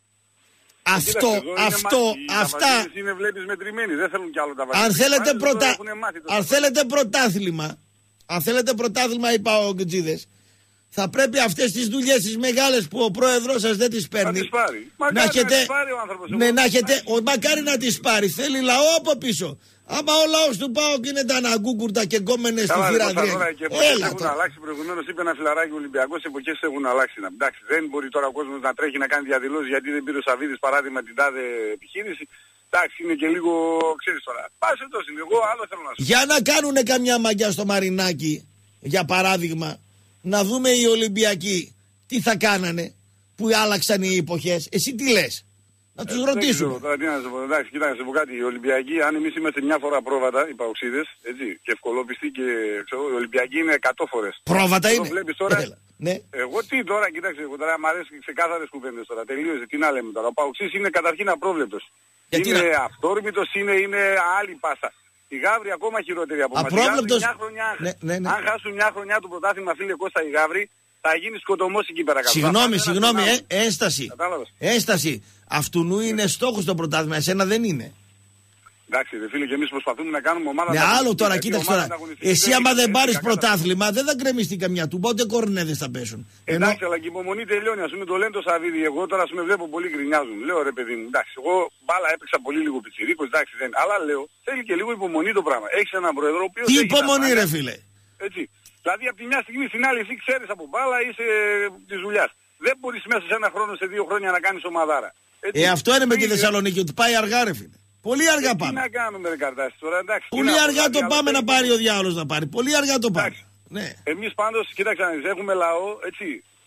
Αυτό, αυτό, μα... αυτά. Είναι, βλέπεις, μετρημένοι, δεν θέλουν κι άλλο τα αν θέλετε, πρωτα... αν θέλετε πρωτάθλημα, αν θέλετε πρωτάθλημα, είπα ο Γκτζίδες, θα πρέπει αυτές τις δουλειές τις μεγάλες που ο πρόεδρος σας δεν τις παίρνει. Να τις πάρει. Μακάρι να έχετε, να τις πάρει ο άνθρωπος. Ναι, να έχετε, ο, μακάρι να τις πάρει. Θέλει λαό από πίσω. Άμα ο λαός του ΠΑΟΚ είναι τα αναγκούκουρτα και γκόμενες στη θηραδρία. Έλα έχουν τώρα. αλλάξει προηγουμένως, είπε ένα φιλαράκι Ολυμπιακός, εποχές έχουν αλλάξει. Εντάξει, δεν μπορεί τώρα ο κόσμος να τρέχει να κάνει διαδηλώσεις γιατί δεν πήρε ο Σαββίδης παράδειγμα την τάδε επιχείρηση. Εντάξει, είναι και λίγο, ξέρεις τώρα. Πάσε τόσο είναι, εγώ άλλο θέλω να σου. Για να κάνουν καμιά μαγιά στο Μαρινάκι, για παράδειγμα, να δούμε οι Ολυμπιακοί τι θα κάνανε που άλλαξαν οι εποχές. Εσύ τι λες? Να τους ε, ρωτήσουμε. Τώρα τι να σου πω, εντάξει, κοίταξε, να σου πω κάτι. Οι Ολυμπιακοί, αν εμείς είμαστε μια φορά πρόβατα, οι Παοξίδες, έτσι, και ευκολόπιστοι και ξέρω, οι Ολυμπιακοί είναι εκατό φορές. Πρόβατα είναι. Βλέπεις τώρα, Έλα, ναι. Εγώ τι τώρα, κοίταξε, εγώ τώρα μου αρέσει ξεκάθαρες κουβέντες τώρα, τελείωσε, τι να λέμε τώρα. Ο Παοξής είναι καταρχήν απρόβλεπτος. Είναι να... αυτόρμητος, είναι, είναι άλλη πάσα. Οι Γαύροι ακόμα χειρότεροι από μας. Απρόβλεπτος. Ναι, ναι, ναι. Αν χάσουν μια χρονιά του πρωτάθλημα, φίλε Κώστα, οι Γαύροι, θα γίνει σκοτωμός εκεί πέρα κάτω. Συγγνώμη, συγγνώμη, ε, ένσταση. Ένσταση. Αυτού είναι στόχος το πρωτάθλημα, εσένα δεν είναι. Εντάξει, δε φίλε, και εμείς προσπαθούμε να κάνουμε ομάδα. Ναι, άλλο τώρα, κοίταξε τώρα. Εσύ, άμα δεν πάρεις πρωτάθλημα, δεν θα γκρεμιστεί καμιά του. Πότε κορνέδες θα πέσουν. Εντάξει, αλλά και η υπομονή τελειώνει. Ας πούμε το λένε το Σαββίδι. Εγώ τώρα με βλέπω πολύ γκρινιάζουν. Λέω ρε παιδί μου, εντάξει, εγώ μπάλα έπαιξα πολύ λίγο πιτσιρίκος, εντάξει δεν. Αλλά λέω, θέλει και λίγο υπομονή το πράγμα. Έχεις έναν πρόεδρο ο οποίος. Τι υπομονή, ρε φίλε. Έτσι. Δηλαδή από τη μια στιγμή στην άλλη εσύ ξέρεις από μπάλα είσαι της δουλειάς. Δεν μπορείς μέσα σε ένα χρόνο, σε δύο χρόνια να κάνεις ομαδάρα. Έτσι. Ε, αυτό είναι με τη Θεσσαλονίκη, ότι πάει αργά, ρε φίλε. Πολύ αργά πάμε. Τι να κάνουμε, ρε Καρτάση, τώρα, εντάξει. Πολύ αργά το πάμε να πάρει ο διάολος να πάρει. Πολύ αργά το πάμε. Ναι. Εμείς πάντως, κοίταξε να δεις, έχουμε λαό, έτσι.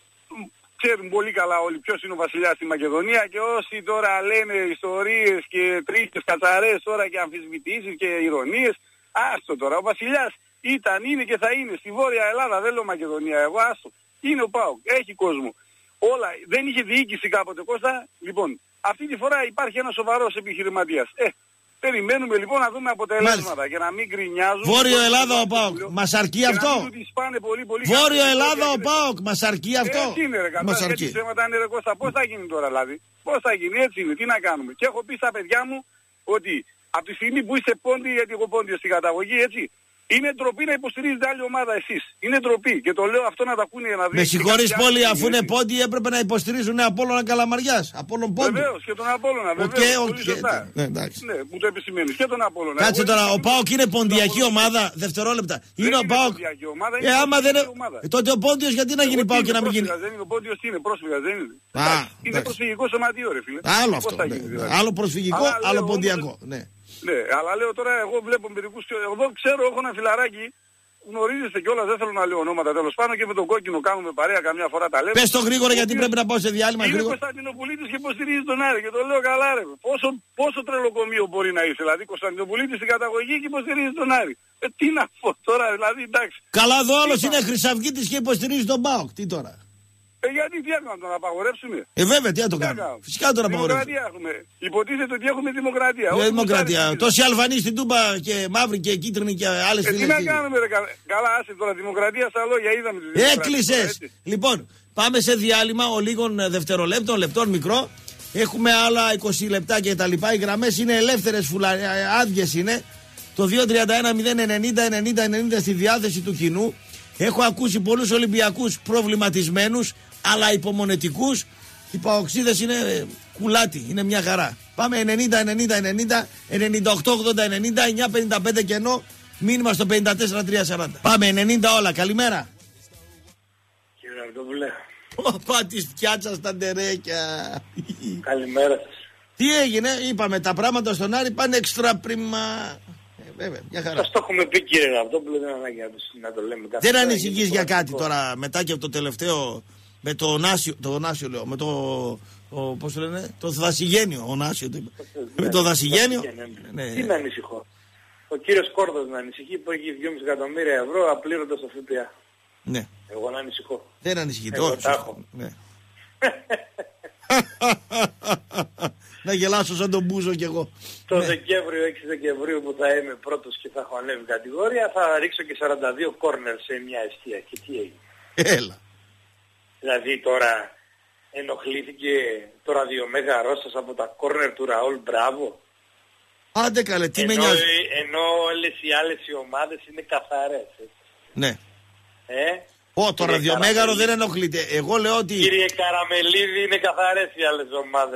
Ξέρουν πολύ καλά όλοι ποιος είναι ο βασιλιάς στη Μακεδονία και όσοι τώρα λένε ιστορίες και τρίτες κατσαρές τώρα και αμφισβητήσεις και ηρωνίες, άστο τώρα, ο βασιλιάς ήταν, είναι και θα είναι στη Βόρεια Ελλάδα, δεν λέω Μακεδονία, εγώ άστο. Είναι ο ΠΑΟΚ, έχει κόσμο. Όλα, δεν είχε διοίκηση κάποτε Κώστα, λοιπόν. Αυτή τη φορά υπάρχει ένας σοβαρός επιχειρηματίας. Ε, περιμένουμε λοιπόν να δούμε αποτελέσματα. Μάλιστα. Και να μην γκρινιάζουν. Βόρειο Ελλάδα ο ΠΑΟΚ. Μας αρκεί αυτό. Πολύ, πολύ Βόρειο Ελλάδα ο ΠΑΟΚ. Μας αρκεί αυτό. Έτσι είναι ρε κατά. Έτσι θέματα είναι ρε Κώστα. Πώς θα γίνει τώρα δηλαδή. Πώς θα γίνει, έτσι είναι. Τι να κάνουμε. Και έχω πει στα παιδιά μου, ότι από τη στιγμή που είστε πόντι, γιατί εγώ πόντιος στην καταγωγή, έτσι, είναι ντροπή να υποστηρίζετε άλλη ομάδα εσείς. Είναι ντροπή. Και το λέω αυτό να τα ακούνε για να δείτε. Με συγχωρείς πολύ, αφού είναι πόντι έπρεπε να υποστηρίζουν Απόλλωνα Καλαμαριάς. Απόλλων πόντι. Βεβαίως και τον Απόλλωνα, βεβαίως. Okay, πολύ okay. σωστά. Ναι, εντάξει. Ναι, μου το επισημαίνεις. Και τον Απόλλωνα. Κάτσε Εγώ τώρα, ο είμαι ΠΑΟΚ είναι ποντιακή ομάδα. Δευτερόλεπτα. Δεν Είναι ο είναι ΠΑΟΚ. ποντιακή ομάδα, Ε, είναι άμα δεν είναι. ομάδα. Ε, τότε ο Πόντιος γιατί να γίνει Εγώ ΠΑΟΚ τι και να μην γίνει. πρόσφυγας, δεν είναι ο Πόντιος, τι είναι πρόσφυγας, δεν είναι. Α, Εντάξει, είναι εντάξει. προσφυγικό σωματείο, ρε φίλε. Άλλο Πώς αυτό. θα Ναι. γίνει, δηλαδή. Άλλο προσφυγικό, Αλλά άλλο λέω ποντιακό. όμως- Ναι. Ναι, αλλά λέω τώρα, εγώ βλέπω μερικούς. Εγώ ξέρω, έχω ένα φιλαράκι. Γνωρίζεστε κιόλας, δεν θέλω να λέω ονόματα τέλος πάντων, και με τον κόκκινο κάνουμε παρέα καμιά φορά τα λέμε. Πες το γρήγορα γιατί πρέπει να πάω σε διάλειμμα Είναι γρήγορα. Κωνσταντινοπολίτης και υποστηρίζει τον Άρη και το λέω καλά ρε. Πόσο, πόσο τρελοκομείο μπορεί να είσαι, δηλαδή Κωνσταντινοπολίτης στην καταγωγή και υποστηρίζει τον Άρη. Ε, τι να πω τώρα, δηλαδή εντάξει. Καλά εδώ άλλος είναι Χρυσαυγίτης και υποστηρίζει τον ΠΑΟΚ. Τι τώρα. Ε, γιατί τι έκαναν, τον απαγορεύσουμε. Ε, βέβαια, τι να το Τι κάνουμε. έκαναν. Φυσικά τον απαγορεύουμε. Δημοκρατία έχουμε. Υποτίθεται ότι έχουμε δημοκρατία. Ε, Όχι δημοκρατία. μουσάρι, Τόσοι Αλβανοί στην Τούμπα και μαύροι και κίτρινοι και άλλες Ε, τι φίλες. να κάνουμε ρε, κα- καλά άσε τώρα, δημοκρατία στα λόγια είδαμε τη δημοκρατία. Έκλεισες. Έτσι. Λοιπόν, πάμε σε διάλειμμα ολίγων δευτερολέπτων, λεπτών μικρό. Έχουμε άλλα είκοσι λεπτά και τα λοιπά. Οι γραμμές είναι ελεύθερες, φουλα... άδειες είναι. Το δύο τρία ένα μηδέν ενενήντα ενενήντα ενενήντα στη διάθεση του κοινού. Έχω ακούσει πολλούς Ολυμπιακούς προβληματισμένους, αλλά υπομονετικούς. Οι παοξίδες είναι ε, κουλάτι, είναι μια χαρά. Πάμε ενενήντα ενενήντα ενενήντα ενενήντα οκτώ ογδόντα ενενήντα εννιά πενήντα πέντε κενό. Μήνυμα στο πενήντα τέσσερα τρία σαράντα. Πάμε ενενήντα όλα, καλημέρα. Κύριε Αρτόπουλε, Ωπα τη φτιάτσα στα ντερέκια. καλημέρα σας. Τι έγινε, είπαμε τα πράγματα στον Άρη πάνε εξτρα πρίμα. Ε, βέβαια, μια χαρά. Σας το έχουμε πει κύριε Αρτόπουλε, δεν είναι ανάγκη να το- να το λέμε κάθε Δεν φορά, ανησυχείς γιατί για το κάτι πρακτικό. τώρα μετά και από το τελευταίο με το Νάσιο, το Νάσιο λέω, με το, ο, πώς το λένε, το δασιγένιο, ο Νάσιο, το, με το δασιγένιο. Ναι. Ναι. Τι να ανησυχώ. Ο κύριος Κόρδος να ανησυχεί που έχει δυόμισι εκατομμύρια ευρώ απλήρωτο στο ΦΠΑ. Ναι. Εγώ να ανησυχώ. Δεν ανησυχείτε, Εγώ όχι. τα έχω. Ναι. Να γελάσω σαν τον Μπούζο κι εγώ. Το Ναι. Δεκέμβριο, έξι Δεκεμβρίου που θα είμαι πρώτος και θα έχω ανέβει κατηγορία, θα ρίξω και σαράντα δύο κόρνερ σε μια εστία. Και τι έγινε. Έλα. Δηλαδή τώρα ενοχλήθηκε το ραδιομέγα Ρώσας από τα κόρνερ του Ραούλ Μπράβο. Άντε καλέ, τι με Ενώ, νοιάζει. ενώ όλες οι άλλες οι ομάδες είναι καθαρές. έτσι. Ναι. Ε? Ω, το Κύριε ραδιομέγαρο Καραμελίδη. δεν ενοχλείται. Εγώ λέω ότι. Κύριε Καραμελίδη, είναι καθαρές οι άλλες ομάδες.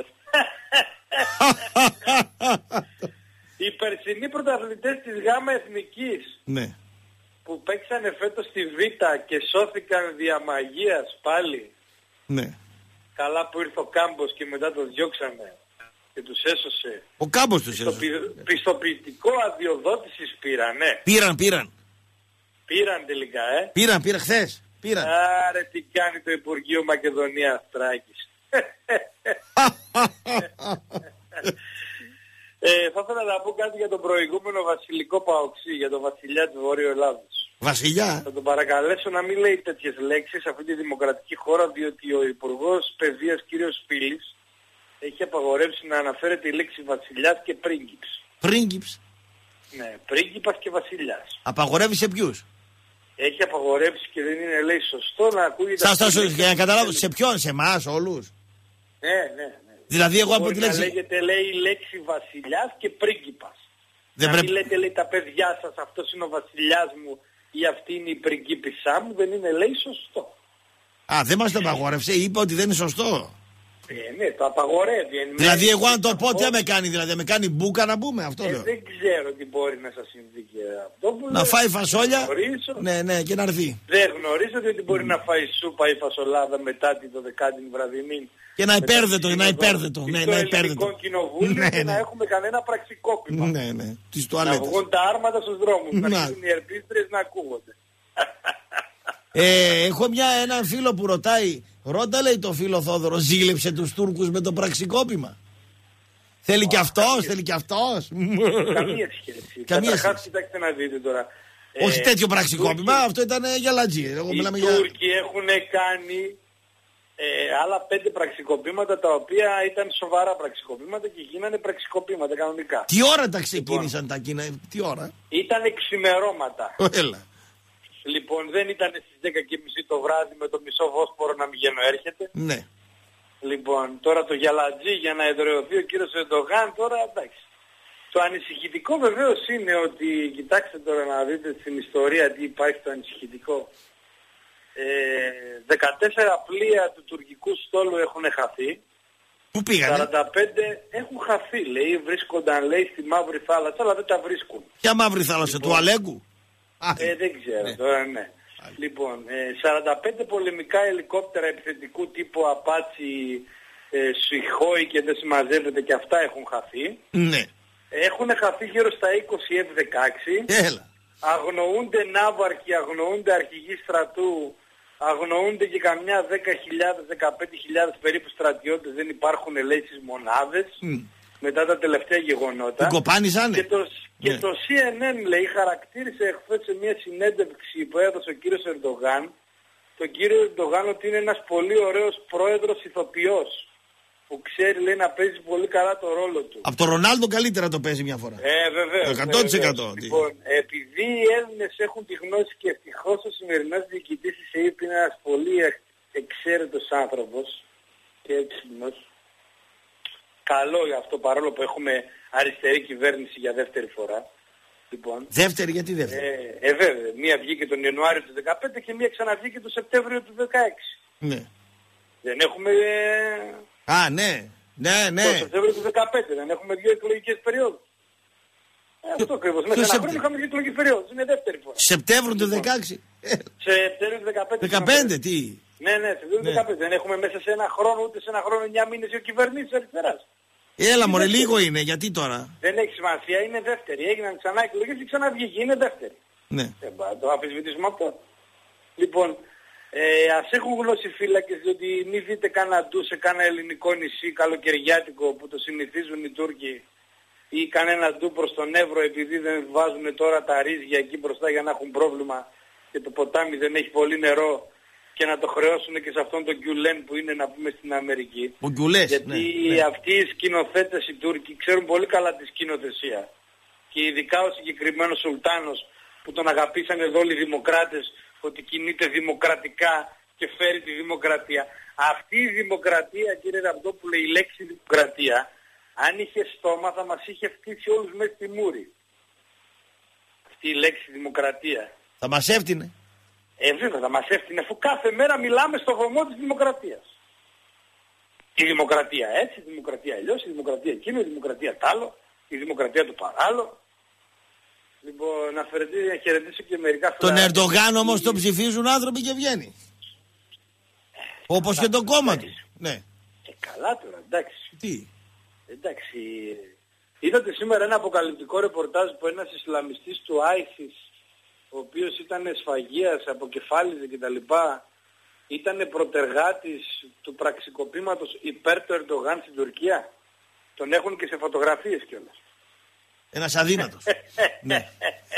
Οι περσινοί πρωταθλητές της ΓΑΜΑ Εθνικής Ναι. που παίξανε φέτος στη Β και σώθηκαν δια μαγείας πάλι. Ναι. Καλά που ήρθε ο Κάμπος και μετά το διώξανε και τους έσωσε. Ο κάμπος τους Το έσωσε. πιστοποιητικό αδειοδότησης πήρανε. Πήραν, πήραν. Πήραν τελικά, ε. Πήραν, πήραν χθες. Πήραν. Άρε τι κάνει το Υπουργείο Μακεδονίας Τράκης. ε, θα ήθελα να πω κάτι για τον προηγούμενο βασιλικό Παοξή, για τον βασιλιά της Βόρειο Ελλάδος. Βασιλιά. Θα τον παρακαλέσω να μην λέει τέτοιες λέξεις σε αυτή τη δημοκρατική χώρα, διότι ο Υπουργός Παιδείας κ. Φίλης έχει απαγορεύσει να αναφέρεται η λέξη βασιλιάς και πρίγκιπς. Πρίγκιπς. Ναι, πρίγκιπας και βασιλιάς. Απαγορεύει σε ποιους. Έχει απαγορεύσει και δεν είναι λέει σωστό να ακούγεται... Σας αυτή η τα λέξη. για να καταλάβω, σε ποιον, σε εμάς όλους. Ναι, ναι, ναι. Δηλαδή εγώ από Μπορεί τη να λέξη. λέγεται λέει η λέξη βασιλιάς και πρίγκιπας. Δεν να πρέπει. μην λέτε λέει τα παιδιά σας αυτός είναι ο βασιλιάς μου ή αυτή είναι η πριγκίπισσά μου, δεν είναι λέει σωστό. Α, δεν μας το απαγόρευσε, είπε ότι δεν είναι σωστό. Ε, ναι, το απαγορεύει. Εν Δηλαδή μέρει εγώ αν το πω σαφώς, τι θα με κάνει, δηλαδή με κάνει μπούκα να πούμε, αυτό ε, λέω. δεν ξέρω τι μπορεί να σας συμβεί και αυτό που Να λέω. φάει φασόλια. Γνωρίζω. Ναι, ναι, και να έρθει. Δεν γνωρίζετε ότι μπορεί να φάει σούπα ή φασολάδα μετά την δωδεκάτη βραδινή. Και να Μετά υπέρδετο, τη να σύνοδο υπέρδετο. στο Ναι, να υπέρδετο. Ελληνικό Κοινοβούλιο Ναι, και να ναι. έχουμε κανένα πραξικόπημα. Ναι, ναι. Τις Να τουαλέτες. βγουν τα άρματα στους δρόμους, να Να. αρχίσουν οι ερπίστρες να ακούγονται. Ε, έχω μια, έναν φίλο που ρωτάει, ρώτα λέει το φίλο Θόδωρο, ζήλεψε τους Τούρκους με το πραξικόπημα. Θέλει κι αυτός, θέλει κι αυτός. Καμία σχέση. Καμία Καταρχάς, σχέση. κοιτάξτε να δείτε τώρα. Όχι Ε, τέτοιο οι πραξικόπημα, Τούρκοι- αυτό ήταν για λατζή. Εγώ Οι μιλάμε για. Τούρκοι έχουν κάνει ε, άλλα πέντε πραξικοπήματα τα οποία ήταν σοβαρά πραξικοπήματα και γίνανε πραξικοπήματα κανονικά. Τι ώρα τα ξεκίνησαν τα Κίνα, τι ώρα. Ήταν ξημερώματα. Έλα. Λοιπόν, δεν ήταν στις δέκα και μισή το βράδυ με το μισό Βόσπορο να μην γένω έρχεται. Ναι. Λοιπόν, τώρα το γιαλατζή για να εδραιωθεί ο κύριος Ερντογάν, τώρα εντάξει. Το ανησυχητικό βεβαίως είναι ότι, κοιτάξτε τώρα να δείτε στην ιστορία τι υπάρχει το ανησυχητικό. Ε, δεκατέσσερα πλοία του τουρκικού στόλου έχουν χαθεί. Πού πήγανε? σαράντα πέντε έχουν χαθεί, λέει, βρίσκονταν, λέει, στη Μαύρη Θάλασσα, αλλά δεν τα βρίσκουν. Ποια Μαύρη Θάλασσα, λοιπόν, του Αλέγκου? Ε, δεν ξέρω, ναι. Τώρα ναι. Άλλη. Λοιπόν, ε, σαράντα πέντε πολεμικά ελικόπτερα επιθετικού τύπου Απάτσι, ε, Σιχόι και δεν συμμαζεύεται, και αυτά έχουν χαθεί. Ναι. Έχουν χαθεί γύρω στα είκοσι εφ δεκαέξι. Έλα. Αγνοούνται ναύαρχοι, αγνοούνται αρχηγοί στρατού, αγνοούνται και καμιά δέκα χιλιάδες, δεκαπέντε χιλιάδες περίπου στρατιώτες, δεν υπάρχουν, λέει, στις μονάδες mm. μετά τα τελευταία γεγονότα. Την κοπάνισανε. Και το, και yeah. το σι εν εν, λέει, χαρακτήρισε εχθές σε μια συνέντευξη που έδωσε ο κύριος Ερντογάν, τον κύριο Ερντογάν, ότι είναι ένας πολύ ωραίος πρόεδρος ηθοποιός, που ξέρει, λέει, να παίζει πολύ καλά το ρόλο του. Από τον Ρονάλντο καλύτερα το παίζει μια φορά. Ε, βεβαίως. εκατό τοις εκατό. Λοιπόν, επειδή οι Έλληνες έχουν τη γνώση και ευτυχώς ο σημερινός διοικητής της ΕΥΠ είναι ένας πολύ εξαίρετος άνθρωπος και έξυπνος. Καλό για αυτό, παρόλο που έχουμε αριστερή κυβέρνηση για δεύτερη φορά. Λοιπόν, δεύτερη, γιατί δεύτερη? Ε, ε, βέβαια. Μία βγήκε τον Ιανουάριο του δεκαπέντε και μία ξαναβγήκε τον Σεπτέμβριο του δεκαέξι. Ναι. Δεν έχουμε... Ε... Α, ναι. Ναι, ναι. Το Σεπτέμβριο του δεκαπέντε δεν έχουμε δύο εκλογικές περιόδους. Ε, αυτό ακριβώς. Μέσα σε ένα χρόνο είχαμε δύο εκλογικές περιόδους. Είναι δεύτερη φορά. Σεπτέμβριο του δεκαέξι. Σεπτέμβριο του δεκαπέντε. δεκαπέντε, τι? Ναι, ναι, Σεπτέμβριο του δεκαπέντε. Δεν έχουμε μέσα σε ένα χρόνο, ούτε σε ένα χρόνο, εννιά μήνες δύο κυβερνήσεις αριστεράς. Έλα μωρέ, λίγο είναι. Γιατί τώρα? Δεν έχει σημασία, είναι δεύτερη. Έγιναν ξανά εκλογές και ξαναβγήκε. Είναι δεύτερη. Ναι. Δεν θα το αμφισβητήσουμε αυτό. Λοιπόν, Ε, ας έχουν γνώση φύλακες, διότι μην δείτε κάνα ντου σε κάνα ελληνικό νησί καλοκαιριάτικο που το συνηθίζουν οι Τούρκοι, ή κανένα ντου προς τον Εύρο επειδή δεν βάζουν τώρα τα ρύζια εκεί μπροστά για να έχουν πρόβλημα και το ποτάμι δεν έχει πολύ νερό, και να το χρεώσουν και σε αυτόν τον Γκιουλέν που είναι, να πούμε, στην Αμερική. Ο Γκιουλές, γιατί ναι, ναι. αυτοί οι σκηνοθέτες οι Τούρκοι ξέρουν πολύ καλά τη σκηνοθεσία. Και ειδικά ο συγκεκριμένος Σουλτάνος που τον αγαπήσαν εδώ όλοι οι δημοκράτες, ότι κινείται δημοκρατικά και φέρει τη δημοκρατία. Αυτή η δημοκρατία, κύριε Ραπτόπουλε, η λέξη δημοκρατία, αν είχε στόμα θα μας είχε φτύσει όλους μέσα στη μούρη. Αυτή η λέξη δημοκρατία. Θα μας έφτιανε. Ε, βέβαια θα μας έφτιανε, αφού κάθε μέρα μιλάμε στο βωμό της δημοκρατίας. Η δημοκρατία έτσι, η δημοκρατία αλλιώς, η δημοκρατία εκείνο, η δημοκρατία τ' άλλο, η δημοκρατία του παράλληλο. Λοιπόν, να, να χαιρετήσω και μερικά τον Ερντογάν όμως το ψηφίζουν άνθρωποι και βγαίνει. Ε, όπως καλά, και το κόμμα του. Ναι. Και καλά τώρα, εντάξει. Τι. Εντάξει. Είδατε σήμερα ένα αποκαλυπτικό ρεπορτάζ που ένας Ισλαμιστής του Άισις, ο οποίος ήταν σφαγείας, αποκεφάλιζε κτλ. Ήταν προτεργάτης του πραξικοπήματος υπέρ του Ερντογάν στην Τουρκία. Τον έχουν και σε φωτογραφίες κιόλας. Ένας αδύνατος. Ναι.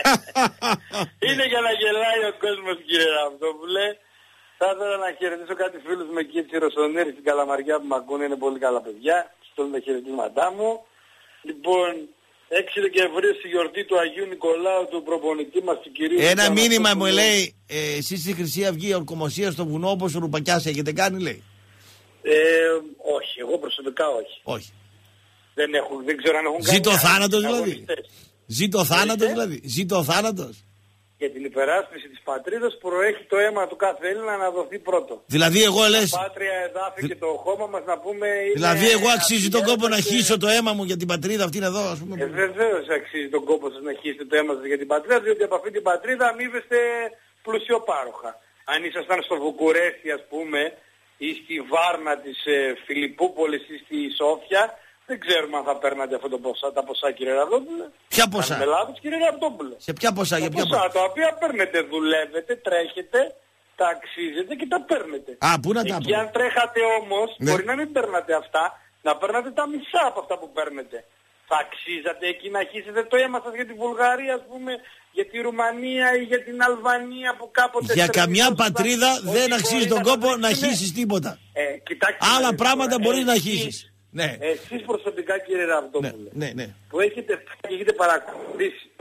Είναι για να γελάει ο κόσμος, κύριε Ραπτόπουλε. Θα ήθελα να χαιρετήσω κάτι φίλους με εκεί στη Ρωσονέρη στην Καλαμαριά που με ακούνε, είναι πολύ καλά παιδιά. Στέλνω τα χαιρετήματά μου. Λοιπόν, έξι Δεκεμβρίου στη γιορτή του Αγίου Νικολάου, του προπονητή μας, του κυρίου. Ένα μήνυμα μου λέει, ε, εσείς στη Χρυσή Αυγή ορκομοσία στο βουνό όπως ο Ρουπακιάς έχετε κάνει, λέει. Ε, όχι, εγώ προσωπικά όχι. Όχι. Δεν, έχουν, δεν ξέρω αν έχουν κάνει. Ζήτω θάνατος δηλαδή. Ζήτω θάνατος δηλαδή. Ζήτω θάνατος. Για την υπεράσπιση της πατρίδας προέχει το αίμα του κάθε Έλληνα να δοθεί πρώτο. Δηλαδή εγώ λες... Τα πάτρια εδάφη και το χώμα μας να πούμε... Δηλαδή εγώ αξίζει τον κόπο και... να χύσω το αίμα μου για την πατρίδα αυτήν εδώ, ας πούμε. Ε, βεβαίως αξίζει τον κόπο σας να χύσετε το αίμα σας για την πατρίδα, διότι από αυτή την πατρίδα αμείβεστε πλουσιοπάροχα. Αν ήσασταν στο Βουκουρέστι, ας πούμε, ή στη Βάρνα της ε, Φιλιππούπολης ή στη Σόφια, δεν ξέρουμε αν θα παίρνατε αυτό το ποσά, τα ποσά, κύριε Ραπτόπουλε. Ποια ποσά? Αν Ελλάδος, κύριε Ραπτόπουλε. Σε ποια ποσά, για ποια ποσά? Τα οποία παίρνετε, δουλεύετε, τρέχετε, τα αξίζετε και τα παίρνετε. Α, πού να τα Και αν τρέχατε όμως, ναι, μπορεί να μην παίρνατε αυτά, να παίρνατε τα μισά από αυτά που παίρνετε. Θα αξίζατε εκεί να χύσετε το αίμα σας για τη Βουλγαρία, ας πούμε, για τη Ρουμανία ή για την Αλβανία που κάποτε... Για καμιά πατρίδα δεν αξίζει τον κόπο να χύσεις τίποτα. Ε, κοιτάξτε, άλλα ε, πράγματα ε, μπορείς ε, να χύσεις. Ναι. Εσείς προσωπικά, κύριε Ραπτόπουλε, ναι, ναι, ναι, που έχετε, έχετε παρακολουθήσει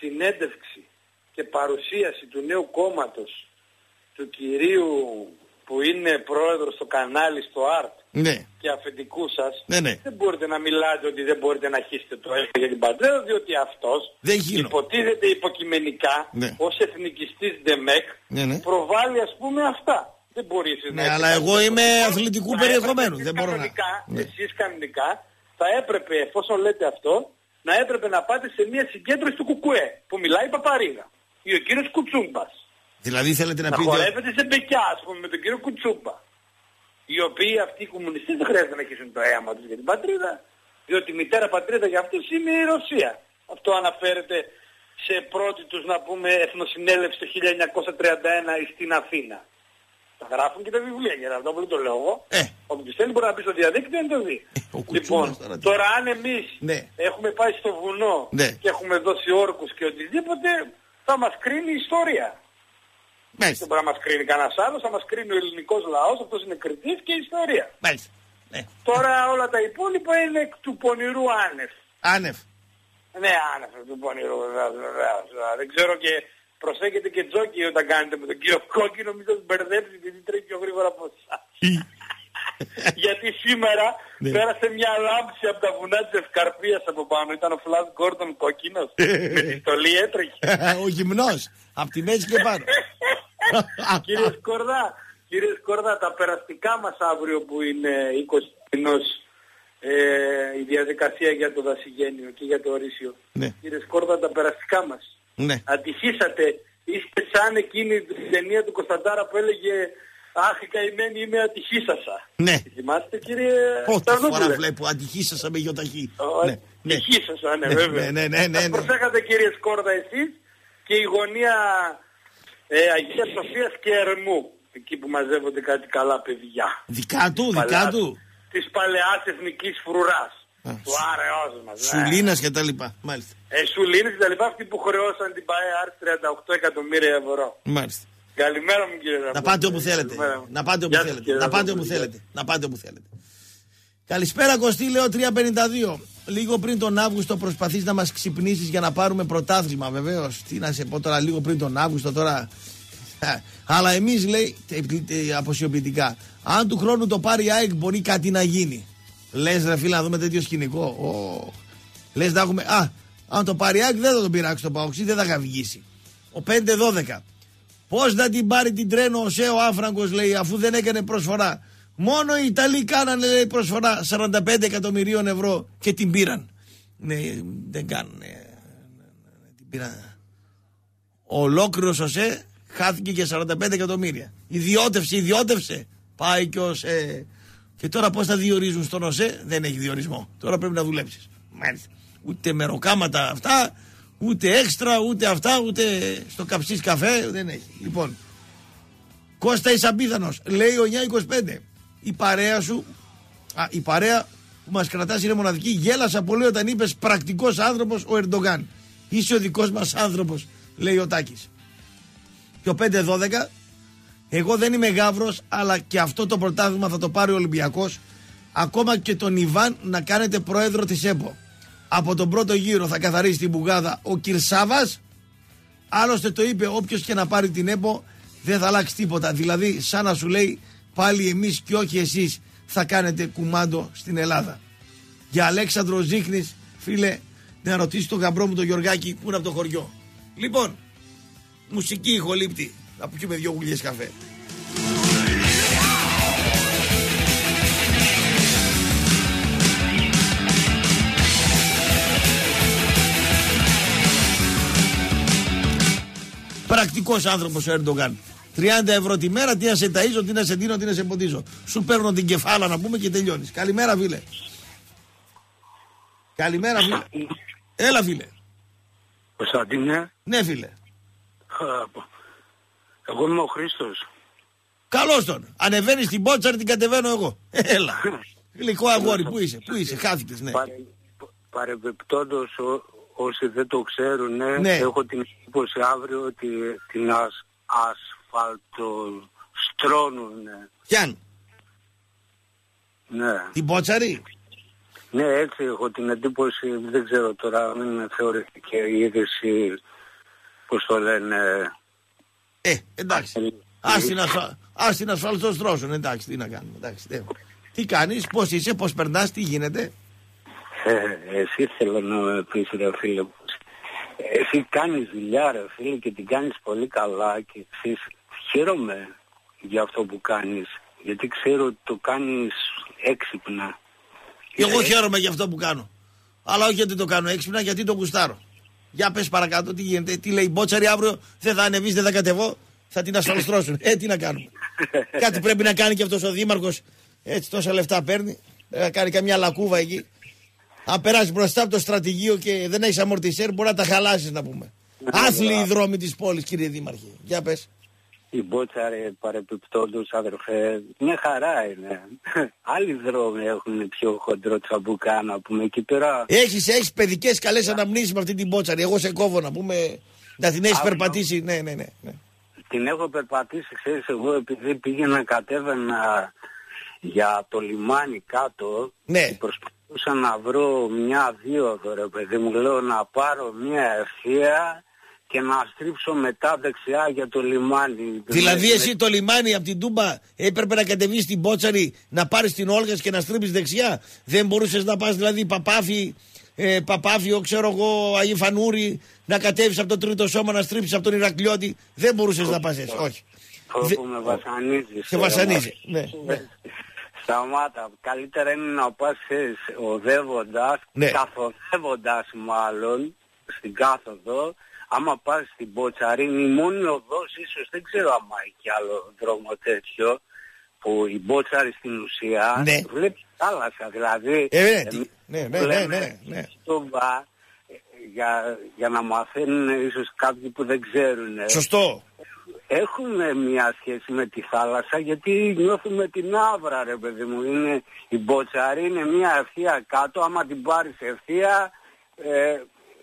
συνέντευξη και παρουσίαση του νέου κόμματος του κυρίου που είναι πρόεδρος στο κανάλι στο Art ναι. και αφεντικού σας, ναι, ναι. δεν μπορείτε να μιλάτε ότι δεν μπορείτε να χύσετε το έργο για την πατρίδα, διότι αυτός υποτίθεται υποκειμενικά ναι. ως εθνικιστής ΔΕΜΕΚ ναι, ναι. προβάλλει ας πούμε αυτά. Δεν μπορεί ναι, να αλλά εγώ είμαι αθλητικού περιεχομένου. Δεν μπορώ να... Ναι. Εσείς κανονικά θα έπρεπε, εφόσον λέτε αυτό, να έπρεπε να πάτε σε μια συγκέντρωση του Κουκουέ που μιλάει η Παπαρίγα ή ο κύριος Κουτσούμπας. Δηλαδή θέλετε να, να πείτε... Να χορεύετε σε μπεκιά, ας πούμε, με τον κύριο Κουτσούμπα. Οι οποίοι αυτοί οι κομμουνιστές δεν χρειάζεται να χύσουν το αίμα τους για την πατρίδα, διότι η μητέρα πατρίδα για αυτούς είναι η Ρωσία. Αυτό αναφέρεται σε πρώτη τους, να πούμε, εθνοσυνέλευση το χίλια εννιακόσια τριάντα ένα στην Αθήνα. Τα γράφουν και τα βιβλία, για αυτό που το λέω εγώ. Ε. Όποιος θέλει μπορεί να μπει στο διαδίκτυο να το δει. Ε, λοιπόν, τώρα, τώρα αν εμείς ναι. έχουμε πάει στο βουνό ναι. και έχουμε δώσει όρκους και οτιδήποτε, θα μας κρίνει η ιστορία. Μάλιστα. Δεν μπορεί να μας κρίνει κανένας άλλος, θα μας κρίνει ο ελληνικός λαός, αυτός είναι κριτής και η ιστορία. Μάλιστα. Ναι. Τώρα όλα τα υπόλοιπα είναι εκ του πονηρού άνευ. Άνευ. Ναι, άνευ του πονηρού βεβαίως, βεβαίως. Δεν ξέρω και προσέχετε και τζόκι όταν κάνετε με τον κύριο Κόκκινο, μην σας μπερδέψει γιατί τρέχει πιο γρήγορα από εσάς. Γιατί σήμερα ναι. πέρασε μια λάμψη από τα βουνά της Ευκαρπίας από πάνω. Ήταν ο Φλας Γκόρντον κόκκινος. Με τη στολή έτρεχε. Ο γυμνός. Απ' τη μέση και πάνω. Κύριε Σκορδά, κύριε Σκορδά, τα περαστικά μας αύριο που είναι είκοσι μηνός ε, η διαδικασία για το δασιγένειο και για το ορίσιο. Ναι. Κύριε Σκορδά, τα περαστικά μας. Ναι. Ατυχήσατε. Είστε σαν εκείνη την ταινία του Κωνσταντάρα που έλεγε «Αχ, καημένη είμαι, ατυχήσασα». Ναι. Θυμάστε, κύριε Πότε φορά βλέπω ατυχήσασα με γιοταχή. Ναι. Ατυχήσασα, ναι, ναι, βέβαια. Ναι, ναι, ναι, ναι, ναι. Προσέχατε, κύριε Σκόρδα, εσείς και η γωνία ε, Αγίας Σοφίας και Ερμού, εκεί που μαζεύονται κάτι καλά παιδιά. Δικά του, Παλαιάς, δικά του. Της παλαιάς εθνικής φρουράς. Α, του άρεος μας. Σουλίνας και τα λοιπά, μάλιστα. Ε, Σουλίνας και τα λοιπά, αυτοί που χρεώσαν την ΠΑΕΑΡ τριάντα οκτώ εκατομμύρια ευρώ. Μάλιστα. Καλημέρα μου, κύριε Ραμπό. Να πάτε όπου θέλετε. Να πάτε όπου θέλετε. Να πάτε όπου θέλετε. Να πάτε όπου θέλετε. Καλησπέρα Κωστή, λέω τρία πενήντα δύο. Λίγο πριν τον Αύγουστο προσπαθείς να μας ξυπνήσεις για να πάρουμε πρωτάθλημα, βεβαίως. Τι να σε πω τώρα, λίγο πριν τον Αύγουστο τώρα. Αλλά εμείς, λέει, αποσιοποιητικά, αν του χρόνου το πάρει η ΑΕΚ μπορεί κάτι να γίνει. Λες ρε φίλε, να δούμε τέτοιο σκηνικό. Oh. Λες να έχουμε. Α, αν το πάρει η ΑΕΚ δεν θα τον πειράξει το Παοξή, δεν θα καυγήσει. Ο πέντε δώδεκα. Πώς να την πάρει την τρένο ο Σέο Άφραγκος, λέει, αφού δεν έκανε προσφορά. Μόνο οι Ιταλοί κάνανε, λέει, προσφορά σαράντα πέντε εκατομμυρίων ευρώ και την πήραν. Ναι, δεν κάνουν. Ναι, την πήραν. Ολόκληρος ο ΣΕ χάθηκε για σαράντα πέντε εκατομμύρια. Ιδιώτευσε, ιδιώτευσε. Πάει και ο ΣΕ. Και τώρα πώς θα διορίζουν στον ΟΣΕ, δεν έχει διορισμό. Τώρα πρέπει να δουλέψεις. Μάλιστα. Ούτε μεροκάματα αυτά, ούτε έξτρα, ούτε αυτά, ούτε στο καψίς καφέ, δεν έχει. Λοιπόν, Κώστα είσαι απίθανος, λέει ο εννιά είκοσι πέντε. Η παρέα σου, α, η παρέα που μας κρατάς είναι μοναδική. Γέλασα πολύ όταν είπες πρακτικός άνθρωπος ο Ερντογάν. Είσαι ο δικός μας άνθρωπος, λέει ο Τάκης. Και ο πέντε δώδεκα. Εγώ δεν είμαι γάβρος, αλλά και αυτό το πρωτάθλημα θα το πάρει ο Ολυμπιακός. Ακόμα και τον Ιβάν να κάνετε πρόεδρο της ΕΠΟ. Από τον πρώτο γύρο θα καθαρίσει την μπουγάδα ο Κυρσάβας. Άλλωστε το είπε, όποιος και να πάρει την ΕΠΟ δεν θα αλλάξει τίποτα. Δηλαδή σαν να σου λέει πάλι εμείς και όχι εσείς θα κάνετε κουμάντο στην Ελλάδα. Για Αλέξανδρο Ζήχνης, φίλε, να ρωτήσει τον γαμπρό μου τον Γιωργάκη που είναι από το χωριό. Λοιπόν, μουσική ηχολήπτη. Να πιούμε δυο γουλιές καφέ. Πρακτικός άνθρωπος ο Ερντογάν. τριάντα ευρώ τη μέρα, τι να σε ταΐζω, τι να σε δίνω, τι να σε ποντίζω. Σου παίρνω την κεφάλα να πούμε και τελειώνεις. Καλημέρα φίλε. Καλημέρα φίλε. Έλα φίλε. Κωνσταντίνε. Ναι φίλε. Εγώ είμαι ο Χρήστος. Καλώς τον. Ανεβαίνεις την Πότσαρη, την κατεβαίνω εγώ. Έλα. Γλυκό αγόρι, πού είσαι, πού είσαι, χάθηκες, ναι. Παρε, παρεμπιπτόντως, ό, όσοι δεν το ξέρουν, ναι, ναι. έχω την εντύπωση αύριο ότι την ασ, ασφαλτοστρώνουν. Ποιαν? Ναι. Την Πότσαρη? Ναι, έτσι έχω την εντύπωση, δεν ξέρω τώρα, μην θεωρήθηκε η είδηση, πώς το λένε. Ε, εντάξει. Ας την ασφαλτό στρώσουν, εντάξει, τι να κάνουμε. Εντάξει, τε. Τι κάνεις, πώς είσαι, πώς περνάς, τι γίνεται. Ε, εσύ θέλω να με πεις ρε φίλε. Εσύ κάνεις δουλειά ρε φίλε και την κάνεις πολύ καλά και εσείς χαίρομαι για αυτό που κάνεις. Γιατί ξέρω ότι το κάνεις έξυπνα. Εγώ ε, χαίρομαι για αυτό που κάνω. Αλλά όχι γιατί το κάνω έξυπνα, γιατί το γουστάρω. Για πες παρακάτω τι γίνεται, τι λέει Μπότσαρη αύριο, δεν θα ανεβείς, δεν θα κατεβώ, θα την ασφαλιστρώσουν. Ε, τι να κάνουμε. Κάτι πρέπει να κάνει και αυτός ο δήμαρχος, έτσι τόσα λεφτά παίρνει, να κάνει καμιά λακκούβα εκεί. Αν περάσει μπροστά από το στρατηγείο και δεν έχεις αμορτισέρ, μπορεί να τα χαλάσεις να πούμε. Άθλοι οι δρόμοι της πόλης, κύριε Δήμαρχε. Για πες. Η Μπότσαρη παρεπιπτόντως αδερφέ, μια χαρά είναι. Άλλοι δρόμοι έχουν πιο χοντρό τσαμπουκά να πούμε εκεί πέρα. Έχεις, έχεις παιδικές καλές αναμνήσεις με αυτή την Μπότσαρη. Εγώ σε κόβω να πούμε, να την έχεις Α, περπατήσει. Ναι, ναι, ναι, ναι. Την έχω περπατήσει, ξέρεις, εγώ επειδή πήγαινα κατέβαινα για το λιμάνι κάτω. Ναι. Προσπαθούσα να βρω μια δίωδο ρε παιδί μου, λέω να πάρω μια ευθεία και να στρίψω μετά δεξιά για το λιμάνι. Δηλαδή με... εσύ το λιμάνι από την Τούμπα έπρεπε να κατεβείς στην Μπότσαρη, να πάρεις την Όλγας και να στρίψεις δεξιά. Δεν μπορούσες να πας δηλαδή Παπάφι, ε, Παπάφιο, ξέρω εγώ, Αγί Φανούρη, να κατέβεις από το Τρίτο Σώμα, να στρίψεις από τον Ηρακλειώτη. Δεν μπορούσες να πας έτσι, όχι. Όπου με βασανίζεις. Σε βασανίζει, ναι. Σταμάτα, καλύτερα είναι να πας οδεύοντας, ναι. καθοδεύοντας μάλλον, στην κάθοδο. Άμα πας στην Μποτσαρίνη, η μόνη οδός ίσως, δεν ξέρω άμα έχει άλλο δρόμο τέτοιο, που η Μπότσαρη στην ουσία ναι. βλέπει θάλασσα, δηλαδή ε, ναι, ναι, ναι, ναι, ναι, ναι. στο βα, για, για να μαθαίνουν ίσως κάποιοι που δεν ξέρουν. Σωστό. Έχουμε μια σχέση με τη θάλασσα γιατί νιώθουμε την άβρα ρε παιδί μου. Είναι, η Μποτσαρή είναι μια ευθεία κάτω, άμα την πάρεις ευθεία ε,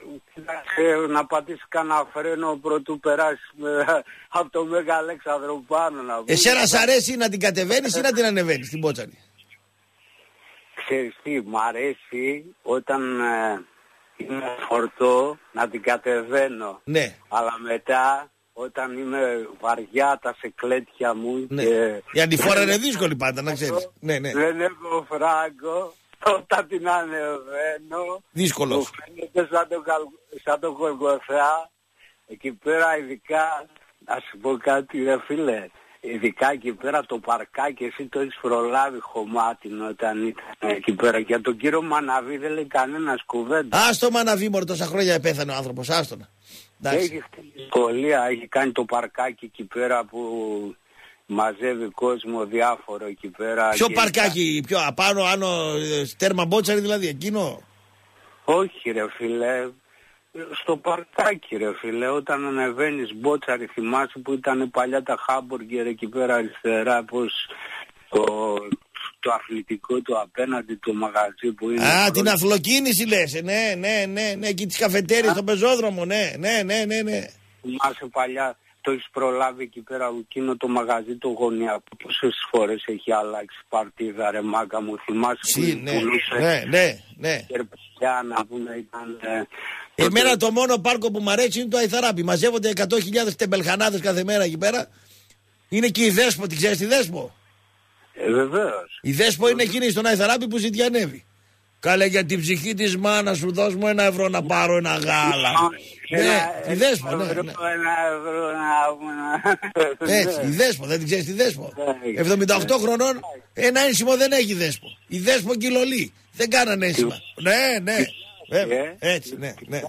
να πατήσεις κανένα φρένο πρωτού περάσεις από το Μέγα Αλέξανδρο πάνω να πούμε. Εσένα σ' αρέσει να την κατεβαίνεις ή να την ανεβαίνεις την Μπότσαρη? Ξέρεις τι, μ' αρέσει όταν ε, είναι φορτό να την κατεβαίνω. Ναι. Αλλά μετά όταν είμαι βαριά τα σεκλέτια μου ναι. και... Η αντιφόρα είναι δύσκολη πάντα να ξέρεις. Ναι, ναι. Δεν έχω φράγκο. Όταν την ανεβαίνω δύσκολος. Μου φαίνεται σαν το, σαν το Γολγοθά. Εκεί πέρα ειδικά, να σου πω κάτι ρε φίλε, ειδικά εκεί πέρα το παρκάκι, εσύ το έχεις προλάβει χωμάτιν όταν ήταν εκεί πέρα. Και για τον κύριο Μαναβή δεν λέει κανένας κουβέντα. Άστο Μαναβή μωρέ, τόσα χρόνια πέθανε ο άνθρωπος, άστονα. Έχει δυσκολία, έχει κάνει το παρκάκι εκεί πέρα που... μαζεύει κόσμο διάφορο εκεί πέρα. Ποιο παρκάκι, πιο απάνω, άνω, τέρμα Μπότσαρη δηλαδή, εκείνο? Όχι ρε φίλε, στο παρκάκι ρε φίλε, όταν ανεβαίνεις Μπότσαρη, θυμάσαι που ήταν παλιά τα χάμπουργκερ εκεί πέρα αριστερά, πως το, το αθλητικό του απέναντι το μαγαζί που είναι. Α, την αθλοκίνηση λες, ναι, ναι, ναι, ναι, εκεί τις καφετέρειες στον πεζόδρομο, ναι, ναι, ναι, ναι, ναι. Θυμάσαι παλιά. Το έχεις προλάβει εκεί πέρα εκείνο το μαγαζί το γωνιακό. Πόσες φορές έχει αλλάξει παρτίδα ρε μάκα μου, θυμάσαι? Σύ, που ναι, ναι, ναι, ναι. Κερπιά να πούμε ήταν... Ε, Εμένα το μόνο πάρκο που μου αρέσει είναι το Αϊθαράπι. Μαζεύονται εκατό χιλιάδες τεμπελχανάδες κάθε μέρα εκεί πέρα. Είναι και η Δέσπο, τη ξέρεις τη Δέσπο? Ε, βεβαίως. Η Δέσπο είναι εκείνη στον Αϊθαράπι που ζητιανεύει. Κάλε για την ψυχή της μάνας σου, δώσ' μου ένα ευρώ να πάρω ένα γάλα. Ναι, η Δέσπο, ναι, ναι. Έτσι, η Δέσπο, δεν την ξέρεις τη Δέσπο? εβδομήντα οκτώ χρονών, ένα ένσημο δεν έχει Δέσπο. Η Δέσπο κυλολή, δεν κάνανε ένσημα. Ναι, ναι, βέβαια, έτσι, ναι, ναι.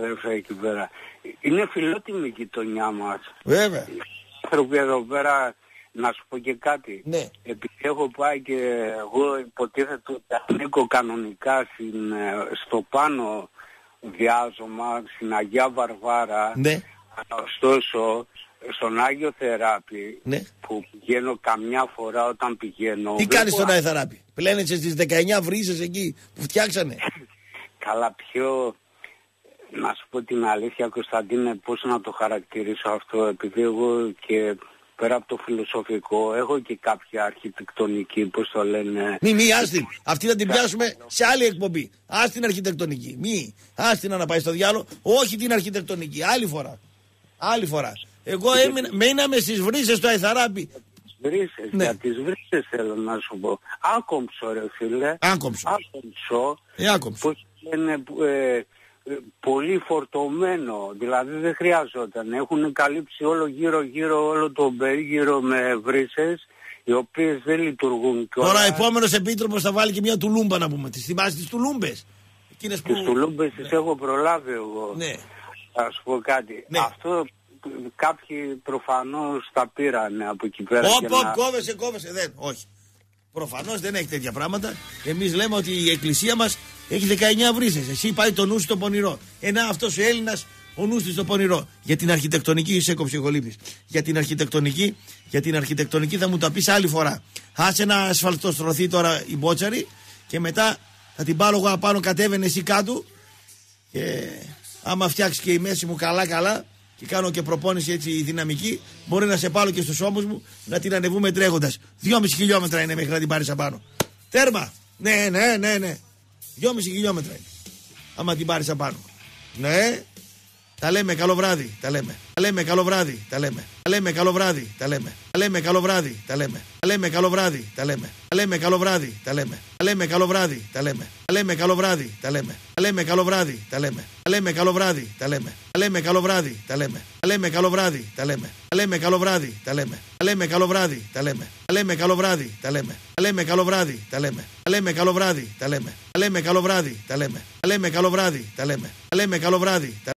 Είναι φιλότιμη η γειτονιά μας. Βέβαια. Οι άνθρωποι εδώ πέρα, να σου πω και κάτι. Ναι. Επειδή έχω πάει και εγώ υποτίθεται ότι ανήκω κανονικά στην, στο πάνω διάζωμα, στην Αγία Βαρβάρα. Ναι. Ωστόσο, στον Άγιο Θεράπη, ναι. που πηγαίνω καμιά φορά όταν πηγαίνω... Τι κάνεις στον Άγιο Θεράπη? Πλένεσαι στις δεκαεννιά βρύσες εκεί που φτιάξανε? Καλά, πιο... Να σου πω την αλήθεια, Κωνσταντίνε, πώς να το χαρακτηρίσω αυτό, επειδή εγώ και... πέρα από το φιλοσοφικό, έχω και κάποια αρχιτεκτονική, πώς το λένε. Μη, μη, άστην. Αυτή θα την πιάσουμε σε άλλη εκπομπή. Άστην αρχιτεκτονική. Μη, άστην να πάει στο διάλογο. Όχι την αρχιτεκτονική. Άλλη φορά. Άλλη φορά. Εγώ έμεινα, μείναμε στις βρύσες στο Αϊθαράπη. Βρύσες, Ναι. για τις βρύσες θέλω να σου πω. Άκομψο ρε φίλε. Άκομψο. Άκομψο. Ε, άκομψο. Πώς λένε, ε, ε, πολύ φορτωμένο. Δηλαδή δεν χρειαζόταν. Έχουν καλύψει όλο γύρω γύρω όλο το περίγυρο με βρύσες, οι οποίες δεν λειτουργούν κιόλας. Τώρα επόμενος επίτροπος θα βάλει και μια τουλούμπα να πούμε. Τις θυμάσαι τις τουλούμπες. Εκείνες που... Τις τουλούμπες τις έχω προλάβει εγώ. Ναι. Θα σου πω κάτι. Ναι. Αυτό κάποιοι προφανώς τα πήρανε από εκεί πέρα. Όπ, και όπ, να... κόβεσαι, κόβεσαι. Δεν, όχι. Προφανώς δεν έχει τέτοια πράγματα. Εμείς λέμε ότι η εκκλησία μας έχει δεκαεννιά βρύσες. Εσύ πάει το νου σου στο πονηρό. Ένα αυτός ο Έλληνας ο νους του στο πονηρό. Για την αρχιτεκτονική σε έκοψε ο Λύπης. Για την αρχιτεκτονική, για την αρχιτεκτονική θα μου τα πεις άλλη φορά. Άσε να ασφαλτοστρωθεί τώρα η Μπότσαρη και μετά θα την πάρω εγώ απάνω, κατέβαινε εσύ κάτω και άμα φτιάξει και η μέση μου καλά καλά και κάνω και προπόνηση έτσι δυναμική, μπορεί να σε πάρω και στους ώμους μου να την ανεβούμε τρέχοντας. Δυόμιση χιλιόμετρα είναι μέχρι να την πάρεις απάνω. Τέρμα! Ναι, ναι, ναι, ναι. Δυόμιση χιλιόμετρα είναι. Άμα την πάρεις απάνω. Ναι. Τα λέμε καλό βράδυ, τα λέμε. Τα λέμε καλό βράδυ, τα λέμε. Τα λέμε καλό βράδυ, τα λέμε. Τα λέμε καλό βράδυ, τα λέμε. Τα λέμε καλό βράδυ, τα λέμε. Τα λέμε καλό βράδυ, τα λέμε. Τα λέμε καλό βράδυ, τα λέμε. Τα λέμε καλό βράδυ, τα λέμε. Τα λέμε καλό βράδυ, τα λέμε. Τα λέμε καλό βράδυ, τα λέμε. Τα λέμε καλό βράδυ, τα λέμε. Τα λέμε καλό βράδυ, τα λέμε. Τα λέμε καλό βράδυ, τα λέμε. Τα λέμε καλό βράδυ, τα λέμε. Τα λέμε καλό βράδυ, τα λέμε. Τα λέμε καλό βράδυ, τα λέμε. Τα λέμε καλό βράδυ, τα λέμε. Τα λέμε καλό βράδυ, τα λέμε. Τα λέμε καλό βράδυ, τα λέμε. Τα λέμε καλό βράδυ, τα